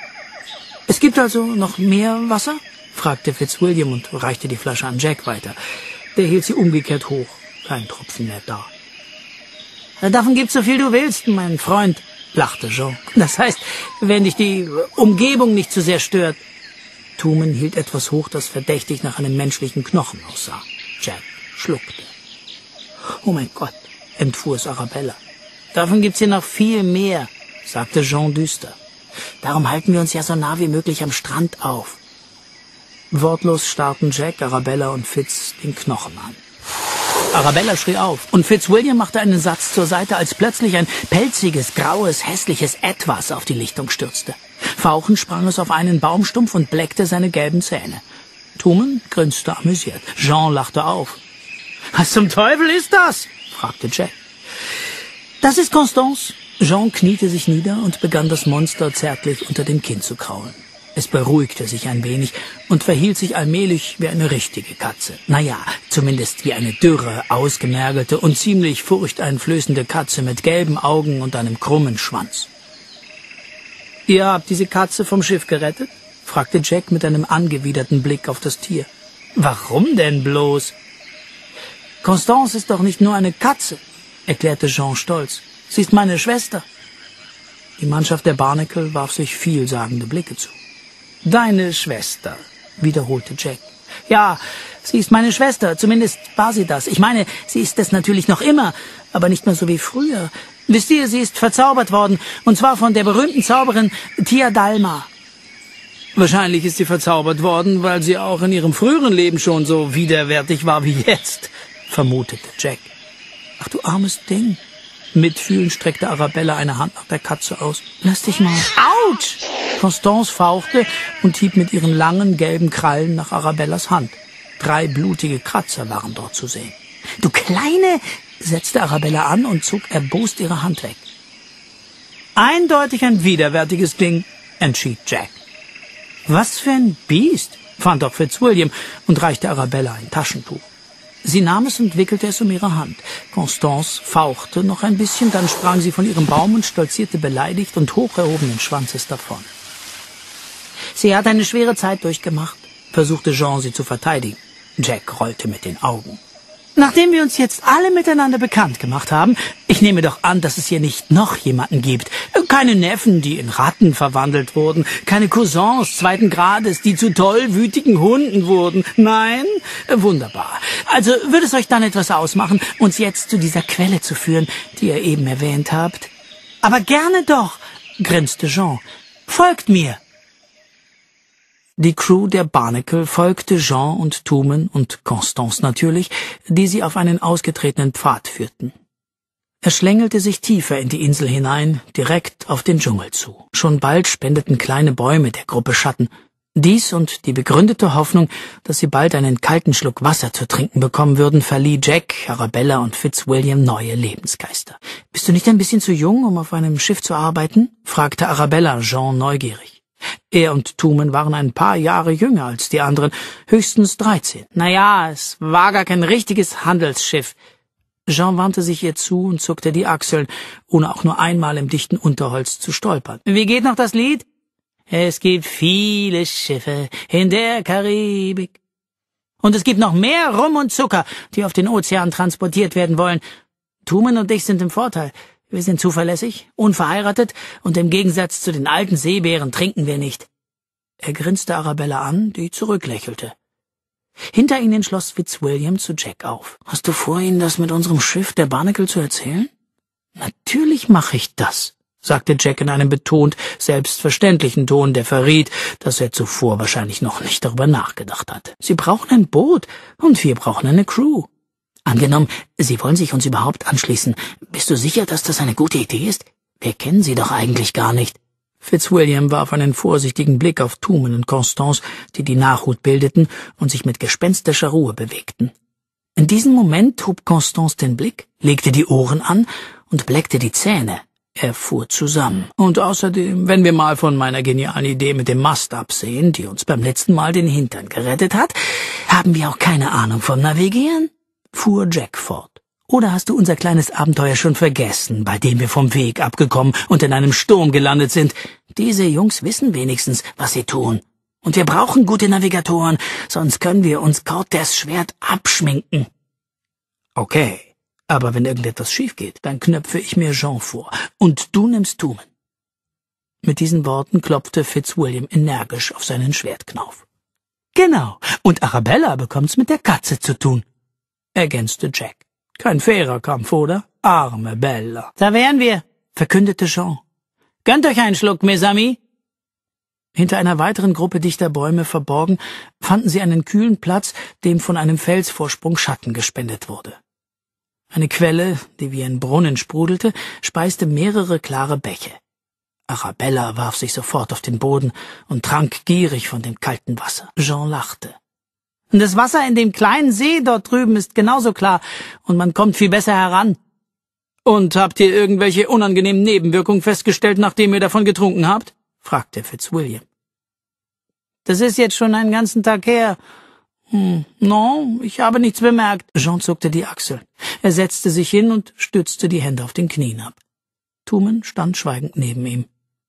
C: »Es gibt also noch mehr Wasser?« fragte Fitzwilliam und reichte die Flasche an Jack weiter. Der hielt sie umgekehrt hoch. Kein Tropfen mehr da. »Davon gibt's so viel du willst, mein Freund«, lachte Jean. »Das heißt, wenn dich die Umgebung nicht zu sehr stört.« Tumen hielt etwas hoch, das verdächtig nach einem menschlichen Knochen aussah. Jack schluckte. »Oh mein Gott«, entfuhr es Arabella. »Davon gibt's hier noch viel mehr«, sagte Jean düster. »Darum halten wir uns ja so nah wie möglich am Strand auf.« Wortlos starrten Jack, Arabella und Fitz den Knochen an. Arabella schrie auf, und Fitzwilliam machte einen Satz zur Seite, als plötzlich ein pelziges, graues, hässliches Etwas auf die Lichtung stürzte. Fauchend sprang es auf einen Baumstumpf und bleckte seine gelben Zähne. Tumen grinste amüsiert. Jean lachte auf. »Was zum Teufel ist das?« fragte Jack. »Das ist Constance.« Jean kniete sich nieder und begann das Monster zärtlich unter dem Kinn zu kraulen. Es beruhigte sich ein wenig und verhielt sich allmählich wie eine richtige Katze. Naja, zumindest wie eine dürre, ausgemergelte und ziemlich furchteinflößende Katze mit gelben Augen und einem krummen Schwanz. »Ihr habt diese Katze vom Schiff gerettet?« fragte Jack mit einem angewiderten Blick auf das Tier. »Warum denn bloß?« »Constance ist doch nicht nur eine Katze«, erklärte Jean stolz. »Sie ist meine Schwester.« Die Mannschaft der Barnacle warf sich vielsagende Blicke zu. »Deine Schwester«, wiederholte Jack. »Ja, sie ist meine Schwester, zumindest war sie das. Ich meine, sie ist es natürlich noch immer, aber nicht mehr so wie früher. Wisst ihr, sie ist verzaubert worden, und zwar von der berühmten Zauberin Tia Dalma.« »Wahrscheinlich ist sie verzaubert worden, weil sie auch in ihrem früheren Leben schon so widerwärtig war wie jetzt«, vermutete Jack. »Ach du armes Ding.« Mitfühlend streckte Arabella eine Hand nach der Katze aus. »Lass dich mal.« »Autsch!« Constance fauchte und hieb mit ihren langen, gelben Krallen nach Arabellas Hand. Drei blutige Kratzer waren dort zu sehen. »Du Kleine«, setzte Arabella an und zog erbost ihre Hand weg. »Eindeutig ein widerwärtiges Ding«, entschied Jack. »Was für ein Biest«, fand auch Fitzwilliam und reichte Arabella ein Taschentuch. Sie nahm es und wickelte es um ihre Hand. Constance fauchte noch ein bisschen, dann sprang sie von ihrem Baum und stolzierte beleidigt und hoch erhobenen Schwanzes davon. Sie hat eine schwere Zeit durchgemacht, versuchte Jean, sie zu verteidigen. Jack rollte mit den Augen. Nachdem wir uns jetzt alle miteinander bekannt gemacht haben, ich nehme doch an, dass es hier nicht noch jemanden gibt. Keine Neffen, die in Ratten verwandelt wurden, keine Cousins zweiten Grades, die zu tollwütigen Hunden wurden. Nein? Wunderbar. Also würde es euch dann etwas ausmachen, uns jetzt zu dieser Quelle zu führen, die ihr eben erwähnt habt? Aber gerne doch, grinste Jean. Folgt mir! Die Crew der Barnacle folgte Jean und Tumen und Constance natürlich, die sie auf einen ausgetretenen Pfad führten. Er schlängelte sich tiefer in die Insel hinein, direkt auf den Dschungel zu. Schon bald spendeten kleine Bäume der Gruppe Schatten. Dies und die begründete Hoffnung, dass sie bald einen kalten Schluck Wasser zu trinken bekommen würden, verlieh Jack, Arabella und Fitzwilliam neue Lebensgeister. »Bist du nicht ein bisschen zu jung, um auf einem Schiff zu arbeiten?« fragte Arabella Jean neugierig. Er und Tumen waren ein paar Jahre jünger als die anderen, höchstens dreizehn. »Naja, es war gar kein richtiges Handelsschiff.« Jean wandte sich ihr zu und zuckte die Achseln, ohne auch nur einmal im dichten Unterholz zu stolpern. »Wie geht noch das Lied?« »Es gibt viele Schiffe in der Karibik. Und es gibt noch mehr Rum und Zucker, die auf den Ozean transportiert werden wollen. Tumen und ich sind im Vorteil. Wir sind zuverlässig, unverheiratet und im Gegensatz zu den alten Seebären trinken wir nicht.« Er grinste Arabella an, die zurücklächelte. Hinter ihnen schloss Fitzwilliam zu Jack auf. »Hast du vor, ihnen das mit unserem Schiff, der Barnacle, zu erzählen?« »Natürlich mache ich das«, sagte Jack in einem betont selbstverständlichen Ton, der verriet, dass er zuvor wahrscheinlich noch nicht darüber nachgedacht hatte. »Sie brauchen ein Boot und wir brauchen eine Crew. Angenommen, Sie wollen sich uns überhaupt anschließen. Bist du sicher, dass das eine gute Idee ist? Wir kennen Sie doch eigentlich gar nicht.« Fitzwilliam warf einen vorsichtigen Blick auf Tumen und Constance, die die Nachhut bildeten und sich mit gespenstischer Ruhe bewegten. In diesem Moment hob Constance den Blick, legte die Ohren an und bleckte die Zähne. Er fuhr zusammen. »Und außerdem, wenn wir mal von meiner genialen Idee mit dem Mast absehen, die uns beim letzten Mal den Hintern gerettet hat, haben wir auch keine Ahnung vom Navigieren?« fuhr Jack fort. »Oder hast du unser kleines Abenteuer schon vergessen, bei dem wir vom Weg abgekommen und in einem Sturm gelandet sind? Diese Jungs wissen wenigstens, was sie tun. Und wir brauchen gute Navigatoren, sonst können wir uns Cortés Schwert abschminken.« »Okay, aber wenn irgendetwas schief geht, dann knöpfe ich mir Jean vor, und du nimmst Tumen.« Mit diesen Worten klopfte Fitzwilliam energisch auf seinen Schwertknauf. »Genau, und Arabella bekommt's mit der Katze zu tun«, ergänzte Jack. »Kein fairer Kampf, oder? Arme Bella.« »Da wären wir«, verkündete Jean. »Gönnt euch einen Schluck, mes amis.« Hinter einer weiteren Gruppe dichter Bäume verborgen, fanden sie einen kühlen Platz, dem von einem Felsvorsprung Schatten gespendet wurde. Eine Quelle, die wie ein Brunnen sprudelte, speiste mehrere klare Bäche. Arabella warf sich sofort auf den Boden und trank gierig von dem kalten Wasser. Jean lachte. »Das Wasser in dem kleinen See dort drüben ist genauso klar, und man kommt viel besser heran.« »Und habt ihr irgendwelche unangenehmen Nebenwirkungen festgestellt, nachdem ihr davon getrunken habt?« fragte Fitzwilliam. »Das ist jetzt schon einen ganzen Tag her. Hm, no, ich habe nichts bemerkt.« Jean zuckte die Achseln. Er setzte sich hin und stützte die Hände auf den Knien ab. Tumen stand schweigend neben ihm.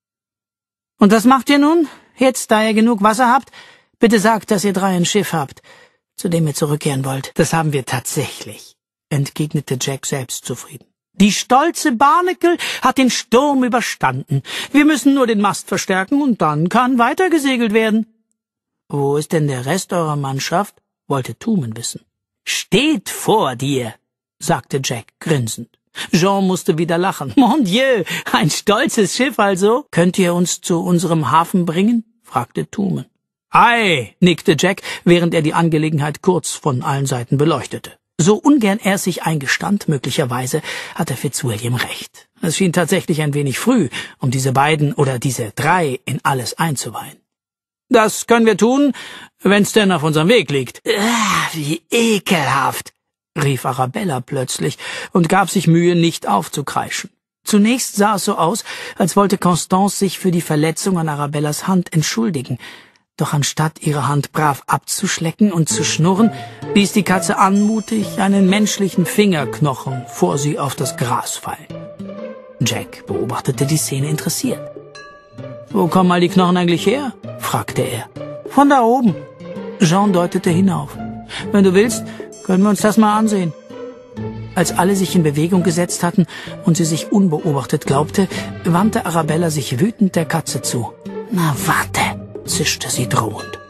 C: »Und was macht ihr nun? Jetzt, da ihr genug Wasser habt? Bitte sagt, dass ihr drei ein Schiff habt, zu dem ihr zurückkehren wollt.« »Das haben wir tatsächlich«, entgegnete Jack selbstzufrieden. »Die stolze Barnacle hat den Sturm überstanden. Wir müssen nur den Mast verstärken, und dann kann weitergesegelt werden.« »Wo ist denn der Rest eurer Mannschaft?« wollte Tumen wissen. »Steht vor dir«, sagte Jack grinsend. Jean musste wieder lachen. »Mon Dieu, ein stolzes Schiff also. Könnt ihr uns zu unserem Hafen bringen?« fragte Tumen. »Ei«, nickte Jack, während er die Angelegenheit kurz von allen Seiten beleuchtete. So ungern er es sich eingestand, möglicherweise hatte Fitzwilliam recht. Es schien tatsächlich ein wenig früh, um diese beiden oder diese drei in alles einzuweihen. »Das können wir tun, wenn's denn auf unserem Weg liegt.« »Ah, wie ekelhaft«, rief Arabella plötzlich und gab sich Mühe, nicht aufzukreischen. Zunächst sah es so aus, als wollte Constance sich für die Verletzung an Arabellas Hand entschuldigen. Doch anstatt ihre Hand brav abzuschlecken und zu schnurren, ließ die Katze anmutig einen menschlichen Fingerknochen vor sie auf das Gras fallen. Jack beobachtete die Szene interessiert. »Wo kommen all die Knochen eigentlich her?« fragte er. »Von da oben.« Jean deutete hinauf. »Wenn du willst, können wir uns das mal ansehen.« Als alle sich in Bewegung gesetzt hatten und sie sich unbeobachtet glaubte, wandte Arabella sich wütend der Katze zu. »Na warte«, zischte sie drohend.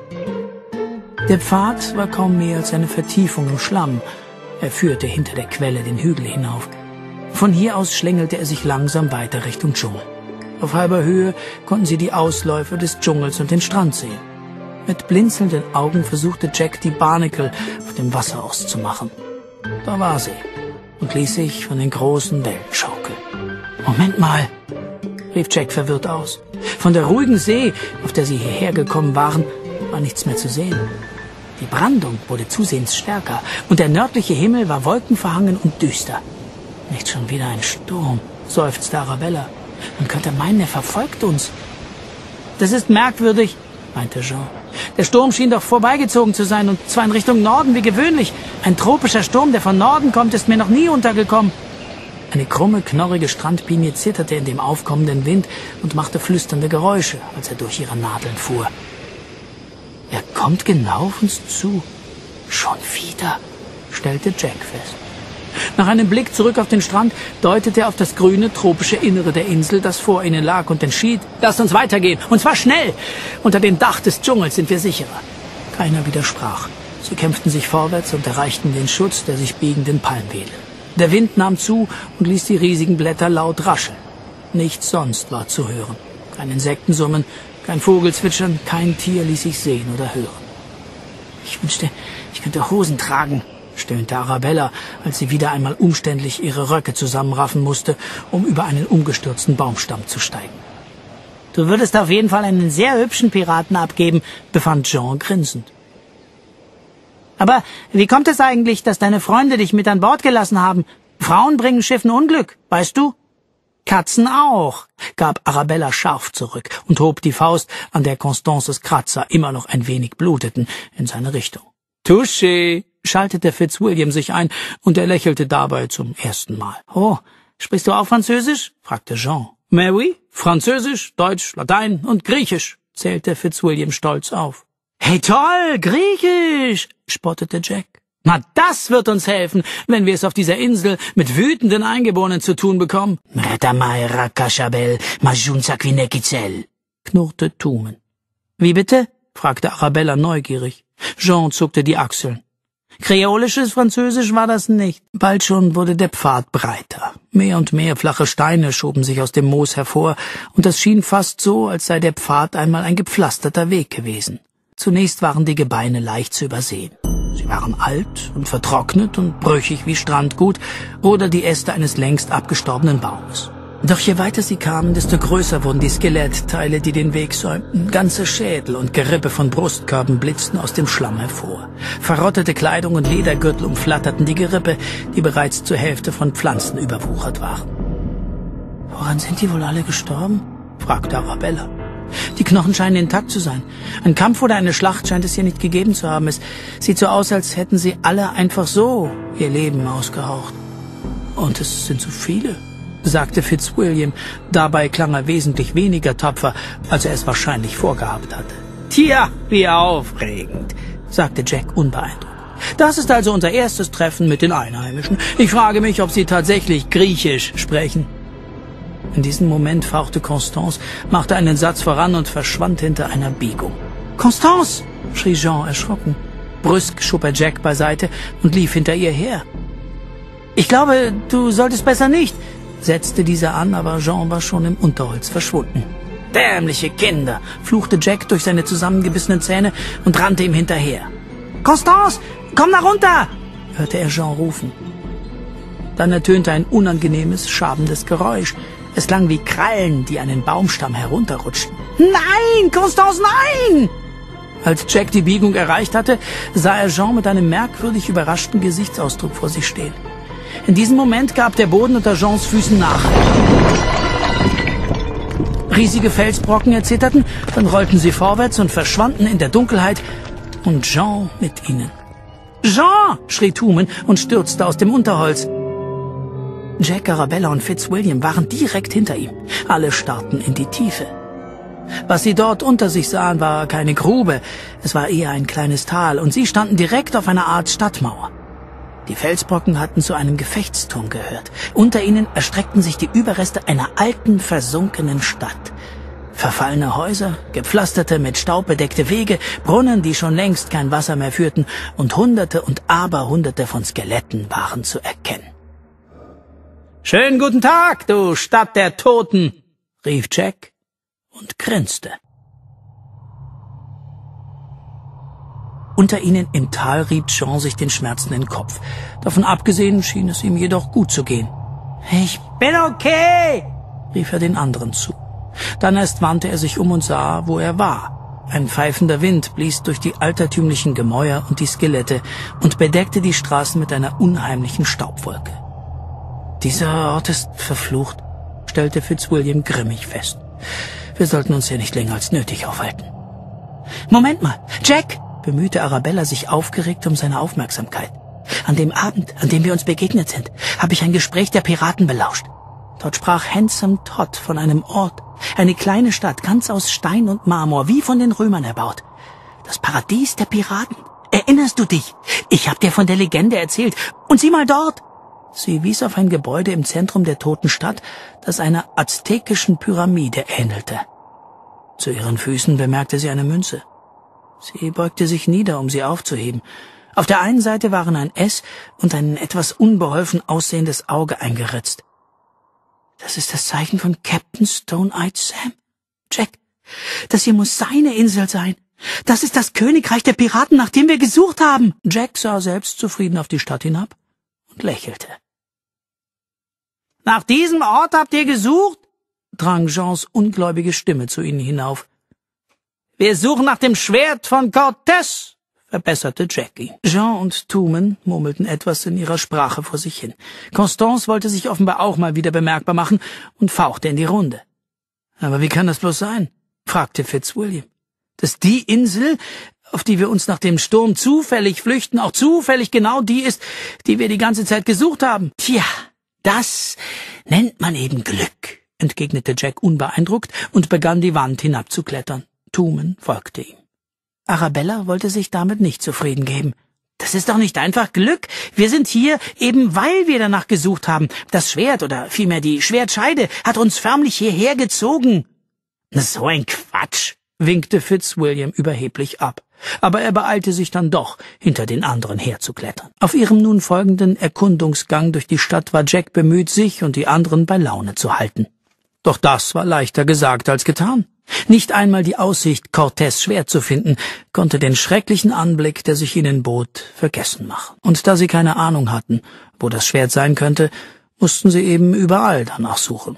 C: Der Pfad war kaum mehr als eine Vertiefung im Schlamm. Er führte hinter der Quelle den Hügel hinauf. Von hier aus schlängelte er sich langsam weiter Richtung Dschungel. Auf halber Höhe konnten sie die Ausläufer des Dschungels und den Strand sehen. Mit blinzelnden Augen versuchte Jack, die Barnacle auf dem Wasser auszumachen. Da war sie und ließ sich von den großen Wellen schaukeln. »Moment mal«, rief Jack verwirrt aus. Von der ruhigen See, auf der sie hierher gekommen waren, war nichts mehr zu sehen. Die Brandung wurde zusehends stärker und der nördliche Himmel war wolkenverhangen und düster. »Nicht schon wieder ein Sturm«, seufzte Arabella. »Man könnte meinen, er verfolgt uns.« »Das ist merkwürdig«, meinte Jean. »Der Sturm schien doch vorbeigezogen zu sein, und zwar in Richtung Norden wie gewöhnlich. Ein tropischer Sturm, der von Norden kommt, ist mir noch nie untergekommen.« Eine krumme, knorrige Strandpinie zitterte in dem aufkommenden Wind und machte flüsternde Geräusche, als er durch ihre Nadeln fuhr. »Er kommt genau auf uns zu. Schon wieder«, stellte Jack fest. Nach einem Blick zurück auf den Strand deutete er auf das grüne, tropische Innere der Insel, das vor ihnen lag, und entschied, »Lasst uns weitergehen, und zwar schnell! Unter dem Dach des Dschungels sind wir sicherer.« Keiner widersprach. Sie kämpften sich vorwärts und erreichten den Schutz der sich biegenden Palmwedel. Der Wind nahm zu und ließ die riesigen Blätter laut rascheln. Nichts sonst war zu hören. Kein Insektensummen, kein Vogelzwitschern, kein Tier ließ sich sehen oder hören. »Ich wünschte, ich könnte Hosen tragen«, stöhnte Arabella, als sie wieder einmal umständlich ihre Röcke zusammenraffen musste, um über einen umgestürzten Baumstamm zu steigen. »Du würdest auf jeden Fall einen sehr hübschen Piraten abgeben«, befand Jean grinsend. »Aber wie kommt es eigentlich, dass deine Freunde dich mit an Bord gelassen haben? Frauen bringen Schiffen Unglück, weißt du?« »Katzen auch«, gab Arabella scharf zurück und hob die Faust, an der Constances Kratzer immer noch ein wenig bluteten, in seine Richtung. »Touché«, schaltete Fitzwilliam sich ein, und er lächelte dabei zum ersten Mal. »Oh, sprichst du auch Französisch?« fragte Jean. »Mais oui, Französisch, Deutsch, Latein und Griechisch«, zählte Fitzwilliam stolz auf. »Hey toll, Griechisch«, spottete Jack. »Na, das wird uns helfen, wenn wir es auf dieser Insel mit wütenden Eingeborenen zu tun bekommen.« knurrte Tumen. »Wie bitte?« fragte Arabella neugierig. Jean zuckte die Achseln. Kreolisches Französisch war das nicht. Bald schon wurde der Pfad breiter. Mehr und mehr flache Steine schoben sich aus dem Moos hervor, und es schien fast so, als sei der Pfad einmal ein gepflasterter Weg gewesen. Zunächst waren die Gebeine leicht zu übersehen. Sie waren alt und vertrocknet und brüchig wie Strandgut oder die Äste eines längst abgestorbenen Baumes. Doch je weiter sie kamen, desto größer wurden die Skelettteile, die den Weg säumten. Ganze Schädel und Gerippe von Brustkörben blitzten aus dem Schlamm hervor. Verrottete Kleidung und Ledergürtel umflatterten die Gerippe, die bereits zur Hälfte von Pflanzen überwuchert waren. »Woran sind die wohl alle gestorben?« fragte Arabella. »Die Knochen scheinen intakt zu sein. Ein Kampf oder eine Schlacht scheint es hier nicht gegeben zu haben. Es sieht so aus, als hätten sie alle einfach so ihr Leben ausgehaucht. Und es sind so viele«, sagte Fitzwilliam. Dabei klang er wesentlich weniger tapfer, als er es wahrscheinlich vorgehabt hatte. »Tja, wie aufregend«, sagte Jack unbeeindruckt. »Das ist also unser erstes Treffen mit den Einheimischen. Ich frage mich, ob sie tatsächlich Griechisch sprechen.« In diesem Moment fauchte Constance, machte einen Satz voran und verschwand hinter einer Biegung. »Constance«, schrie Jean erschrocken. Brüsk schob er Jack beiseite und lief hinter ihr her. »Ich glaube, du solltest besser nicht«, setzte dieser an, aber Jean war schon im Unterholz verschwunden. »Dämliche Kinder«, fluchte Jack durch seine zusammengebissenen Zähne und rannte ihm hinterher. »Constance, komm da runter«, hörte er Jean rufen. Dann ertönte ein unangenehmes, schabendes Geräusch. Es klang wie Krallen, die einen Baumstamm herunterrutschten. »Nein, Constance, nein!« Als Jack die Biegung erreicht hatte, sah er Jean mit einem merkwürdig überraschten Gesichtsausdruck vor sich stehen. In diesem Moment gab der Boden unter Jeans Füßen nach. Riesige Felsbrocken erzitterten, dann rollten sie vorwärts und verschwanden in der Dunkelheit, und Jean mit ihnen. »Jean!« schrie Tumen und stürzte aus dem Unterholz. Jack, Arabella und Fitzwilliam waren direkt hinter ihm. Alle starrten in die Tiefe. Was sie dort unter sich sahen, war keine Grube, es war eher ein kleines Tal, und sie standen direkt auf einer Art Stadtmauer. Die Felsbrocken hatten zu einem Gefechtsturm gehört. Unter ihnen erstreckten sich die Überreste einer alten, versunkenen Stadt. Verfallene Häuser, gepflasterte, mit Staub bedeckte Wege, Brunnen, die schon längst kein Wasser mehr führten, und Hunderte und Aberhunderte von Skeletten waren zu erkennen. »Schönen guten Tag, du Stadt der Toten«, rief Jack und grinste. Unter ihnen im Tal rieb Jean sich den schmerzenden Kopf. Davon abgesehen schien es ihm jedoch gut zu gehen. »Ich bin okay«, rief er den anderen zu. Dann erst wandte er sich um und sah, wo er war. Ein pfeifender Wind blies durch die altertümlichen Gemäuer und die Skelette und bedeckte die Straßen mit einer unheimlichen Staubwolke. »Dieser Ort ist verflucht«, stellte Fitzwilliam grimmig fest. »Wir sollten uns hier nicht länger als nötig aufhalten.« »Moment mal, Jack«, bemühte Arabella sich aufgeregt um seine Aufmerksamkeit. »An dem Abend, an dem wir uns begegnet sind, habe ich ein Gespräch der Piraten belauscht. Dort sprach Handsome Todd von einem Ort, eine kleine Stadt, ganz aus Stein und Marmor, wie von den Römern erbaut. Das Paradies der Piraten. Erinnerst du dich? Ich hab dir von der Legende erzählt. Und sieh mal dort!« Sie wies auf ein Gebäude im Zentrum der toten Stadt, das einer aztekischen Pyramide ähnelte. Zu ihren Füßen bemerkte sie eine Münze. Sie beugte sich nieder, um sie aufzuheben. Auf der einen Seite waren ein S und ein etwas unbeholfen aussehendes Auge eingeritzt. »Das ist das Zeichen von Captain Stone-Eyed Sam? Jack, das hier muss seine Insel sein. Das ist das Königreich der Piraten, nach dem wir gesucht haben.« Jack sah selbstzufrieden auf die Stadt hinab und lächelte. »Nach diesem Ort habt ihr gesucht?« drang Jeans ungläubige Stimme zu ihnen hinauf. »Wir suchen nach dem Schwert von Cortés«, verbesserte Jackie. Jean und Tumen murmelten etwas in ihrer Sprache vor sich hin. Constance wollte sich offenbar auch mal wieder bemerkbar machen und fauchte in die Runde. »Aber wie kann das bloß sein?« fragte Fitzwilliam. »Dass die Insel, auf die wir uns nach dem Sturm zufällig flüchten, auch zufällig genau die ist, die wir die ganze Zeit gesucht haben?« »Tja, das nennt man eben Glück«, entgegnete Jack unbeeindruckt und begann die Wand hinabzuklettern. Tumen folgte ihm. Arabella wollte sich damit nicht zufrieden geben. »Das ist doch nicht einfach Glück. Wir sind hier, eben weil wir danach gesucht haben. Das Schwert, oder vielmehr die Schwertscheide, hat uns förmlich hierher gezogen.« »So ein Quatsch«, winkte Fitzwilliam überheblich ab. Aber er beeilte sich dann doch, hinter den anderen herzuklettern. Auf ihrem nun folgenden Erkundungsgang durch die Stadt war Jack bemüht, sich und die anderen bei Laune zu halten. Doch das war leichter gesagt als getan. Nicht einmal die Aussicht, Cortés Schwert zu finden, konnte den schrecklichen Anblick, der sich ihnen bot, vergessen machen. Und da sie keine Ahnung hatten, wo das Schwert sein könnte, mussten sie eben überall danach suchen.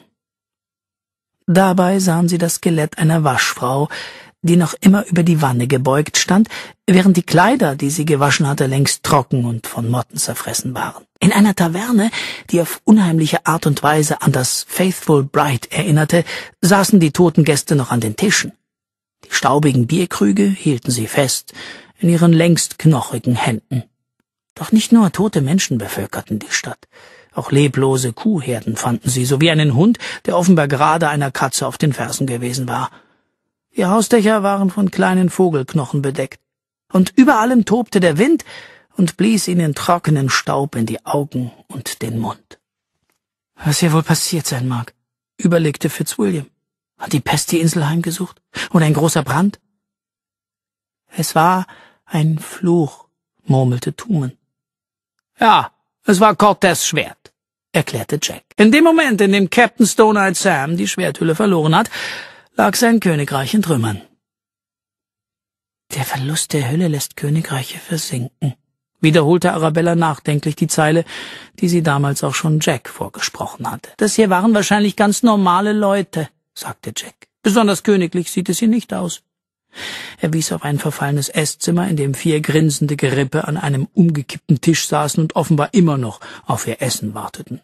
C: Dabei sahen sie das Skelett einer Waschfrau, die noch immer über die Wanne gebeugt stand, während die Kleider, die sie gewaschen hatte, längst trocken und von Motten zerfressen waren. In einer Taverne, die auf unheimliche Art und Weise an das Faithful Bride erinnerte, saßen die toten Gäste noch an den Tischen. Die staubigen Bierkrüge hielten sie fest in ihren längst knochigen Händen. Doch nicht nur tote Menschen bevölkerten die Stadt. Auch leblose Kuhherden fanden sie, sowie einen Hund, der offenbar gerade einer Katze auf den Fersen gewesen war. Die Hausdächer waren von kleinen Vogelknochen bedeckt, und über allem tobte der Wind und blies ihnen trockenen Staub in die Augen und den Mund. »Was hier wohl passiert sein mag«, überlegte Fitzwilliam. »Hat die Pest die Insel heimgesucht? Oder ein großer Brand?« »Es war ein Fluch«, murmelte Tumen. »Ja, es war Cortés Schwert«, erklärte Jack. »In dem Moment, in dem Captain Stone-Eyed Sam die Schwerthülle verloren hat, lag sein Königreich in Trümmern.« »Der Verlust der Hülle lässt Königreiche versinken«, wiederholte Arabella nachdenklich die Zeile, die sie damals auch schon Jack vorgesprochen hatte. »Das hier waren wahrscheinlich ganz normale Leute«, sagte Jack. »Besonders königlich sieht es hier nicht aus.« Er wies auf ein verfallenes Esszimmer, in dem vier grinsende Gerippe an einem umgekippten Tisch saßen und offenbar immer noch auf ihr Essen warteten.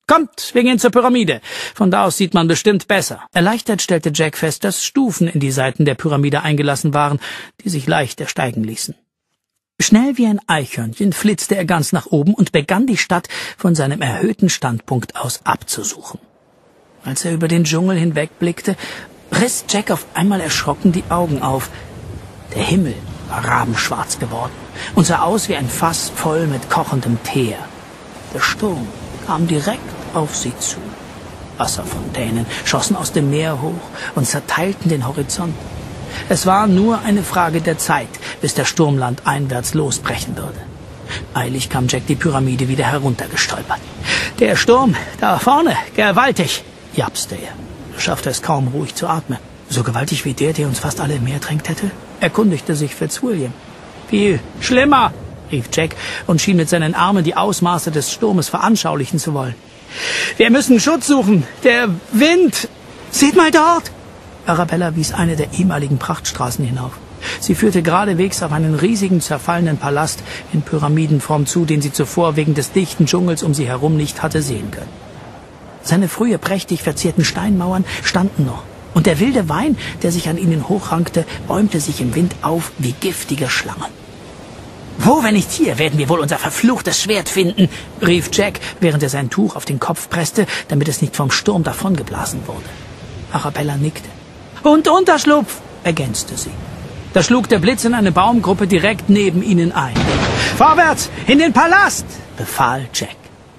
C: »Kommt, wir gehen zur Pyramide. Von da aus sieht man bestimmt besser.« Erleichtert stellte Jack fest, dass Stufen in die Seiten der Pyramide eingelassen waren, die sich leicht ersteigen ließen. Schnell wie ein Eichhörnchen flitzte er ganz nach oben und begann die Stadt von seinem erhöhten Standpunkt aus abzusuchen. Als er über den Dschungel hinwegblickte, riss Jack auf einmal erschrocken die Augen auf. Der Himmel war rabenschwarz geworden und sah aus wie ein Fass voll mit kochendem Teer. Der Sturm kam direkt auf sie zu. Wasserfontänen schossen aus dem Meer hoch und zerteilten den Horizont. Es war nur eine Frage der Zeit, bis der Sturm landeinwärts losbrechen würde. Eilig kam Jack die Pyramide wieder heruntergestolpert. »Der Sturm, da vorne, gewaltig«, japste er. Er schaffte es kaum, ruhig zu atmen. »So gewaltig wie der, der uns fast alle im Meer tränkt hätte?« erkundigte sich Fitzwilliam. »Viel schlimmer«, rief Jack und schien mit seinen Armen die Ausmaße des Sturmes veranschaulichen zu wollen. »Wir müssen Schutz suchen. Der Wind. Seht mal dort!« Arabella wies eine der ehemaligen Prachtstraßen hinauf. Sie führte geradewegs auf einen riesigen, zerfallenen Palast in Pyramidenform zu, den sie zuvor wegen des dichten Dschungels um sie herum nicht hatte sehen können. Seine früher prächtig verzierten Steinmauern standen noch, und der wilde Wein, der sich an ihnen hochrankte, bäumte sich im Wind auf wie giftige Schlangen. »Wo, wenn nicht hier, werden wir wohl unser verfluchtes Schwert finden«, rief Jack, während er sein Tuch auf den Kopf presste, damit es nicht vom Sturm davongeblasen wurde. Arabella nickte. »Und Unterschlupf«, ergänzte sie. Da schlug der Blitz in eine Baumgruppe direkt neben ihnen ein. »Vorwärts, in den Palast«, befahl Jack.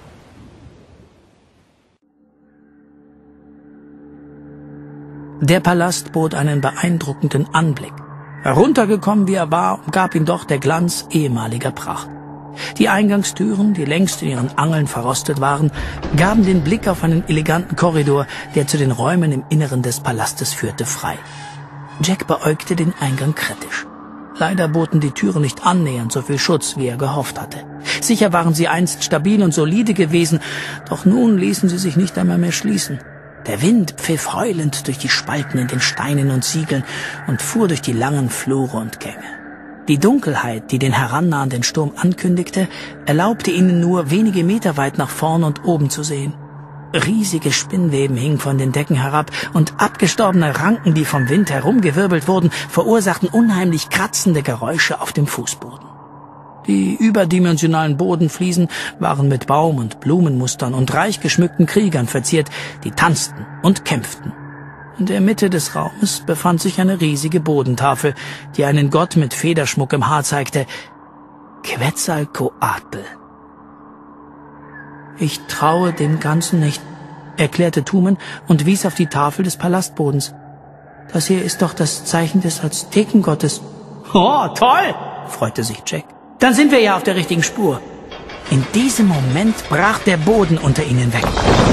C: Der Palast bot einen beeindruckenden Anblick. Heruntergekommen wie er war, umgab ihn doch der Glanz ehemaliger Pracht. Die Eingangstüren, die längst in ihren Angeln verrostet waren, gaben den Blick auf einen eleganten Korridor, der zu den Räumen im Inneren des Palastes führte, frei. Jack beäugte den Eingang kritisch. Leider boten die Türen nicht annähernd so viel Schutz, wie er gehofft hatte. Sicher waren sie einst stabil und solide gewesen, doch nun ließen sie sich nicht einmal mehr schließen. Der Wind pfiff heulend durch die Spalten in den Steinen und Ziegeln und fuhr durch die langen Flure und Gänge. Die Dunkelheit, die den herannahenden Sturm ankündigte, erlaubte ihnen nur wenige Meter weit nach vorn und oben zu sehen. Riesige Spinnweben hingen von den Decken herab und abgestorbene Ranken, die vom Wind herumgewirbelt wurden, verursachten unheimlich kratzende Geräusche auf dem Fußboden. Die überdimensionalen Bodenfliesen waren mit Baum- und Blumenmustern und reich geschmückten Kriegern verziert, die tanzten und kämpften. In der Mitte des Raumes befand sich eine riesige Bodentafel, die einen Gott mit Federschmuck im Haar zeigte. Quetzalcoatl. »Ich traue dem Ganzen nicht«, erklärte Tumen und wies auf die Tafel des Palastbodens. »Das hier ist doch das Zeichen des Aztekengottes.« »Oh, toll«, freute sich Jack. »Dann sind wir ja auf der richtigen Spur.« In diesem Moment brach der Boden unter ihnen weg.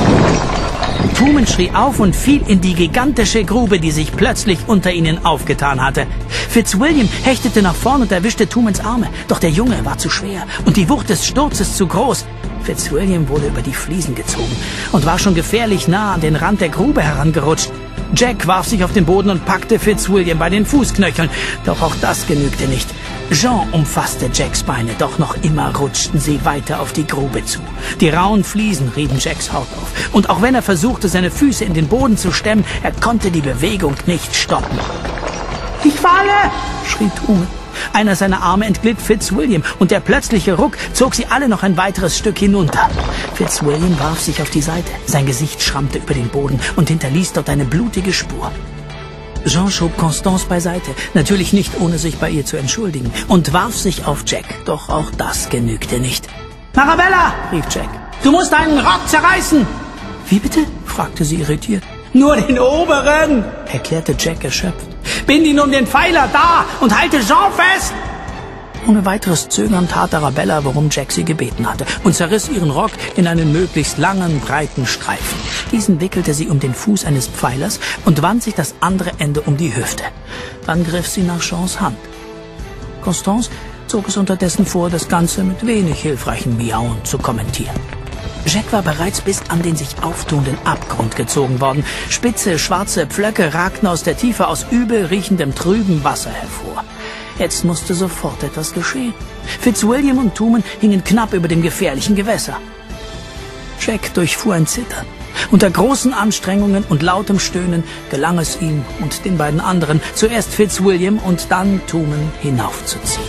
C: Tumen schrie auf und fiel in die gigantische Grube, die sich plötzlich unter ihnen aufgetan hatte. Fitzwilliam hechtete nach vorn und erwischte Tumens Arme, doch der Junge war zu schwer und die Wucht des Sturzes zu groß. Fitzwilliam wurde über die Fliesen gezogen und war schon gefährlich nah an den Rand der Grube herangerutscht. Jack warf sich auf den Boden und packte Fitzwilliam bei den Fußknöcheln, doch auch das genügte nicht. Jean umfasste Jacks Beine, doch noch immer rutschten sie weiter auf die Grube zu. Die rauen Fliesen rieben Jacks Haut auf, und auch wenn er versuchte, seine Füße in den Boden zu stemmen, er konnte die Bewegung nicht stoppen. »Ich falle!« schrie Tumen. Einer seiner Arme entglitt Fitzwilliam, und der plötzliche Ruck zog sie alle noch ein weiteres Stück hinunter. Fitzwilliam warf sich auf die Seite. Sein Gesicht schrammte über den Boden und hinterließ dort eine blutige Spur. Jean schob Constance beiseite, natürlich nicht ohne sich bei ihr zu entschuldigen, und warf sich auf Jack. Doch auch das genügte nicht. »Arabella«, rief Jack, »du musst deinen Rock zerreißen!« »Wie bitte?« fragte sie irritiert. »Nur den oberen«, erklärte Jack erschöpft. »Bind ihn um den Pfeiler da und halte Jean fest!« Ohne weiteres Zögern tat Arabella, worum Jack sie gebeten hatte, und zerriss ihren Rock in einen möglichst langen, breiten Streifen. Diesen wickelte sie um den Fuß eines Pfeilers und wand sich das andere Ende um die Hüfte. Dann griff sie nach Jeans Hand. Constance zog es unterdessen vor, das Ganze mit wenig hilfreichem Miauen zu kommentieren. Jack war bereits bis an den sich auftuenden Abgrund gezogen worden. Spitze, schwarze Pflöcke ragten aus der Tiefe aus übel riechendem, trüben Wasser hervor. Jetzt musste sofort etwas geschehen. Fitzwilliam und Tumen hingen knapp über dem gefährlichen Gewässer.
A: Jack durchfuhr ein Zittern. Unter großen Anstrengungen und lautem Stöhnen gelang es ihm und den beiden anderen, zuerst Fitzwilliam und dann Tumen hinaufzuziehen.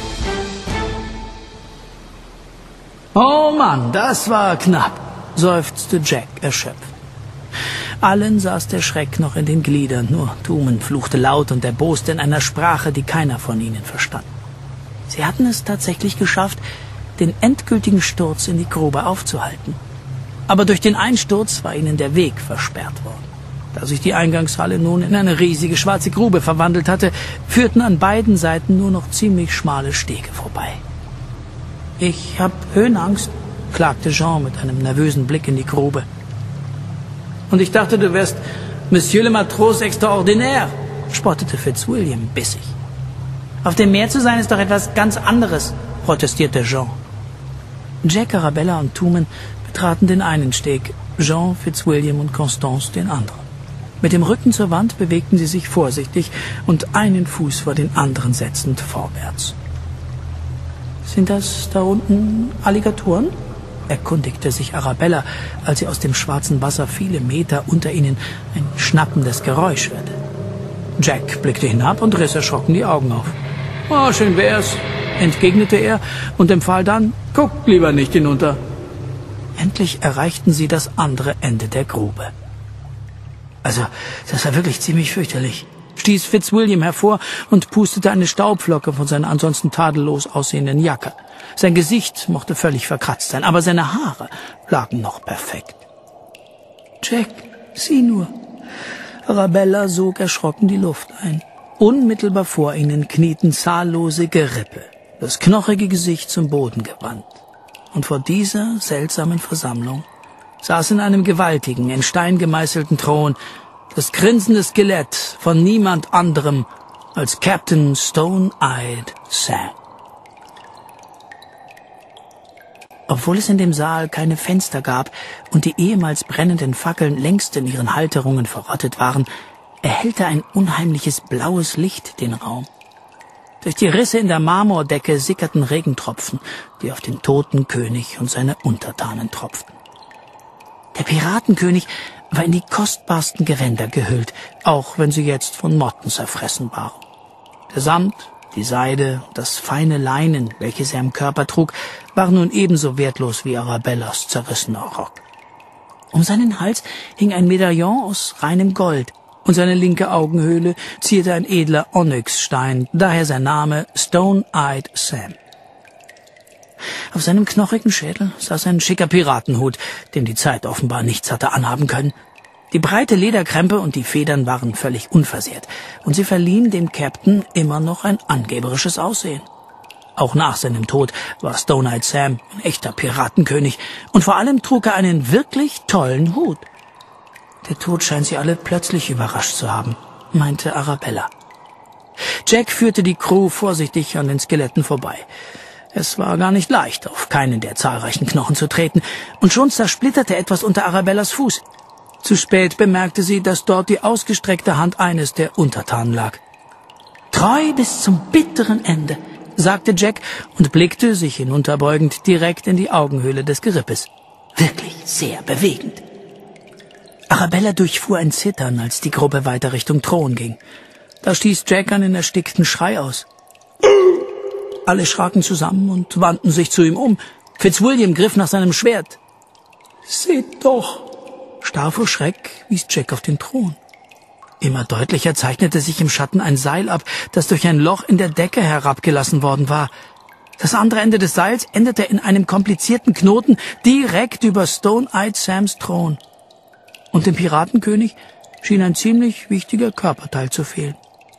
A: »Oh Mann, das war knapp«, seufzte Jack erschöpft. Allen saß der Schreck noch in den Gliedern, nur Tumen fluchte laut und erboste in einer Sprache, die keiner von ihnen verstand. Sie hatten es tatsächlich geschafft, den endgültigen Sturz in die Grube aufzuhalten. Aber durch den Einsturz war ihnen der Weg versperrt worden. Da sich die Eingangshalle nun in eine riesige schwarze Grube verwandelt hatte, führten an beiden Seiten nur noch ziemlich schmale Stege vorbei. »Ich hab Höhenangst«, klagte Jean mit einem nervösen Blick in die Grube. »Und ich dachte, du wärst Monsieur le Matrose extraordinaire«, spottete Fitzwilliam bissig. »Auf dem Meer zu sein ist doch etwas ganz anderes«, protestierte Jean. Jack, Arabella und Tumen betraten den einen Steg, Jean, Fitzwilliam und Constance den anderen. Mit dem Rücken zur Wand bewegten sie sich vorsichtig und einen Fuß vor den anderen setzend vorwärts. »Sind das da unten Alligatoren?« erkundigte sich Arabella, als sie aus dem schwarzen Wasser viele Meter unter ihnen ein schnappendes Geräusch hörte. Jack blickte hinab und riss erschrocken die Augen auf. »Oh, schön wär's«, entgegnete er und empfahl dann, »guckt lieber nicht hinunter.« Endlich erreichten sie das andere Ende der Grube. »Also, das war wirklich ziemlich fürchterlich«, stieß Fitzwilliam hervor und pustete eine Staubflocke von seiner ansonsten tadellos aussehenden Jacke. Sein Gesicht mochte völlig verkratzt sein, aber seine Haare lagen noch perfekt. »Jack, sieh nur!« Arabella sog erschrocken die Luft ein. Unmittelbar vor ihnen knieten zahllose Gerippe, das knochige Gesicht zum Boden gewandt. Und vor dieser seltsamen Versammlung saß in einem gewaltigen, in Stein gemeißelten Thron das grinsende Skelett von niemand anderem als Captain Stone-Eyed Sam. Obwohl es in dem Saal keine Fenster gab und die ehemals brennenden Fackeln längst in ihren Halterungen verrottet waren, erhellte ein unheimliches blaues Licht den Raum. Durch die Risse in der Marmordecke sickerten Regentropfen, die auf den toten König und seine Untertanen tropften. Der Piratenkönig war in die kostbarsten Gewänder gehüllt, auch wenn sie jetzt von Motten zerfressen waren. Der Samt, die Seide und das feine Leinen, welches er am Körper trug, waren nun ebenso wertlos wie Arabellas zerrissener Rock. Um seinen Hals hing ein Medaillon aus reinem Gold, und seine linke Augenhöhle zierte ein edler Onyxstein, daher sein Name Stone-Eyed Sam. Auf seinem knochigen Schädel saß ein schicker Piratenhut, dem die Zeit offenbar nichts hatte anhaben können. Die breite Lederkrempe und die Federn waren völlig unversehrt, und sie verliehen dem Captain immer noch ein angeberisches Aussehen. Auch nach seinem Tod war Stone-Eyed Sam ein echter Piratenkönig, und vor allem trug er einen wirklich tollen Hut. Der Tod scheint sie alle plötzlich überrascht zu haben, meinte Arabella. Jack führte die Crew vorsichtig an den Skeletten vorbei. Es war gar nicht leicht, auf keinen der zahlreichen Knochen zu treten, und schon zersplitterte etwas unter Arabellas Fuß. Zu spät bemerkte sie, dass dort die ausgestreckte Hand eines der Untertanen lag. »Treu bis zum bitteren Ende«, sagte Jack und blickte, sich hinunterbeugend, direkt in die Augenhöhle des Gerippes. Wirklich sehr bewegend. Arabella durchfuhr ein Zittern, als die Gruppe weiter Richtung Thron ging. Da stieß Jack einen erstickten Schrei aus. Alle schraken zusammen und wandten sich zu ihm um. Fitzwilliam griff nach seinem Schwert. »Seht doch!« Starr vor Schreck wies Jack auf den Thron. Immer deutlicher zeichnete sich im Schatten ein Seil ab, das durch ein Loch in der Decke herabgelassen worden war. Das andere Ende des Seils endete in einem komplizierten Knoten direkt über Stone-Eyed Sams Thron. Und dem Piratenkönig schien ein ziemlich wichtiger Körperteil zu fehlen.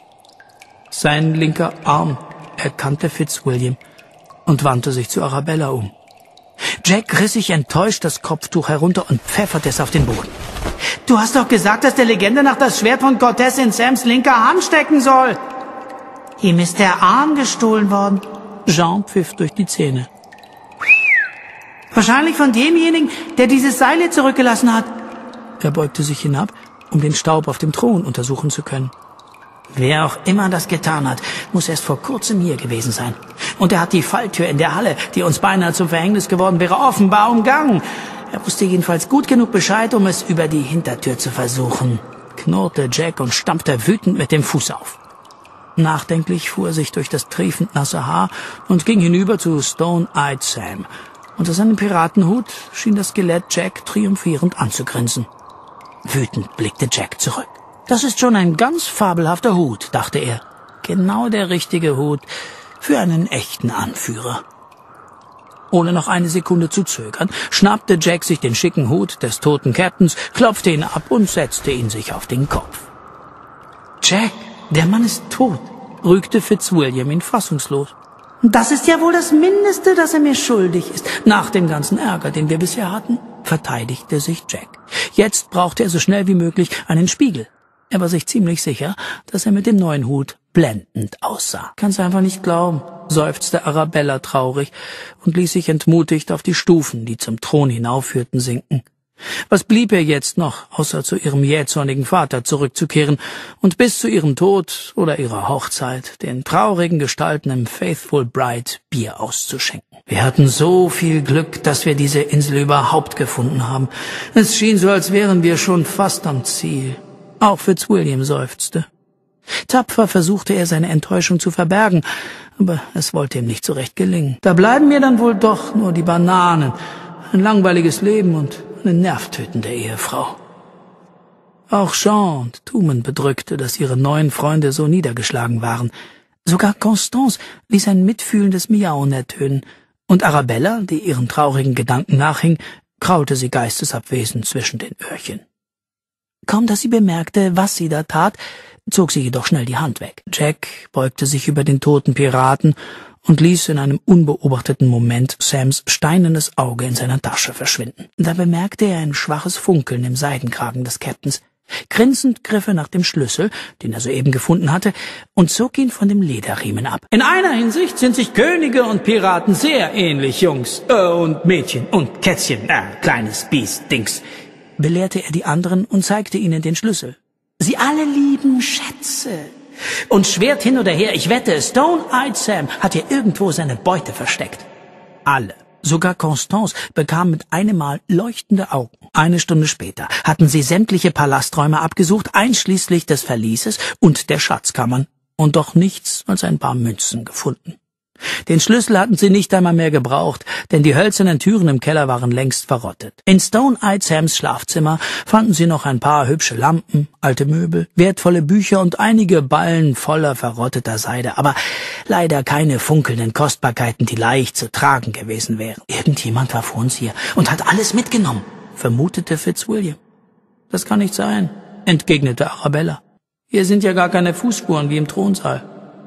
A: Sein linker Arm, erkannte Fitzwilliam und wandte sich zu Arabella um. Jack riss sich enttäuscht das Kopftuch herunter und pfefferte es auf den Boden. »Du hast doch gesagt, dass der Legende nach das Schwert von Cortez in Sams linker Hand stecken soll!« »Ihm ist der Arm gestohlen worden«, Jean pfiff durch die Zähne. »Wahrscheinlich von demjenigen, der dieses Seil hier zurückgelassen hat.« Er beugte sich hinab, um den Staub auf dem Thron untersuchen zu können. »Wer auch immer das getan hat, muss erst vor kurzem hier gewesen sein. Und er hat die Falltür in der Halle, die uns beinahe zum Verhängnis geworden wäre, offenbar umgangen.
C: Er wusste jedenfalls gut genug Bescheid, um es über die Hintertür zu versuchen, knurrte Jack und stampfte wütend mit dem Fuß auf. Nachdenklich fuhr er sich durch das triefend nasse Haar und ging hinüber zu Stone-Eyed Sam. Unter seinem Piratenhut schien das Skelett Jack triumphierend anzugrinsen. Wütend blickte Jack zurück. »Das ist schon ein ganz fabelhafter Hut«, dachte er. »Genau der richtige Hut für einen echten Anführer.« Ohne noch eine Sekunde zu zögern, schnappte Jack sich den schicken Hut des toten Captains, klopfte ihn ab und setzte ihn sich auf den Kopf. »Jack, der Mann ist tot«, rügte Fitzwilliam ihn fassungslos. »Das ist ja wohl das Mindeste, das er mir schuldig ist. Nach dem ganzen Ärger, den wir bisher hatten«, verteidigte sich Jack. Jetzt brauchte er so schnell wie möglich einen Spiegel. Er war sich ziemlich sicher, dass er mit dem neuen Hut blendend aussah. »Kann's einfach nicht glauben«, seufzte Arabella traurig und ließ sich entmutigt auf die Stufen, die zum Thron hinaufführten, sinken. Was blieb ihr jetzt noch, außer zu ihrem jähzornigen Vater zurückzukehren und bis zu ihrem Tod oder ihrer Hochzeit den traurigen Gestalten im Faithful Bride Bier auszuschenken? Wir hatten so viel Glück, dass wir diese Insel überhaupt gefunden haben. Es schien so, als wären wir schon fast am Ziel. Auch Fitzwilliam seufzte. Tapfer versuchte er, seine Enttäuschung zu verbergen, aber es wollte ihm nicht so recht gelingen. Da bleiben mir dann wohl doch nur die Bananen, ein langweiliges Leben und eine nervtötende Ehefrau. Auch Jean und Tumen bedrückte, dass ihre neuen Freunde so niedergeschlagen waren. Sogar Constance ließ ein mitfühlendes Miauen ertönen, und Arabella, die ihren traurigen Gedanken nachhing, kraulte sie geistesabwesend zwischen den Öhrchen. Kaum, dass sie bemerkte, was sie da tat, zog sie jedoch schnell die Hand weg. Jack beugte sich über den toten Piraten und ließ in einem unbeobachteten Moment Sams steinernes Auge in seiner Tasche verschwinden. Da bemerkte er ein schwaches Funkeln im Seidenkragen des Captains. Grinsend griff er nach dem Schlüssel, den er soeben gefunden hatte, und zog ihn von dem Lederriemen ab. »In einer Hinsicht sind sich Könige und Piraten sehr ähnlich, Jungs äh, und Mädchen und Kätzchen, äh, kleines Biest, Dings«, belehrte er die anderen und zeigte ihnen den Schlüssel. »Sie alle lieben Schätze. Und Schwert hin oder her, ich wette, Stone-Eyed Sam hat hier irgendwo seine Beute versteckt.« Alle, sogar Constance, bekam mit einem Mal leuchtende Augen. Eine Stunde später hatten sie sämtliche Palasträume abgesucht, einschließlich des Verlieses und der Schatzkammern, und doch nichts als ein paar Münzen gefunden. Den Schlüssel hatten sie nicht einmal mehr gebraucht, denn die hölzernen Türen im Keller waren längst verrottet. In Stone-Eyed Sams Schlafzimmer fanden sie noch ein paar hübsche Lampen, alte Möbel, wertvolle Bücher und einige Ballen voller verrotteter Seide, aber leider keine funkelnden Kostbarkeiten, die leicht zu tragen gewesen wären. »Irgendjemand war vor uns hier und hat alles mitgenommen«, vermutete Fitzwilliam. »Das kann nicht sein«, entgegnete Arabella. »Hier sind ja gar keine Fußspuren wie im Thronsaal.«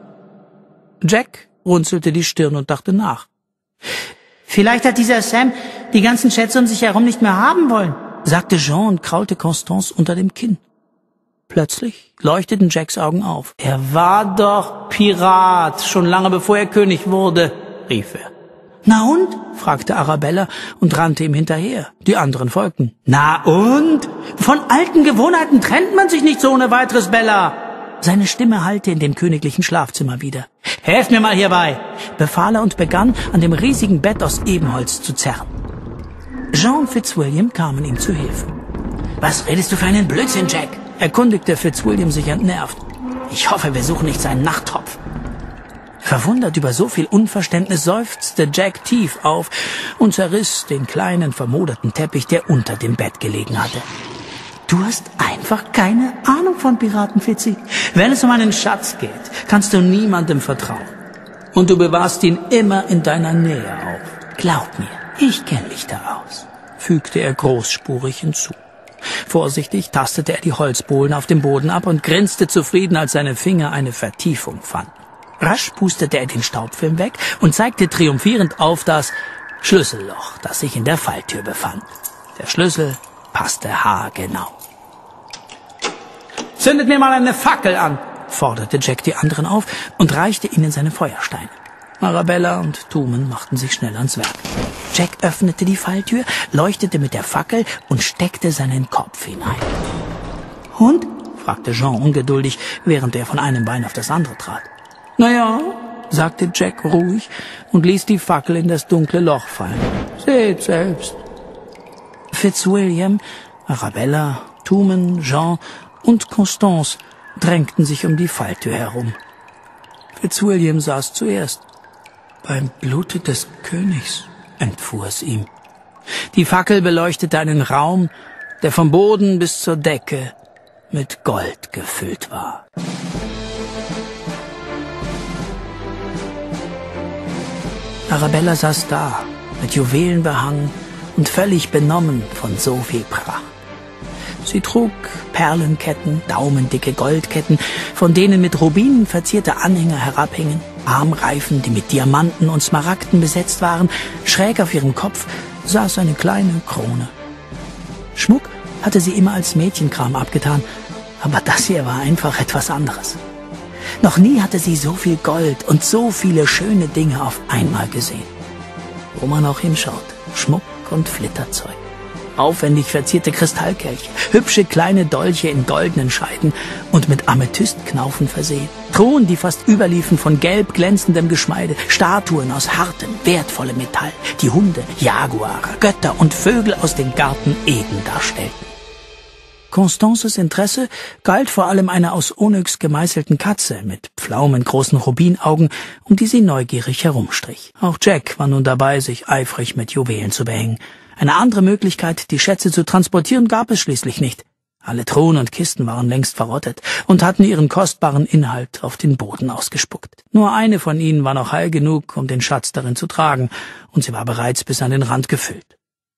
C: Jack runzelte die Stirn und dachte nach. »Vielleicht hat dieser Sam die ganzen Schätze um sich herum nicht mehr haben wollen«, sagte Jean und kraulte Constance unter dem Kinn. Plötzlich leuchteten Jacks Augen auf. »Er war doch Pirat, schon lange bevor er König wurde«, rief er. »Na und?«, fragte Arabella und rannte ihm hinterher. Die anderen folgten. »Na und? Von alten Gewohnheiten trennt man sich nicht so ohne weiteres, Bella!« Seine Stimme hallte in dem königlichen Schlafzimmer wieder. »Helft mir mal hierbei«, befahl er und begann, an dem riesigen Bett aus Ebenholz zu zerren. Jean und Fitzwilliam kamen ihm zu Hilfe. »Was redest du für einen Blödsinn, Jack?«, erkundigte Fitzwilliam sich entnervt. »Ich hoffe, wir suchen nicht seinen Nachttopf.« Verwundert über so viel Unverständnis seufzte Jack tief auf und zerriss den kleinen, vermoderten Teppich, der unter dem Bett gelegen hatte. »Du hast einfach keine Ahnung von Piraten, Fitzi. Wenn es um einen Schatz geht, kannst du niemandem vertrauen. Und du bewahrst ihn immer in deiner Nähe auf. Glaub mir, ich kenne mich da aus«, fügte er großspurig hinzu. Vorsichtig tastete er die Holzbohlen auf dem Boden ab und grinste zufrieden, als seine Finger eine Vertiefung fanden. Rasch pustete er den Staubfilm weg und zeigte triumphierend auf das Schlüsselloch, das sich in der Falltür befand. Der Schlüssel passte haargenau. »Zündet mir mal eine Fackel an«, forderte Jack die anderen auf und reichte ihnen seine Feuersteine. Arabella und Tumen machten sich schnell ans Werk. Jack öffnete die Falltür, leuchtete mit der Fackel und steckte seinen Kopf hinein. »Und?«, fragte Jean ungeduldig, während er von einem Bein auf das andere trat. »Na ja«, sagte Jack ruhig und ließ die Fackel in das dunkle Loch fallen. »Seht selbst.«
A: Fitzwilliam, Arabella, Tumen, Jean und Constance drängten sich um die Falltür herum. Fitzwilliam saß zuerst. Beim Blute des Königs, entfuhr es ihm. Die Fackel beleuchtete einen Raum, der vom Boden bis zur Decke mit Gold gefüllt war. Arabella saß da, mit Juwelen behangen und völlig benommen von so viel Pracht. Sie trug Perlenketten, daumendicke Goldketten, von denen mit Rubinen verzierte Anhänger herabhingen, Armreifen, die mit Diamanten und Smaragden besetzt waren, schräg auf ihrem Kopf saß eine kleine Krone. Schmuck hatte sie immer als Mädchenkram abgetan, aber das hier war einfach etwas anderes. Noch nie hatte sie so viel Gold und so viele schöne Dinge auf einmal gesehen. Wo man auch hinschaut, Schmuck und Flitterzeug. Aufwendig verzierte Kristallkelche, hübsche kleine Dolche in goldenen Scheiden und mit Amethystknaufen versehen. Thronen, die fast überliefen von gelb glänzendem Geschmeide, Statuen aus hartem, wertvollem Metall, die Hunde, Jaguare, Götter und Vögel aus dem Garten Eden darstellten. Constances Interesse galt vor allem einer aus Onyx gemeißelten Katze mit pflaumengroßen Rubinaugen, um die sie neugierig herumstrich. Auch Jack war nun dabei, sich eifrig mit Juwelen zu behängen. Eine andere Möglichkeit, die Schätze zu transportieren, gab es schließlich nicht. Alle Truhen und Kisten waren längst verrottet und hatten ihren kostbaren Inhalt auf den Boden ausgespuckt. Nur eine von ihnen war noch heil genug, um den Schatz darin zu tragen, und sie war bereits bis an den Rand gefüllt.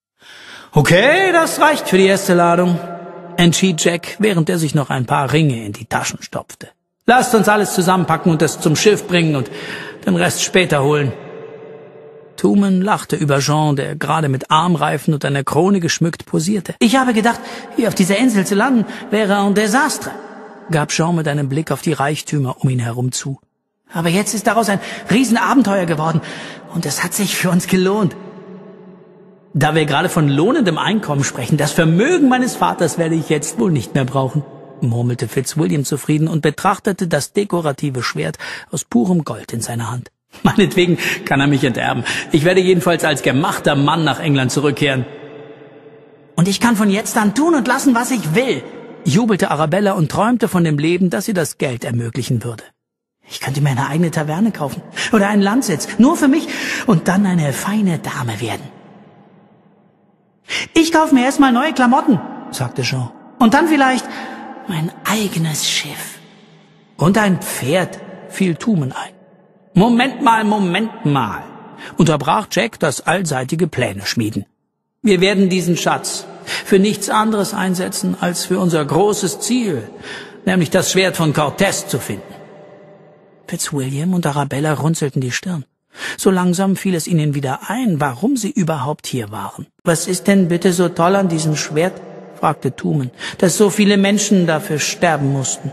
A: »Okay, das reicht für die erste Ladung«, entschied Jack, während er sich noch ein paar Ringe in die Taschen stopfte. »Lasst uns alles zusammenpacken und es zum Schiff bringen und den Rest später holen.« Tumen lachte über Jean, der gerade mit Armreifen und einer Krone geschmückt posierte. »Ich habe gedacht, hier auf dieser Insel zu landen, wäre ein Desaster«, gab Jean mit einem Blick auf die Reichtümer um ihn herum zu. »Aber jetzt ist daraus ein Riesenabenteuer geworden und es hat sich für uns gelohnt.« »Da wir gerade von lohnendem Einkommen sprechen, das Vermögen meines Vaters werde ich jetzt wohl nicht mehr brauchen«, murmelte Fitzwilliam zufrieden und betrachtete das dekorative Schwert aus purem Gold in seiner Hand. »Meinetwegen kann er mich enterben. Ich werde jedenfalls als gemachter Mann nach England zurückkehren.« »Und ich kann von jetzt an tun und lassen, was ich will«, jubelte Arabella und träumte von dem Leben, das ihr das Geld ermöglichen würde. »Ich könnte mir eine eigene Taverne kaufen oder einen Landsitz, nur für mich, und dann eine feine Dame werden.« »Ich kaufe mir erstmal neue Klamotten«, sagte Jean. »Und dann vielleicht mein eigenes Schiff.« »Und ein Pferd«, fiel Tumen ein. »Moment mal, Moment mal«, unterbrach Jack das allseitige Pläne schmieden. »Wir werden diesen Schatz für nichts anderes einsetzen, als für unser großes Ziel, nämlich das Schwert von Cortés zu finden.« Fitzwilliam und Arabella runzelten die Stirn. So langsam fiel es ihnen wieder ein, warum sie überhaupt hier waren. »Was ist denn bitte so toll an diesem Schwert?«, fragte Tumen, »dass so viele Menschen dafür sterben mussten?«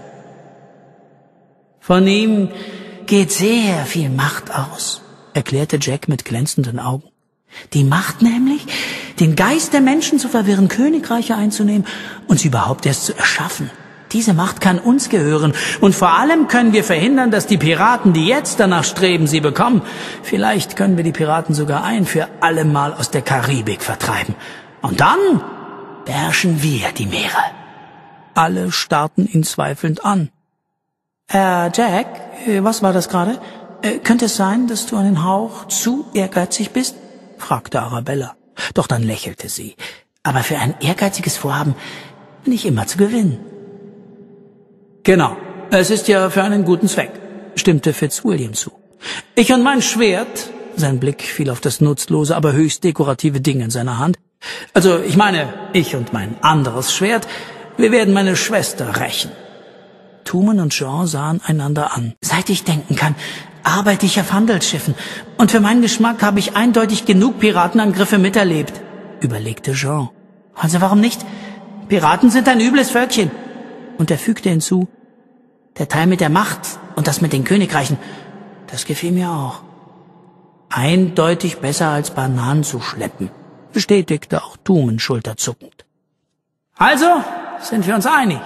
A: »Von ihm geht sehr viel Macht aus«, erklärte Jack mit glänzenden Augen. »Die Macht nämlich, den Geist der Menschen zu verwirren, Königreiche einzunehmen und sie überhaupt erst zu erschaffen. Diese Macht kann uns gehören, und vor allem können wir verhindern, dass die Piraten, die jetzt danach streben, sie bekommen. Vielleicht können wir die Piraten sogar ein für alle Mal aus der Karibik vertreiben. Und dann beherrschen wir die Meere.« Alle starrten ihn zweifelnd an. »Äh, Jack, was war das gerade? Äh, könnte es sein, dass du einen Hauch zu ehrgeizig bist?« fragte Arabella. Doch dann lächelte sie. »Aber für ein ehrgeiziges Vorhaben bin ich immer zu gewinnen.« »Genau, es ist ja für einen guten Zweck«, stimmte Fitzwilliam zu. »Ich und mein Schwert«, sein Blick fiel auf das nutzlose, aber höchst dekorative Ding in seiner Hand, »also ich meine, ich und mein anderes Schwert, wir werden meine Schwester rächen.« Tumen und Jean sahen einander an. »Seit ich denken kann, arbeite ich auf Handelsschiffen, und für meinen Geschmack habe ich eindeutig genug Piratenangriffe miterlebt«, überlegte Jean. »Also warum nicht? Piraten sind ein übles Völkchen.« Und er fügte hinzu, »Der Teil mit der Macht und das mit den Königreichen, das gefiel mir auch.« »Eindeutig besser als Bananen zu schleppen«, bestätigte auch Tumen schulterzuckend. »Also sind wir uns einig.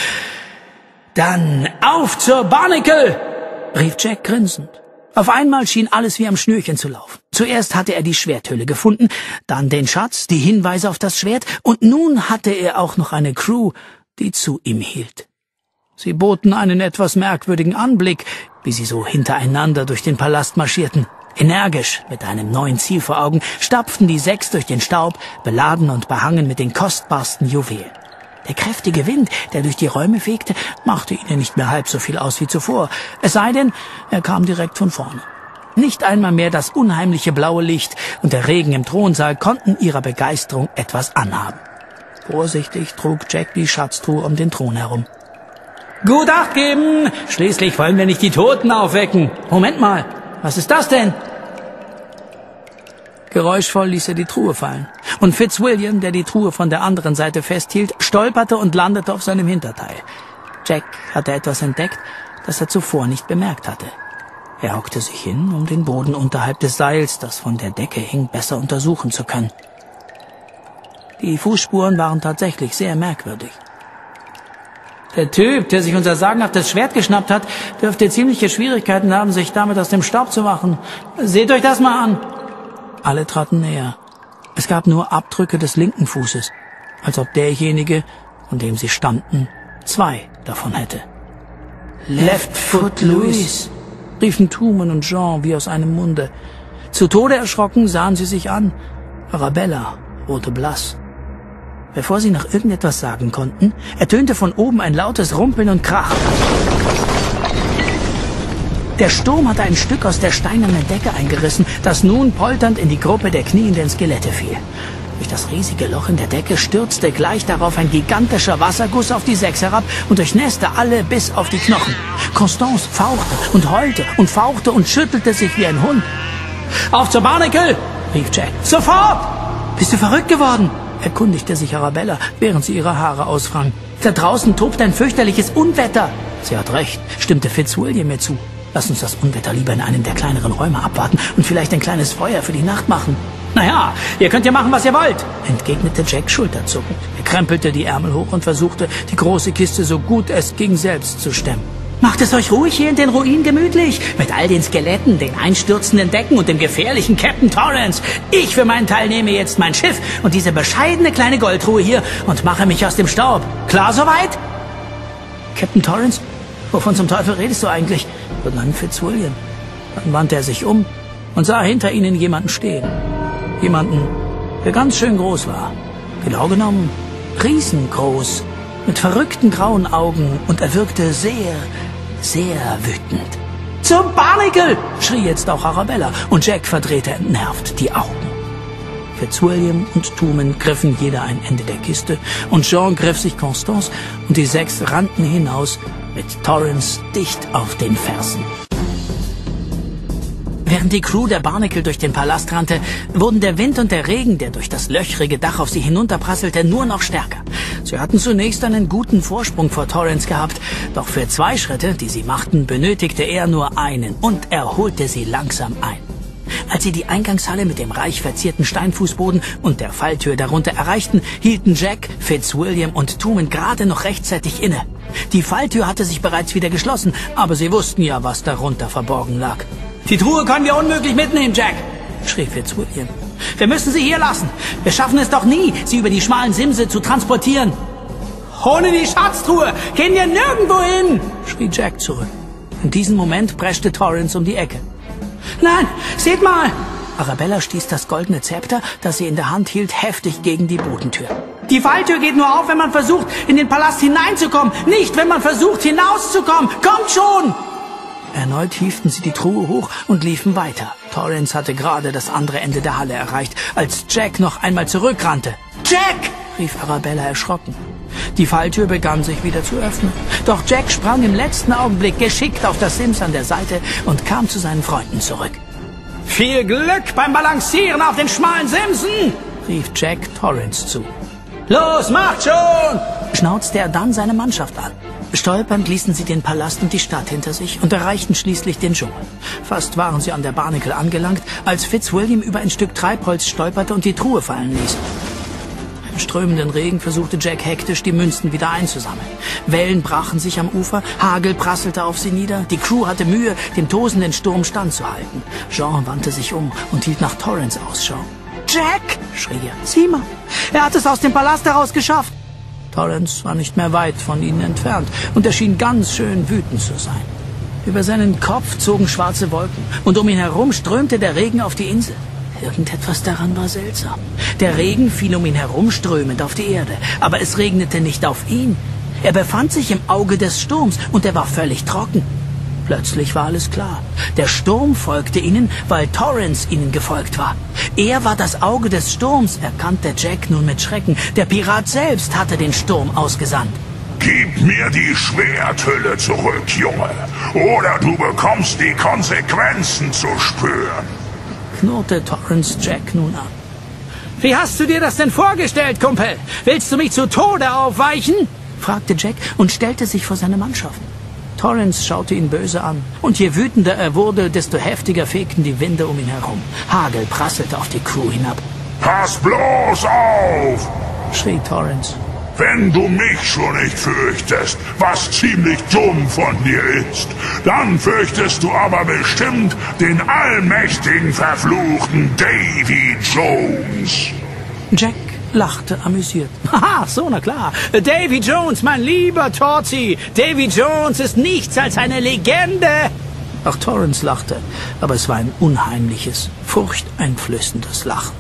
A: Dann auf zur Barnacle«, rief Jack grinsend. Auf einmal schien alles wie am Schnürchen zu laufen.
C: Zuerst hatte er die Schwerthöhle gefunden, dann den Schatz, die Hinweise auf das Schwert, und nun hatte er auch noch eine Crew, die zu ihm hielt. Sie boten einen etwas merkwürdigen Anblick, wie sie so hintereinander durch den Palast marschierten. Energisch, mit einem neuen Ziel vor Augen, stapften die sechs durch den Staub, beladen und behangen mit den kostbarsten Juwelen. Der kräftige Wind, der durch die Räume fegte, machte ihnen nicht mehr halb so viel aus wie zuvor, es sei denn, er kam direkt von vorne. Nicht einmal mehr das unheimliche blaue Licht und der Regen im Thronsaal konnten ihrer Begeisterung etwas anhaben. Vorsichtig trug Jack die Schatztruhe um den Thron herum. »Gut Acht geben! Schließlich wollen wir nicht die Toten aufwecken. Moment mal, was ist das denn?« Geräuschvoll ließ er die Truhe fallen. Und Fitzwilliam, der die Truhe von der anderen Seite festhielt, stolperte und landete auf seinem Hinterteil. Jack hatte etwas entdeckt, das er zuvor nicht bemerkt hatte. Er hockte sich hin, um den Boden unterhalb des Seils, das von der Decke hing, besser untersuchen zu können. Die Fußspuren waren tatsächlich sehr merkwürdig. Der Typ, der sich unser sagenhaftes Schwert geschnappt hat, dürfte ziemliche Schwierigkeiten haben, sich damit aus dem Staub zu machen. Seht euch das mal an! Alle traten näher. Es gab nur Abdrücke des linken Fußes, als ob derjenige, von dem sie stammten, zwei davon hätte. »Left Foot Louis«, riefen Truman und Jean wie aus einem Munde. Zu Tode erschrocken sahen sie sich an. Arabella wurde blass. Bevor sie noch irgendetwas sagen konnten, ertönte von oben ein lautes Rumpeln und Krachen. Der Sturm hatte ein Stück aus der steinernen Decke eingerissen, das nun polternd in die Gruppe der knienden Skelette fiel. Durch das riesige Loch in der Decke stürzte gleich darauf ein gigantischer Wasserguss auf die sechs herab und durchnässte alle bis auf die Knochen. Constance fauchte und heulte und fauchte und schüttelte sich wie ein Hund. »Auf zur Barnacle!« rief Jack. »Sofort!« »Bist du verrückt geworden?« erkundigte sich Arabella, während sie ihre Haare ausfrang. »Da draußen tobt ein fürchterliches Unwetter!« »Sie hat recht«, stimmte Fitzwilliam mir zu. »Lass uns das Unwetter lieber in einem der kleineren Räume abwarten und vielleicht ein kleines Feuer für die Nacht machen.« »Naja, ihr könnt ja machen, was ihr wollt«, entgegnete Jack schulterzuckend. Er krempelte die Ärmel hoch und versuchte, die große Kiste so gut es ging selbst zu stemmen. »Macht es euch ruhig hier in den Ruinen gemütlich, mit all den Skeletten, den einstürzenden Decken und dem gefährlichen Captain Torrance. Ich für meinen Teil nehme jetzt mein Schiff und diese bescheidene kleine Goldruhe hier und mache mich aus dem Staub. Klar soweit?« »Captain Torrance? Wovon zum Teufel redest du eigentlich?« begann Fitzwilliam. Dann wandte er sich um und sah hinter ihnen jemanden stehen. Jemanden, der ganz schön groß war. Genau genommen riesengroß, mit verrückten grauen Augen, und er wirkte sehr, sehr wütend. »Zum Barnacle!« schrie jetzt auch Arabella, und Jack verdrehte entnervt die Augen. Fitzwilliam und Truman griffen jeder ein Ende der Kiste, und Jean griff sich Constance, und die sechs rannten hinaus, mit Torrance dicht auf den Fersen. Während die Crew der Barnacle durch den Palast rannte, wurden der Wind und der Regen, der durch das löchrige Dach auf sie hinunterprasselte, nur noch stärker. Sie hatten zunächst einen guten Vorsprung vor Torrance gehabt, doch für zwei Schritte, die sie machten, benötigte er nur einen, und er holte sie langsam ein. Als sie die Eingangshalle mit dem reich verzierten Steinfußboden und der Falltür darunter erreichten, hielten Jack, Fitzwilliam und Truman gerade noch rechtzeitig inne. Die Falltür hatte sich bereits wieder geschlossen, aber sie wussten ja, was darunter verborgen lag. »Die Truhe können wir unmöglich mitnehmen, Jack«, schrie Fitzwilliam. »Wir müssen sie hier lassen. Wir schaffen es doch nie, sie über die schmalen Simse zu transportieren.« »Ohne die Schatztruhe gehen wir nirgendwo hin«, schrie Jack zurück. In diesem Moment preschte Torrance um die Ecke. »Nein, seht mal!« Arabella stieß das goldene Zepter, das sie in der Hand hielt, heftig gegen die Bodentür. »Die Falltür geht nur auf, wenn man versucht, in den Palast hineinzukommen, nicht, wenn man versucht, hinauszukommen. Kommt schon!« Erneut hieften sie die Truhe hoch und liefen weiter. Torrance hatte gerade das andere Ende der Halle erreicht, als Jack noch einmal zurückrannte. »Jack!« rief Arabella erschrocken. Die Falltür begann sich wieder zu öffnen. Doch Jack sprang im letzten Augenblick geschickt auf das Sims an der Seite und kam zu seinen Freunden zurück. »Viel Glück beim Balancieren auf den schmalen Simsen!« rief Jack Torrance zu. »Los, macht schon!« schnauzte er dann seine Mannschaft an. Stolpernd ließen sie den Palast und die Stadt hinter sich und erreichten schließlich den Dschungel. Fast waren sie an der Barnacle angelangt, als Fitzwilliam über ein Stück Treibholz stolperte und die Truhe fallen ließ.
A: Im strömenden Regen versuchte Jack hektisch, die Münzen wieder einzusammeln. Wellen brachen sich am Ufer, Hagel prasselte auf sie nieder. Die Crew hatte Mühe, dem tosenden Sturm standzuhalten. Jean wandte sich um und hielt nach Torrance Ausschau.
C: »Jack«, schrie er, »sieh mal, er hat es aus dem Palast heraus geschafft.«
A: Torrance war nicht mehr weit von ihnen entfernt und er schien ganz schön wütend zu sein. Über seinen Kopf zogen schwarze Wolken und um ihn herum strömte der Regen auf die Insel. Irgendetwas daran war seltsam. Der Regen fiel um ihn herum strömend auf die Erde, aber es regnete nicht auf ihn. Er befand sich im Auge des Sturms und er war völlig trocken. Plötzlich war alles klar. Der Sturm folgte ihnen, weil Torrance ihnen gefolgt war. Er war das Auge des Sturms, erkannte Jack nun mit Schrecken. Der Pirat selbst hatte den Sturm ausgesandt.
B: Gib mir die Schwerthülle zurück, Junge, oder du bekommst die Konsequenzen zu spüren,
A: knurrte Torrance Jack nun an.
C: »Wie hast du dir das denn vorgestellt, Kumpel? Willst du mich zu Tode aufweichen?«
A: fragte Jack und stellte sich vor seine Mannschaft. Torrance schaute ihn böse an, und je wütender er wurde, desto heftiger fegten die Winde um ihn herum. Hagel prasselte auf die Crew hinab.
B: »Pass bloß auf«,
A: schrie Torrance.
B: »Wenn du mich schon nicht fürchtest, was ziemlich dumm von dir ist, dann fürchtest du aber bestimmt den allmächtigen, verfluchten Davy Jones.«
A: Jack lachte amüsiert.
C: »Haha, so, na klar. Davy Jones, mein lieber Torzi. Davy Jones ist nichts als eine Legende.«
A: Auch Torrance lachte, aber es war ein unheimliches, furchteinflößendes Lachen.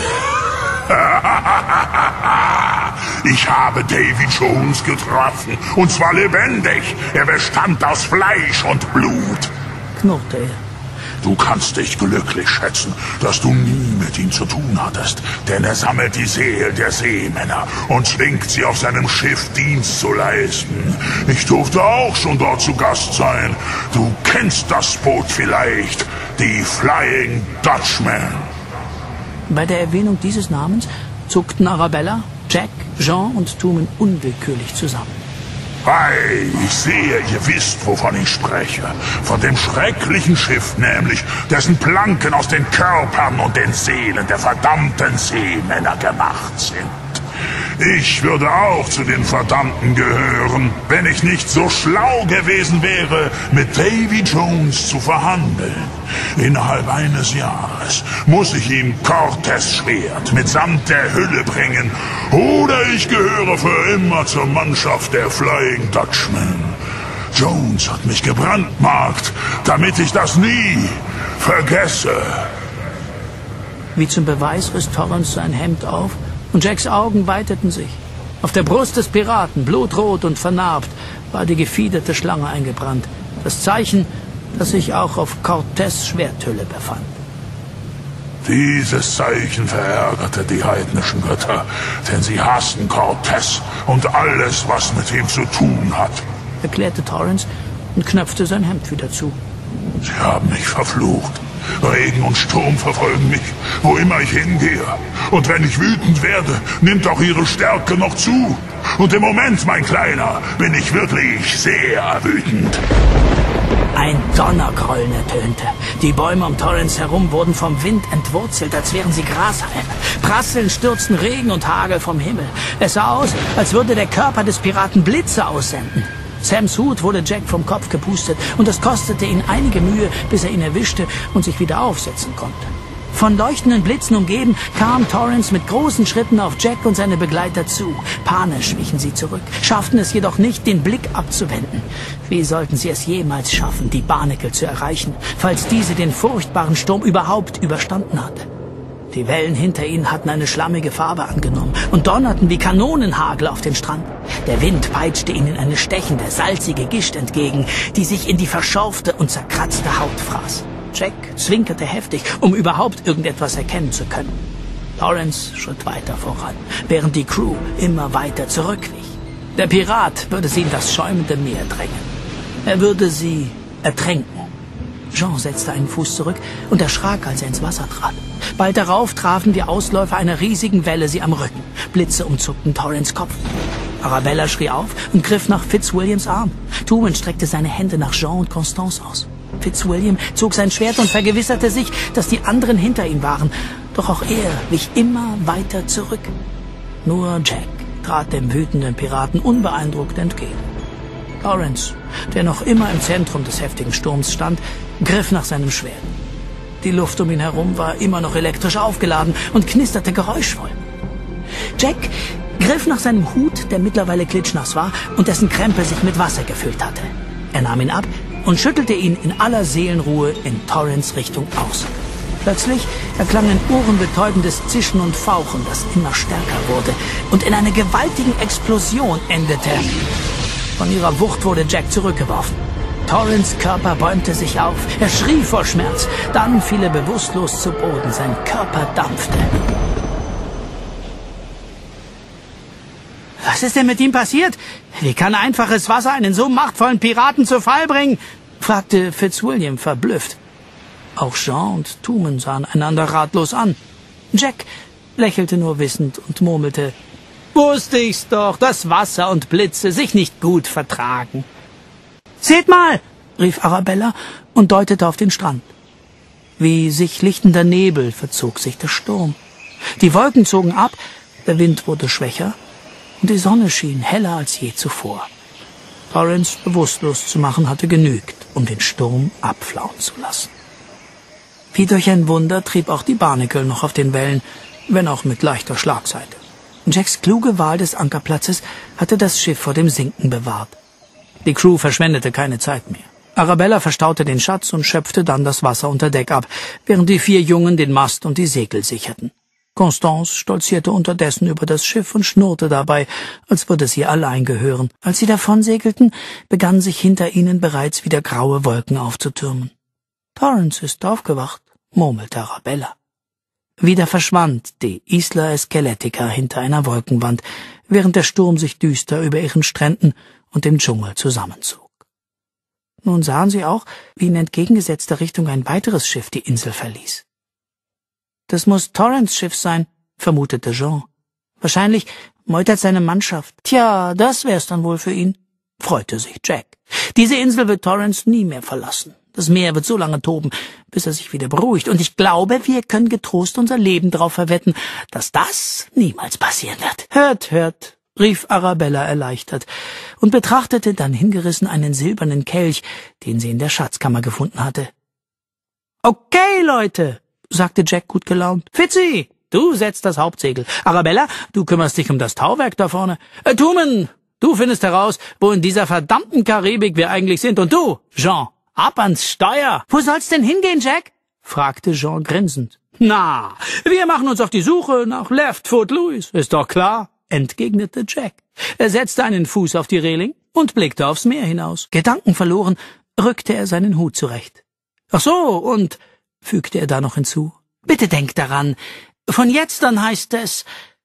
B: Ich habe Davy Jones getroffen, und zwar lebendig. Er bestand aus Fleisch und Blut,
A: knurrte er.
B: Du kannst dich glücklich schätzen, dass du nie mit ihm zu tun hattest, denn er sammelt die Seelen der Seemänner und zwingt sie auf seinem Schiff Dienst zu leisten. Ich durfte auch schon dort zu Gast sein. Du kennst das Boot vielleicht, die Flying Dutchman.
A: Bei der Erwähnung dieses Namens zuckten Arabella, Jack, Jean und Tumen unwillkürlich zusammen.
B: Hey, ich sehe, ihr wisst, wovon ich spreche. Von dem schrecklichen Schiff nämlich, dessen Planken aus den Körpern und den Seelen der verdammten Seemänner gemacht sind. Ich würde auch zu den Verdammten gehören, wenn ich nicht so schlau gewesen wäre, mit Davy Jones zu verhandeln. Innerhalb eines Jahres muss ich ihm Cortés Schwert mitsamt der Hülle bringen, oder ich gehöre für immer zur Mannschaft der Flying Dutchman. Jones hat mich gebrandmarkt, damit ich das nie vergesse.
A: Wie zum Beweis riss Torrance sein Hemd auf, und Jacks Augen weiteten sich. Auf der Brust des Piraten, blutrot und vernarbt, war die gefiederte Schlange eingebrannt. Das Zeichen, das sich auch auf Cortés Schwerthülle befand.
B: Dieses Zeichen verärgerte die heidnischen Götter, denn sie hassen Cortés und alles, was mit ihm zu tun hat,
A: erklärte Torrance und knöpfte sein Hemd wieder zu.
B: Sie haben mich verflucht. Regen und Sturm verfolgen mich, wo immer ich hingehe. Und wenn ich wütend werde, nimmt auch ihre Stärke noch zu. Und im Moment, mein Kleiner, bin ich wirklich sehr wütend.
A: Ein Donnergrollen ertönte. Die Bäume um Torrance herum wurden vom Wind entwurzelt, als wären sie Grashalme. Prasselnd stürzten Regen und Hagel vom Himmel. Es sah aus, als würde der Körper des Piraten Blitze aussenden. Sams Hut wurde Jack vom Kopf gepustet, und es kostete ihn einige Mühe, bis er ihn erwischte und sich wieder aufsetzen konnte. Von leuchtenden Blitzen umgeben, kam Torrance mit großen Schritten auf Jack und seine Begleiter zu. Panisch wichen sie zurück, schafften es jedoch nicht, den Blick abzuwenden. Wie sollten sie es jemals schaffen, die Barnacle zu erreichen, falls diese den furchtbaren Sturm überhaupt überstanden hatte? Die Wellen hinter ihnen hatten eine schlammige Farbe angenommen und donnerten wie Kanonenhagel auf den Strand. Der Wind peitschte ihnen eine stechende, salzige Gischt entgegen, die sich in die verschorfte und zerkratzte Haut fraß. Jack zwinkerte heftig, um überhaupt irgendetwas erkennen zu können. Torrance schritt weiter voran, während die Crew immer weiter zurückwich. Der Pirat würde sie in das schäumende Meer drängen. Er würde sie ertränken. Jean setzte einen Fuß zurück und erschrak, als er ins Wasser trat. Bald darauf trafen die Ausläufer einer riesigen Welle sie am Rücken. Blitze umzuckten Torrance Kopf. Arabella schrie auf und griff nach Fitzwilliams Arm. Tumen streckte seine Hände nach Jean und Constance aus. Fitzwilliam zog sein Schwert und vergewisserte sich, dass die anderen hinter ihm waren. Doch auch er wich immer weiter zurück. Nur Jack trat dem wütenden Piraten unbeeindruckt entgegen. Torrance, der noch immer im Zentrum des heftigen Sturms stand, griff nach seinem Schwert. Die Luft um ihn herum war immer noch elektrisch aufgeladen und knisterte geräuschvoll. Jack griff nach seinem Hut, der mittlerweile klitschnass war und dessen Krempel sich mit Wasser gefüllt hatte. Er nahm ihn ab und schüttelte ihn in aller Seelenruhe in Torrance Richtung aus. Plötzlich erklang ein ohrenbetäubendes Zischen und Fauchen, das immer stärker wurde und in einer gewaltigen Explosion endete. Von ihrer Wucht wurde Jack zurückgeworfen. Torrance Körper bäumte sich auf. Er schrie vor Schmerz. Dann fiel er bewusstlos zu Boden. Sein Körper dampfte.
C: Was ist denn mit ihm passiert? Wie kann einfaches Wasser einen so machtvollen Piraten zu Fall bringen?
A: Fragte Fitzwilliam verblüfft. Auch Jean und Tumen sahen einander ratlos an. Jack lächelte nur wissend und murmelte:
C: Wusste ich's doch, dass Wasser und Blitze sich nicht gut vertragen. »Seht mal«,
A: rief Arabella und deutete auf den Strand. Wie sich lichtender Nebel verzog sich der Sturm. Die Wolken zogen ab, der Wind wurde schwächer und die Sonne schien heller als je zuvor. Torrance bewusstlos zu machen hatte genügt, um den Sturm abflauen zu lassen. Wie durch ein Wunder trieb auch die Barnacle noch auf den Wellen, wenn auch mit leichter Schlagseite. Jacks kluge Wahl des Ankerplatzes hatte das Schiff vor dem Sinken bewahrt. Die Crew verschwendete keine Zeit mehr. Arabella verstaute den Schatz und schöpfte dann das Wasser unter Deck ab, während die vier Jungen den Mast und die Segel sicherten. Constance stolzierte unterdessen über das Schiff und schnurrte dabei, als würde es ihr allein gehören. Als sie davonsegelten, begannen sich hinter ihnen bereits wieder graue Wolken aufzutürmen. »Torrance ist aufgewacht«, murmelte Arabella. Wieder verschwand die Isla Esqueletica hinter einer Wolkenwand, während der Sturm sich düster über ihren Stränden und dem Dschungel zusammenzog. Nun sahen sie auch, wie in entgegengesetzter Richtung ein weiteres Schiff die Insel verließ. »Das muss Torrance Schiff sein«, vermutete Jean. »Wahrscheinlich meutert seine Mannschaft. Tja, das wär's dann wohl für ihn«, freute sich Jack. »Diese Insel wird Torrance nie mehr verlassen. Das Meer wird so lange toben, bis er sich wieder beruhigt. Und ich glaube, wir können getrost unser Leben darauf verwetten, dass das niemals passieren wird.« »Hört, hört«, rief Arabella erleichtert und betrachtete dann hingerissen einen silbernen Kelch, den sie in der Schatzkammer gefunden hatte. »Okay, Leute«, sagte Jack gut gelaunt. »Fitzi, du setzt das Hauptsegel. Arabella, du kümmerst dich um das Tauwerk da vorne. Äh, Tumen, du findest heraus, wo in dieser verdammten Karibik wir eigentlich sind. Und du, Jean, ab ans Steuer.« »Wo soll's denn hingehen, Jack?« fragte Jean grinsend. »Na, wir machen uns auf die Suche nach Left Foot Louis, ist doch klar«, entgegnete Jack. Er setzte einen Fuß auf die Reling und blickte aufs Meer hinaus. Gedankenverloren rückte er seinen Hut zurecht. »Ach so, und«, fügte er da noch hinzu, »bitte denk daran, von jetzt an heißt es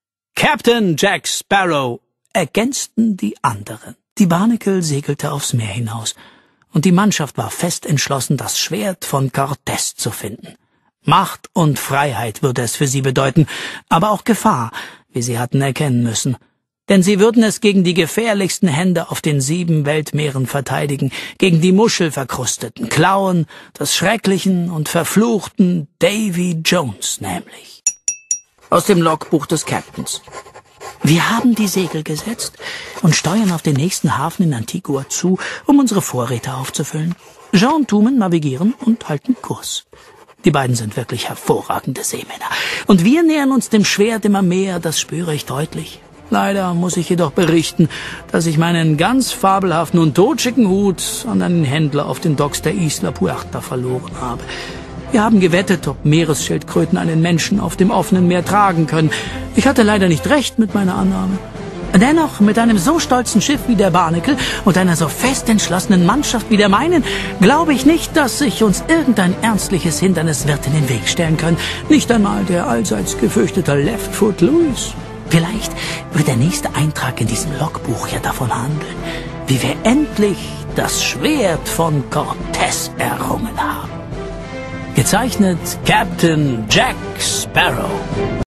A: Captain Jack Sparrow«, ergänzten die anderen. Die Barnacle segelte aufs Meer hinaus, und die Mannschaft war fest entschlossen, das Schwert von Cortés zu finden. Macht und Freiheit würde es für sie bedeuten, aber auch Gefahr, wie sie hatten erkennen müssen. Denn sie würden es gegen die gefährlichsten Hände auf den sieben Weltmeeren verteidigen, gegen die muschelverkrusteten Klauen des schrecklichen und verfluchten Davy Jones nämlich. Aus dem Logbuch des Captains. »Wir haben die Segel gesetzt und steuern auf den nächsten Hafen in Antigua zu, um unsere Vorräte aufzufüllen. Jean und Tumen navigieren und halten Kurs. Die beiden sind wirklich hervorragende Seemänner. Und wir nähern uns dem Schwert immer mehr, das spüre ich deutlich. Leider muss ich jedoch berichten, dass ich meinen ganz fabelhaften und totschicken Hut an einen Händler auf den Docks der Isla Puerta verloren habe. Wir haben gewettet, ob Meeresschildkröten einen Menschen auf dem offenen Meer tragen können. Ich hatte leider nicht recht mit meiner Annahme. Dennoch, mit einem so stolzen Schiff wie der Barnacle und einer so fest entschlossenen Mannschaft wie der meinen, glaube ich nicht, dass sich uns irgendein ernstliches Hindernis wird in den Weg stellen können. Nicht einmal der allseits gefürchtete Left Foot Louis. Vielleicht wird der nächste Eintrag in diesem Logbuch ja davon handeln, wie wir endlich das Schwert von Cortés errungen haben. Gezeichnet Captain Jack Sparrow.